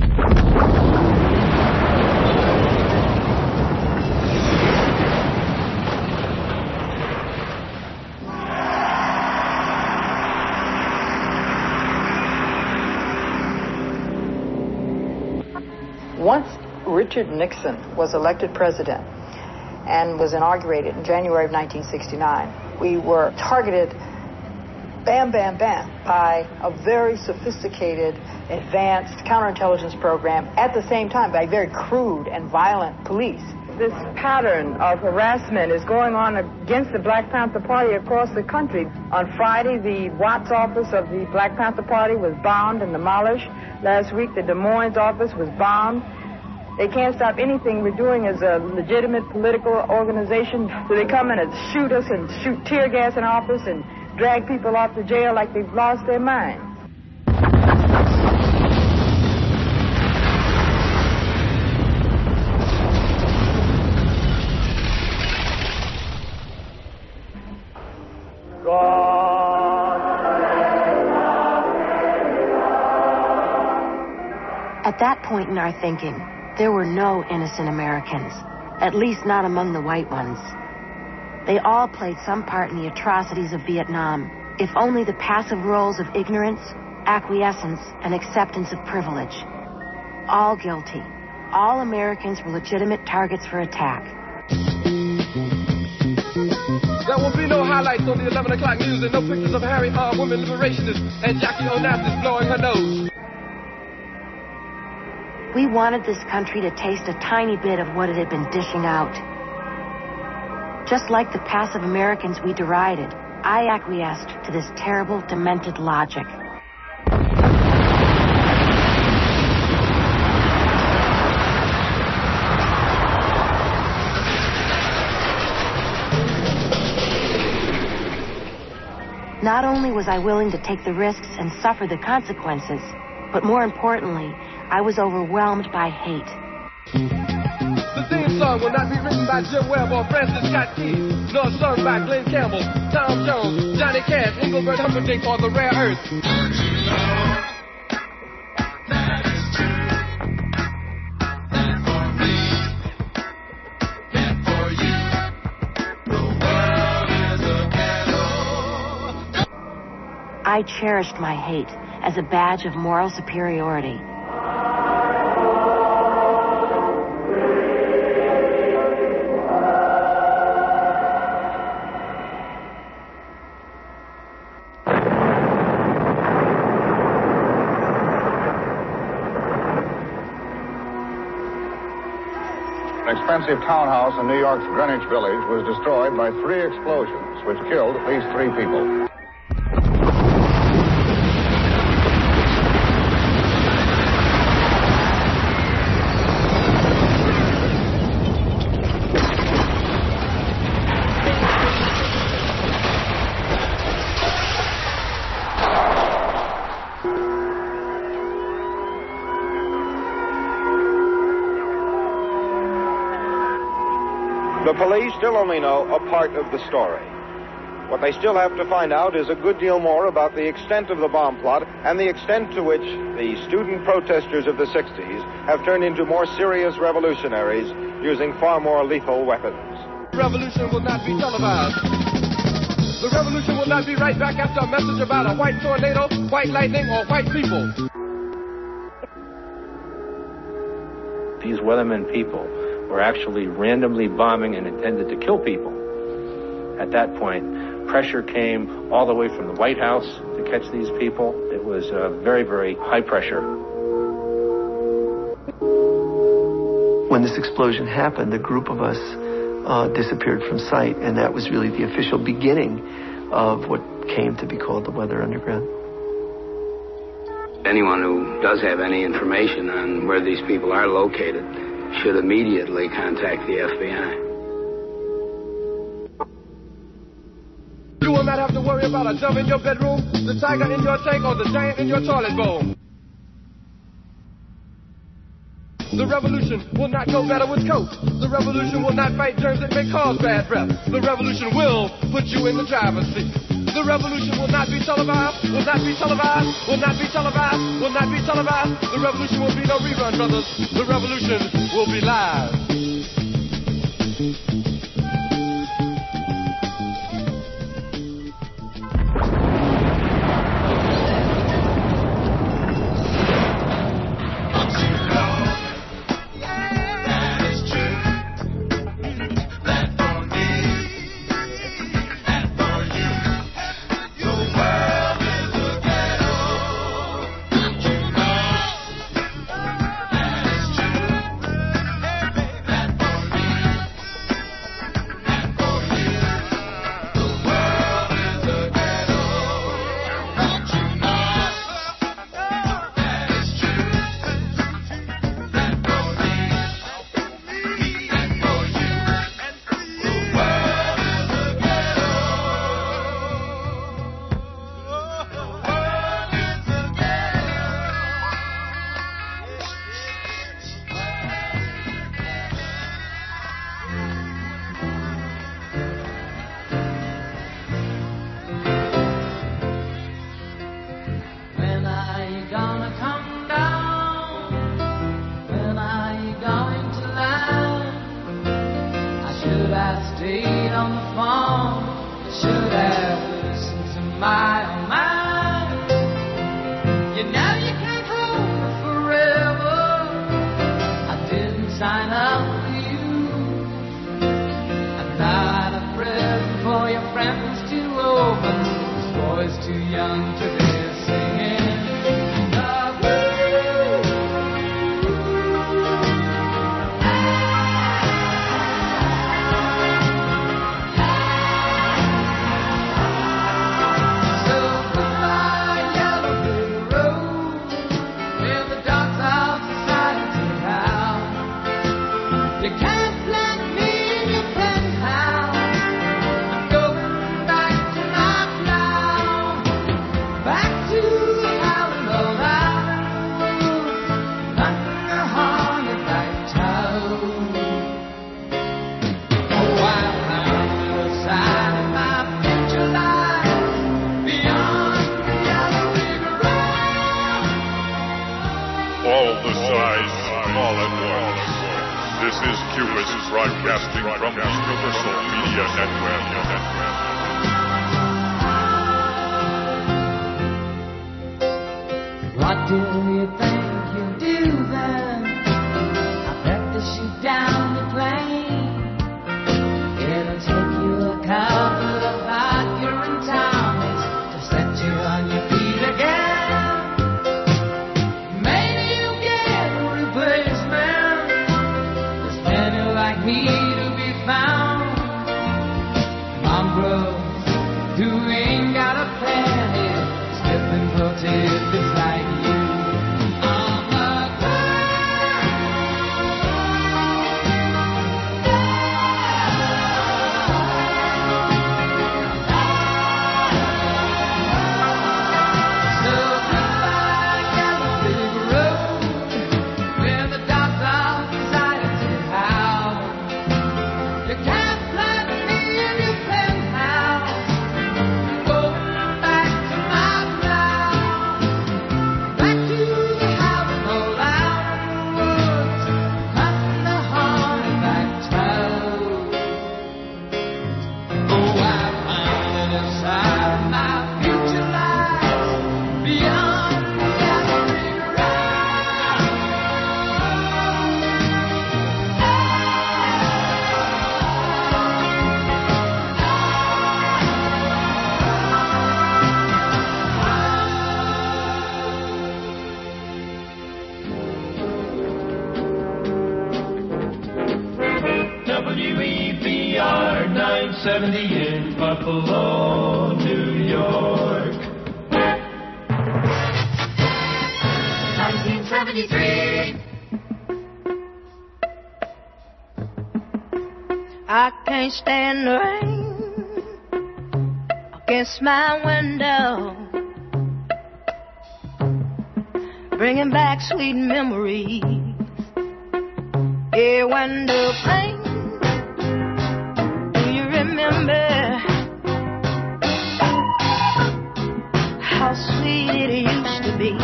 Once Richard Nixon was elected president and was inaugurated in January of nineteen sixty-nine, we were targeted, bam, bam, bam, by a very sophisticated, advanced counterintelligence program, at the same time by very crude and violent police. This pattern of harassment is going on against the Black Panther Party across the country. On Friday, the Watts office of the Black Panther Party was bombed and demolished. Last week, the Des Moines office was bombed. They can't stop anything we're doing as a legitimate political organization. So they come in and shoot us and shoot tear gas in our office and drag people off to jail like they've lost their minds. At that point in our thinking, there were no innocent Americans, at least not among the white ones. They all played some part in the atrocities of Vietnam, if only the passive roles of ignorance, acquiescence, and acceptance of privilege. All guilty. All Americans were legitimate targets for attack. There will be no highlights on the eleven o'clock news and no pictures of Harry Arm, women liberationists, and Jackie Onassis blowing her nose. We wanted this country to taste a tiny bit of what it had been dishing out. Just like the passive Americans we derided, I acquiesced to this terrible, demented logic. Not only was I willing to take the risks and suffer the consequences, but more importantly, I was overwhelmed by hate. The theme song will not be written by Jim Webb or Francis Scott Key, nor sung by Glenn Campbell, Tom Jones, Johnny Cash, Engelbert Humperdinck, or The Rare Earth. I cherished my hate as a badge of moral superiority. An expensive townhouse in New York's Greenwich Village was destroyed by three explosions, which killed at least three people. The police still only know a part of the story. What they still have to find out is a good deal more about the extent of the bomb plot and the extent to which the student protesters of the sixties have turned into more serious revolutionaries using far more lethal weapons. The revolution will not be televised. The revolution will not be right back after a message about a white tornado, white lightning, or white people. These Weathermen people were actually randomly bombing and intended to kill people. At that point, pressure came all the way from the White House to catch these people. It was uh, very, very high pressure. When this explosion happened, a group of us uh, disappeared from sight, and that was really the official beginning of what came to be called the Weather Underground. Anyone who does have any information on where these people are located should immediately contact the F B I. You will not have to worry about a dove in your bedroom, the tiger in your tank, or the giant in your toilet bowl. The revolution will not go better with coke. The revolution will not fight germs that may cause bad breath. The revolution will put you in the driver's seat. The revolution will not be televised, will not be televised, will not be televised, will not be televised. The revolution will be no rerun, brothers. The revolution will be live. Who ain't got a plan here, stepping for tidbits like you. seventy in Buffalo, New York. nineteen seventy-three. I can't stand the rain against my window, bringing back sweet memories. Yeah, window pane, do you remember how sweet it used to be?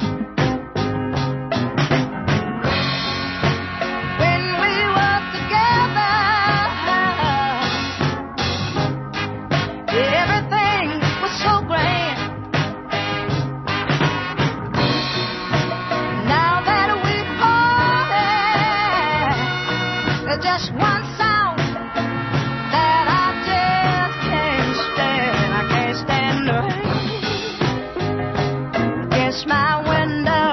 When we were together, everything was so grand. Now that we parted, there's just one sound that I just can't stand. I can't stand the rain against my window,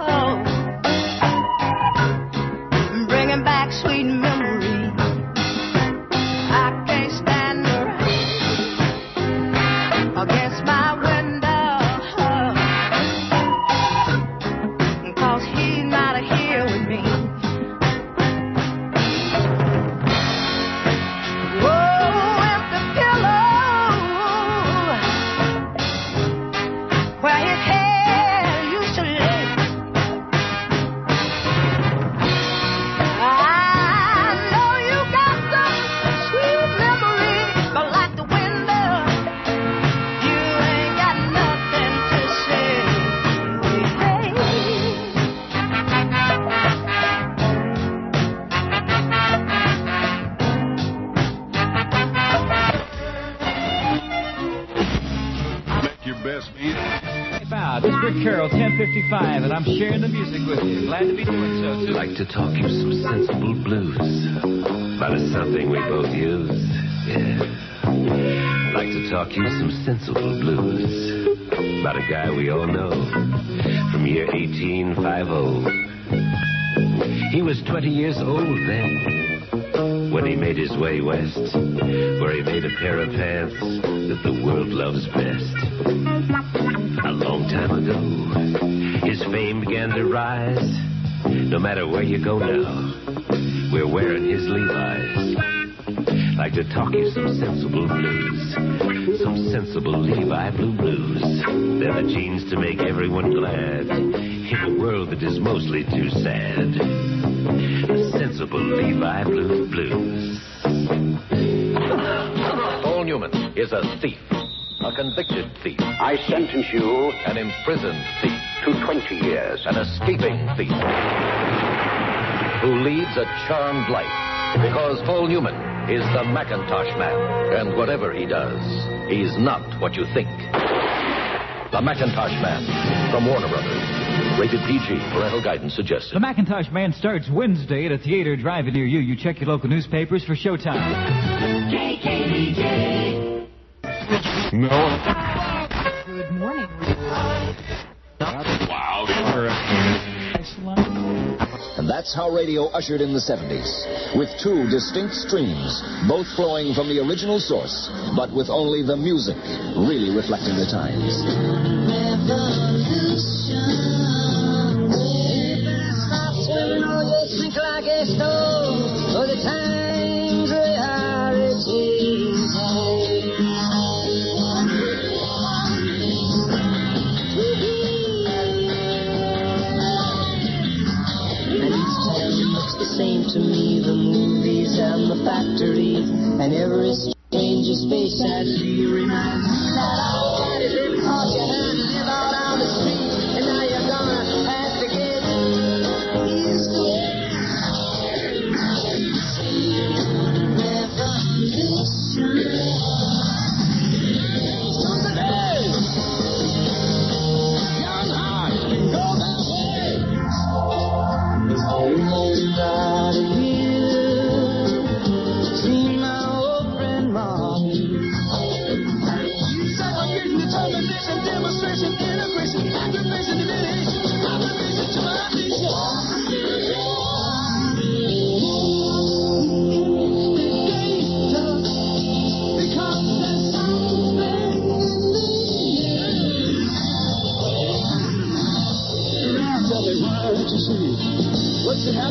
bringing back sweet memories. I can't stand the rain against my window, 'cause he's not here with me. Whoa, empty pillow where his head used to lay. I know you got some sweet memory, but like the window, you ain't got nothing to say. Hey. Make your best beat. Bow, this is Rick Carroll, ten fifty-five, and I'm sharing the music with you. Glad to be doing so, too. Like to talk you some sensible blues about a something we both use. Yeah. Like to talk you some sensible blues about a guy we all know from year eighteen fifty. He was twenty years old then when he made his way west, where he made a pair of pants that the world loves best. A long time ago, his fame began to rise. No matter where you go now, we're wearing his Levi's. Like to talk you some sensible blues, some sensible Levi blue blues. They're the jeans to make everyone glad in a world that is mostly too sad. The sensible Levi blue blues. Paul Newman is a thief, a convicted thief. I sentence you An imprisoned thief, to twenty years. an escaping thief, who leads a charmed life. Because Paul Newman is the Macintosh Man, and whatever he does, he's not what you think. The Macintosh Man from Warner Brothers. Rated P G. Parental guidance suggested. The Macintosh Man starts Wednesday at a theater drive-in near you. You check your local newspapers for showtime. K K D J. No. Good morning. Wow. And that's how radio ushered in the seventies, with two distinct streams, both flowing from the original source, but with only the music really reflecting the times. Same to me, the movies and the factory, and every strange space at sea reminds me that all that is in caught your hand and live out on the street, and now you're gonna have to get used to it. Young heart, go that way.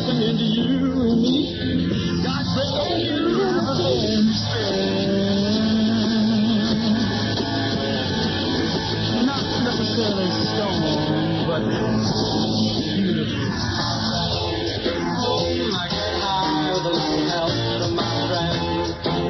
happening to you and me. God save you and not necessarily stone, but beautiful. Oh, I get high with a little help from my friends.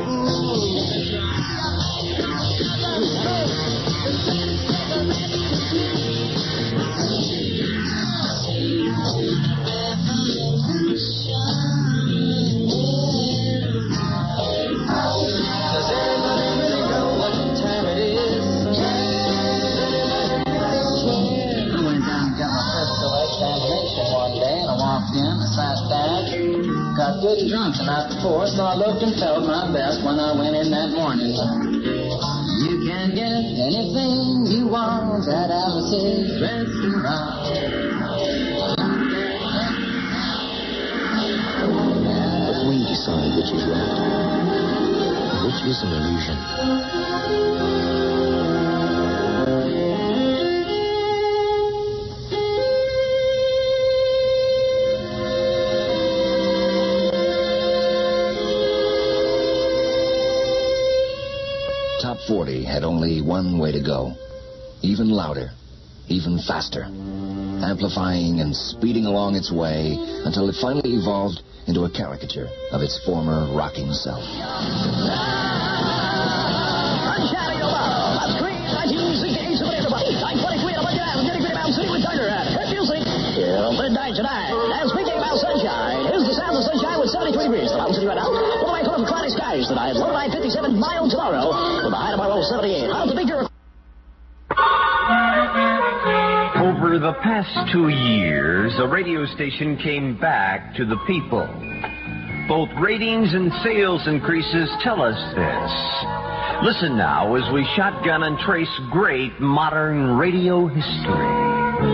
Got good drunk the night before, so I looked and felt my best when I went in that morning. You can get anything you want at Alice's Restaurant. But we decide which is right, which is an illusion. Top forty had only one way to go. Even louder, even faster. Amplifying and speeding along its way until it finally evolved into a caricature of its former rocking self. Unshouting your love. That's Creed, nineteen sixty-eight, so everybody. nine twenty-three, and a bunch of ass, getting rid of Mountain City with Turner at Hit Music. Till midnight tonight. And speaking about sunshine, here's the sound of sunshine with seventy-three degrees. The Mountain City right now. What do I call them cloudy skies tonight? Low line fifty-seven, mild tomorrow. With a high tomorrow seventy-eight. How's the picture? Over the past two years, a radio station came back to the people. Both ratings and sales increases tell us this. Listen now as we shotgun and trace great modern radio history.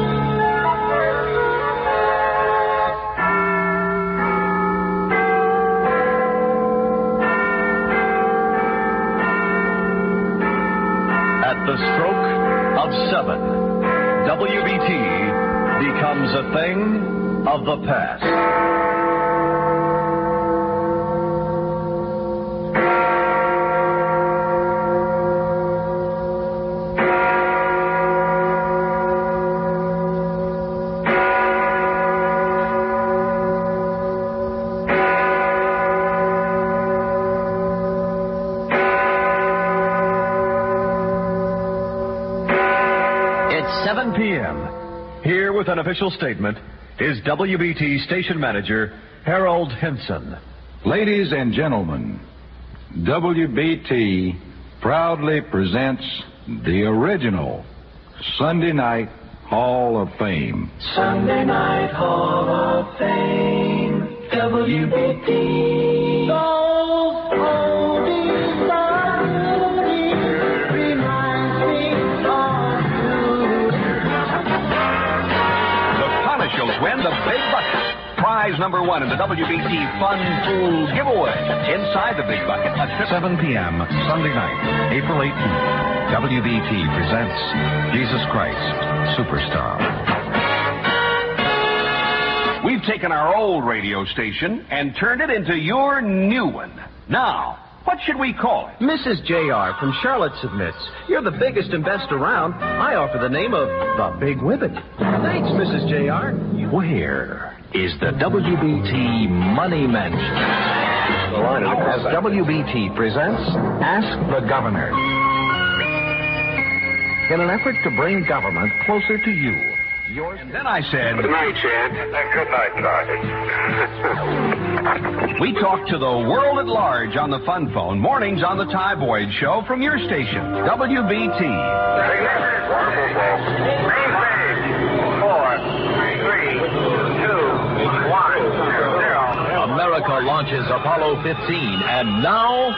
At the stroke of seven, W B T becomes a thing of the past. seven p.m. Here with an official statement is W B T station manager Harold Henson. Ladies and gentlemen, W B T proudly presents the original Sunday Night Hall of Fame. Sunday Night Hall of Fame, W B T. Those oldies reminds me of Shows win the big bucket. Prize number one in the W B T Fun Pool giveaway. Inside the big bucket at seven p.m. Sunday night, April eighteenth. W B T presents Jesus Christ Superstar. We've taken our old radio station and turned it into your new one. Now, what should we call it? Missus J R from Charlotte submits. You're the biggest and best around. I offer the name of the Big Whippet. Thanks, Missus J R. Where is the W B T Money Mansion? As W B T presents Ask the Governor. In an effort to bring government closer to you. Yours. And then I said... Good night, Chad. Good night, Sergeant. We talk to the world at large on the fun phone, mornings on the Ty Boyd Show from your station, W B T. Four, three, two, one, zero. America launches Apollo fifteen, and now...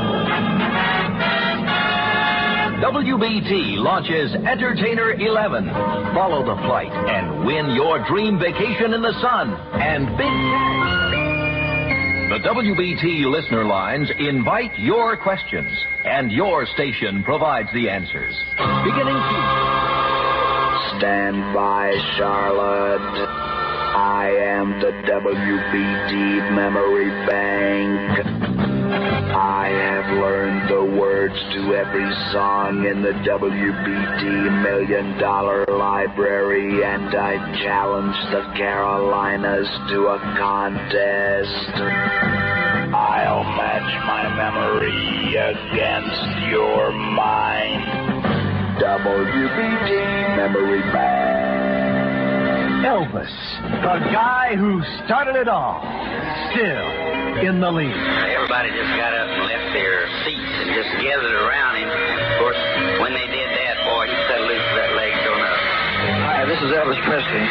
W B T launches Entertainer eleven. Follow the flight and win your dream vacation in the sun and big cash. The W B T listener lines invite your questions, and your station provides the answers. Beginning to... Stand by, Charlotte. I am the W B D Memory Bank. I have learned the words to every song in the W B D Million Dollar Library, and I challenge the Carolinas to a contest. I'll match my memory against your mind. W B D Memory Bank. Elvis, the guy who started it all, still in the lead. Everybody just got up and left their seats and just gathered around him. Of course, when they did that, boy, he set loose of that leg going up. Hi, this is Elvis Presley.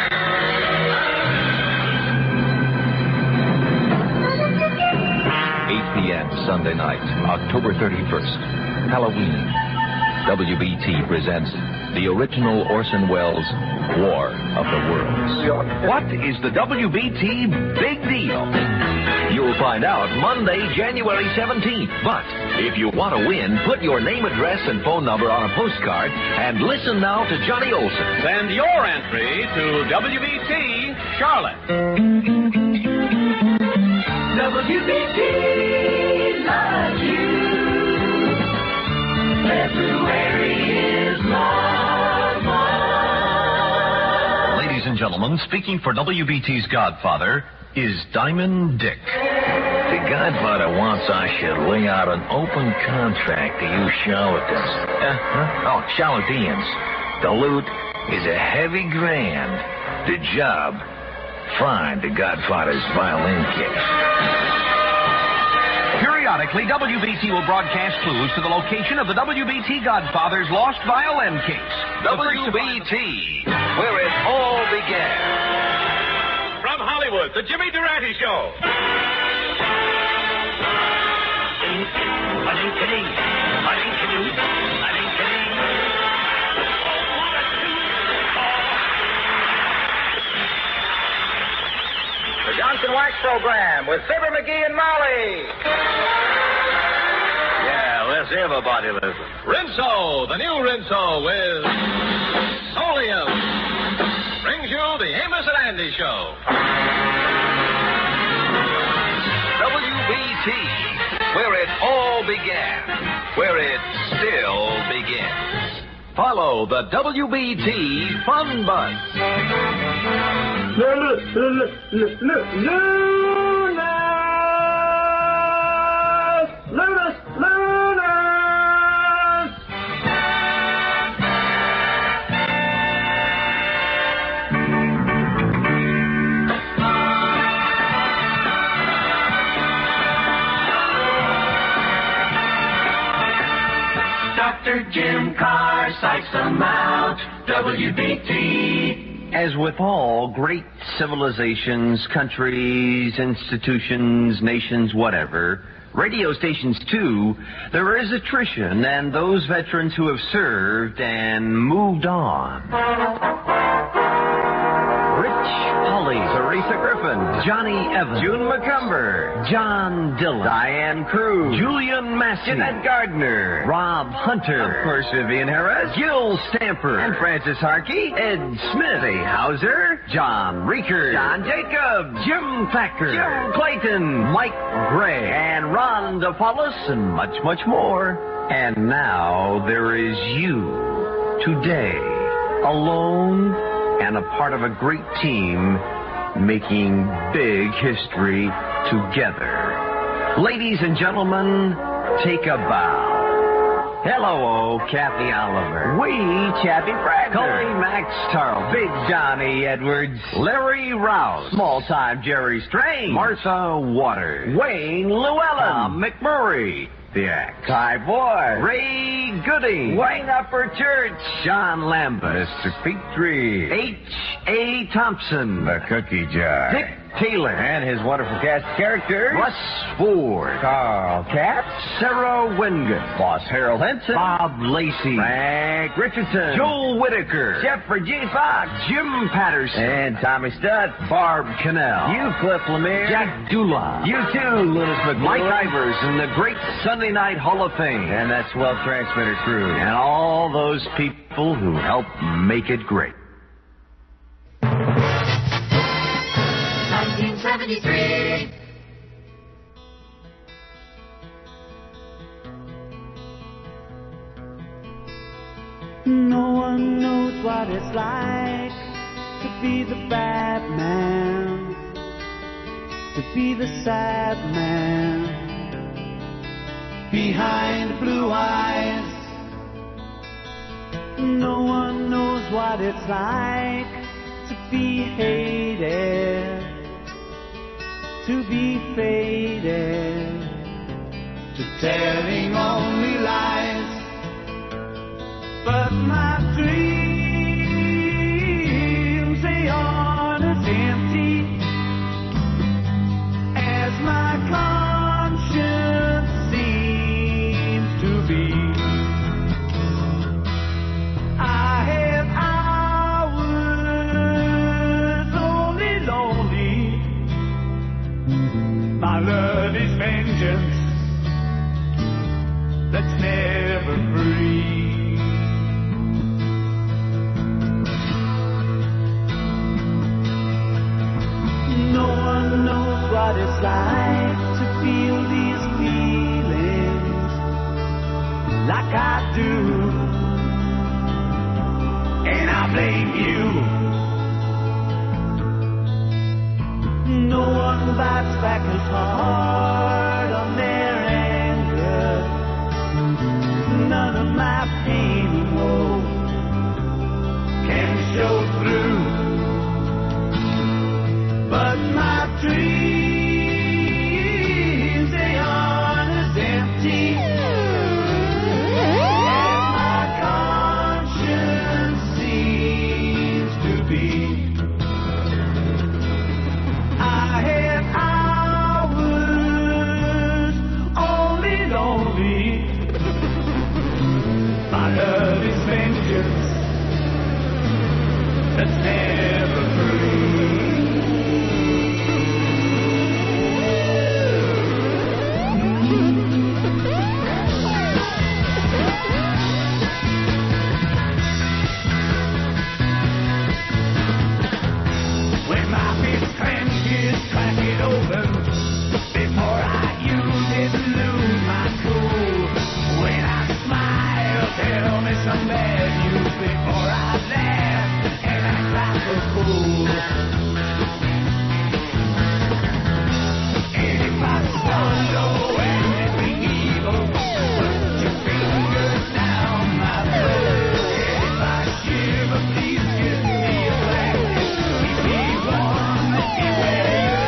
eight p.m. Sunday night, October thirty-first, Halloween. W B T presents the original Orson Welles War of the Worlds. What is the W B T Big Deal? You'll find out Monday, January seventeenth. But if you want to win, put your name, address, and phone number on a postcard and listen now to Johnny Olson. Send your entry to W B T, Charlotte. W B T loves you. February is love month. Ladies and gentlemen, speaking for W B T's Godfather is Diamond Dick. The Godfather wants I should lay out an open contract to use charlatans. Uh-huh. Oh, charlatans. The loot is a heavy grand. The job, find the Godfather's violin case. Periodically, W B T will broadcast clues to the location of the W B T Godfather's lost violin case. W B T, where it all began. From Hollywood, the Jimmy Durante Show. The Johnson Wax Program with Fibber McGee and Molly. Yeah, let's everybody listen. Rinso, the new Rinso with Solium, brings you the Amos and Andy Show. W B T, where it all began, where it still begins. Follow the W B T Fun Bus. Lunas! Lunas! Lunas! Doctor Jim Carr psychs them out. W B T. As with all great civilizations, countries, institutions, nations, whatever, radio stations too, there is attrition and those veterans who have served and moved on. Rich Polly, Teresa Griffin, Johnny Evans, June McCumber, John Dillon, Diane Cruz, Julian Massey, Jeanette Gardner, Rob Hunter, of course Vivian Harris, Gil Stamper, and Francis Harkey, Ed Smith, A. Hauser, John Reeker, John Jacobs, Jim Thacker, Jim Clayton, Mike Gray, and Ron DePaulis, and much, much more. And now there is you, today, alone and a part of a great team making big history together. Ladies and gentlemen, take a bow. Hello, Kathy Oliver. We, Chappie Bradford. Coley Max Tarl. Big Johnny Edwards. Larry Rouse. Small-time Jerry Strange. Martha Waters. Wayne Llewellyn. Tom McMurray. The Axe. Ty Boy. Ray Gooding. Wayne Upper Church. Sean Lambert. Mister Petrie. H A. Thompson. The Cookie Jar. Dick Taylor. And his wonderful cast of characters. Russ Ford. Carl Katz. Sarah Wingate. Boss Harold Henson. Bob Lacey. Frank Richardson. Joel Whitaker. Jeffrey G. Fox. Jim Patterson. And Tommy Stutt. Barb Cannell. You, Cliff Lemire. Jack Dula. You too, Louis McGuire. Mike Ivers and the great Sunday Night Hall of Fame. And that swell transmitter crew. And all those people who helped make it great. seventy-three. No one knows what it's like to be the bad man, to be the sad man behind blue eyes. No one knows what it's like to be hated, to be faded, to telling only lies. But my dreams, they aren't as empty as my conscience seems to be. I have hours only lonely. My love is vengeance that's never free. No one knows what it's like to feel these feelings like I do, and I blame you. No one bites back as hard on their anger. None of my pain and woe can show through. But my dreams, they aren't as empty as my conscience seems to be. I have hours only lonely. My love is vengeance that's never free. Some bad news before I laugh and act like a fool. And if I swallow anything evil, put your fingers down my throat. And if I shiver, please give me a blanket. Keep me warm, let me wear your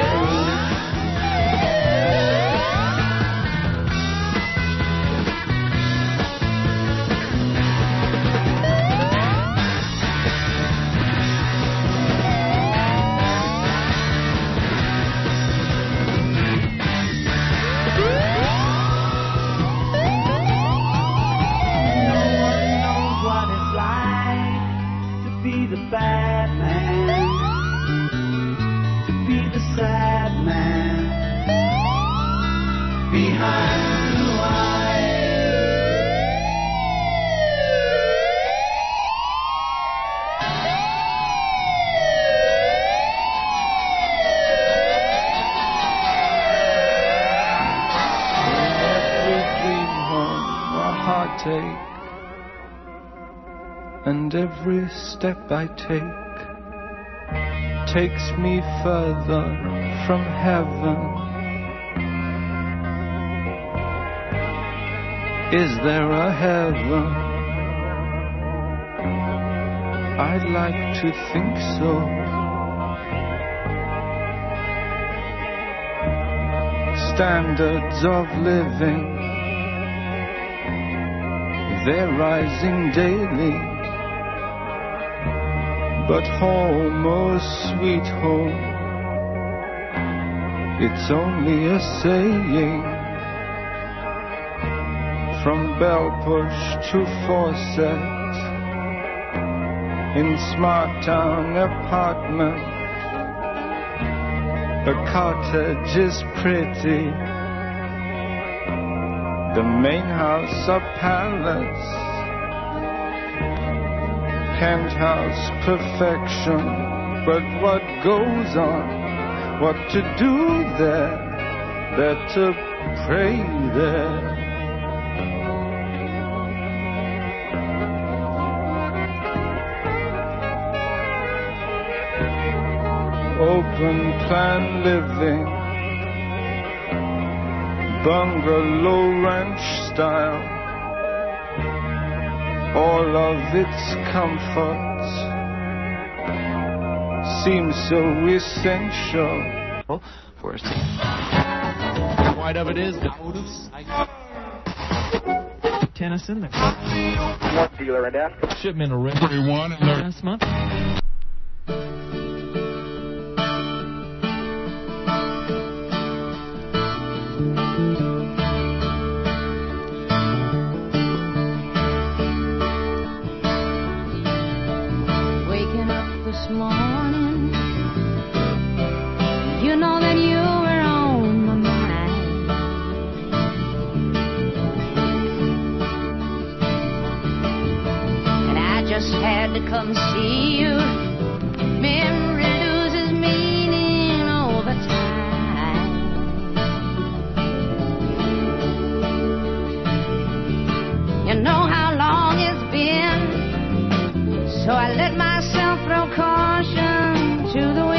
bad man, to be the sad man behind blue Every dream home a heartache, and every step I take takes me further from heaven. Is there a heaven? I'd like to think so. Standards of living, they're rising daily. But home, oh sweet home, it's only a saying. From bell push to faucet, in smart town apartment, the cottage is pretty, the main house a palace. Penthouse perfection, but what goes on what to do there, better pray there. Open plan living, bungalow ranch style, all of its comforts seem so essential. For us. White of it is out of sight. Tennyson, the dealer and that. shipment of red Everyone and their last month. Waking up this morning, you know that you were on my mind. And I just had to come see you. Memory loses meaning over time. You know how long it's been, so I let myself throw caution to the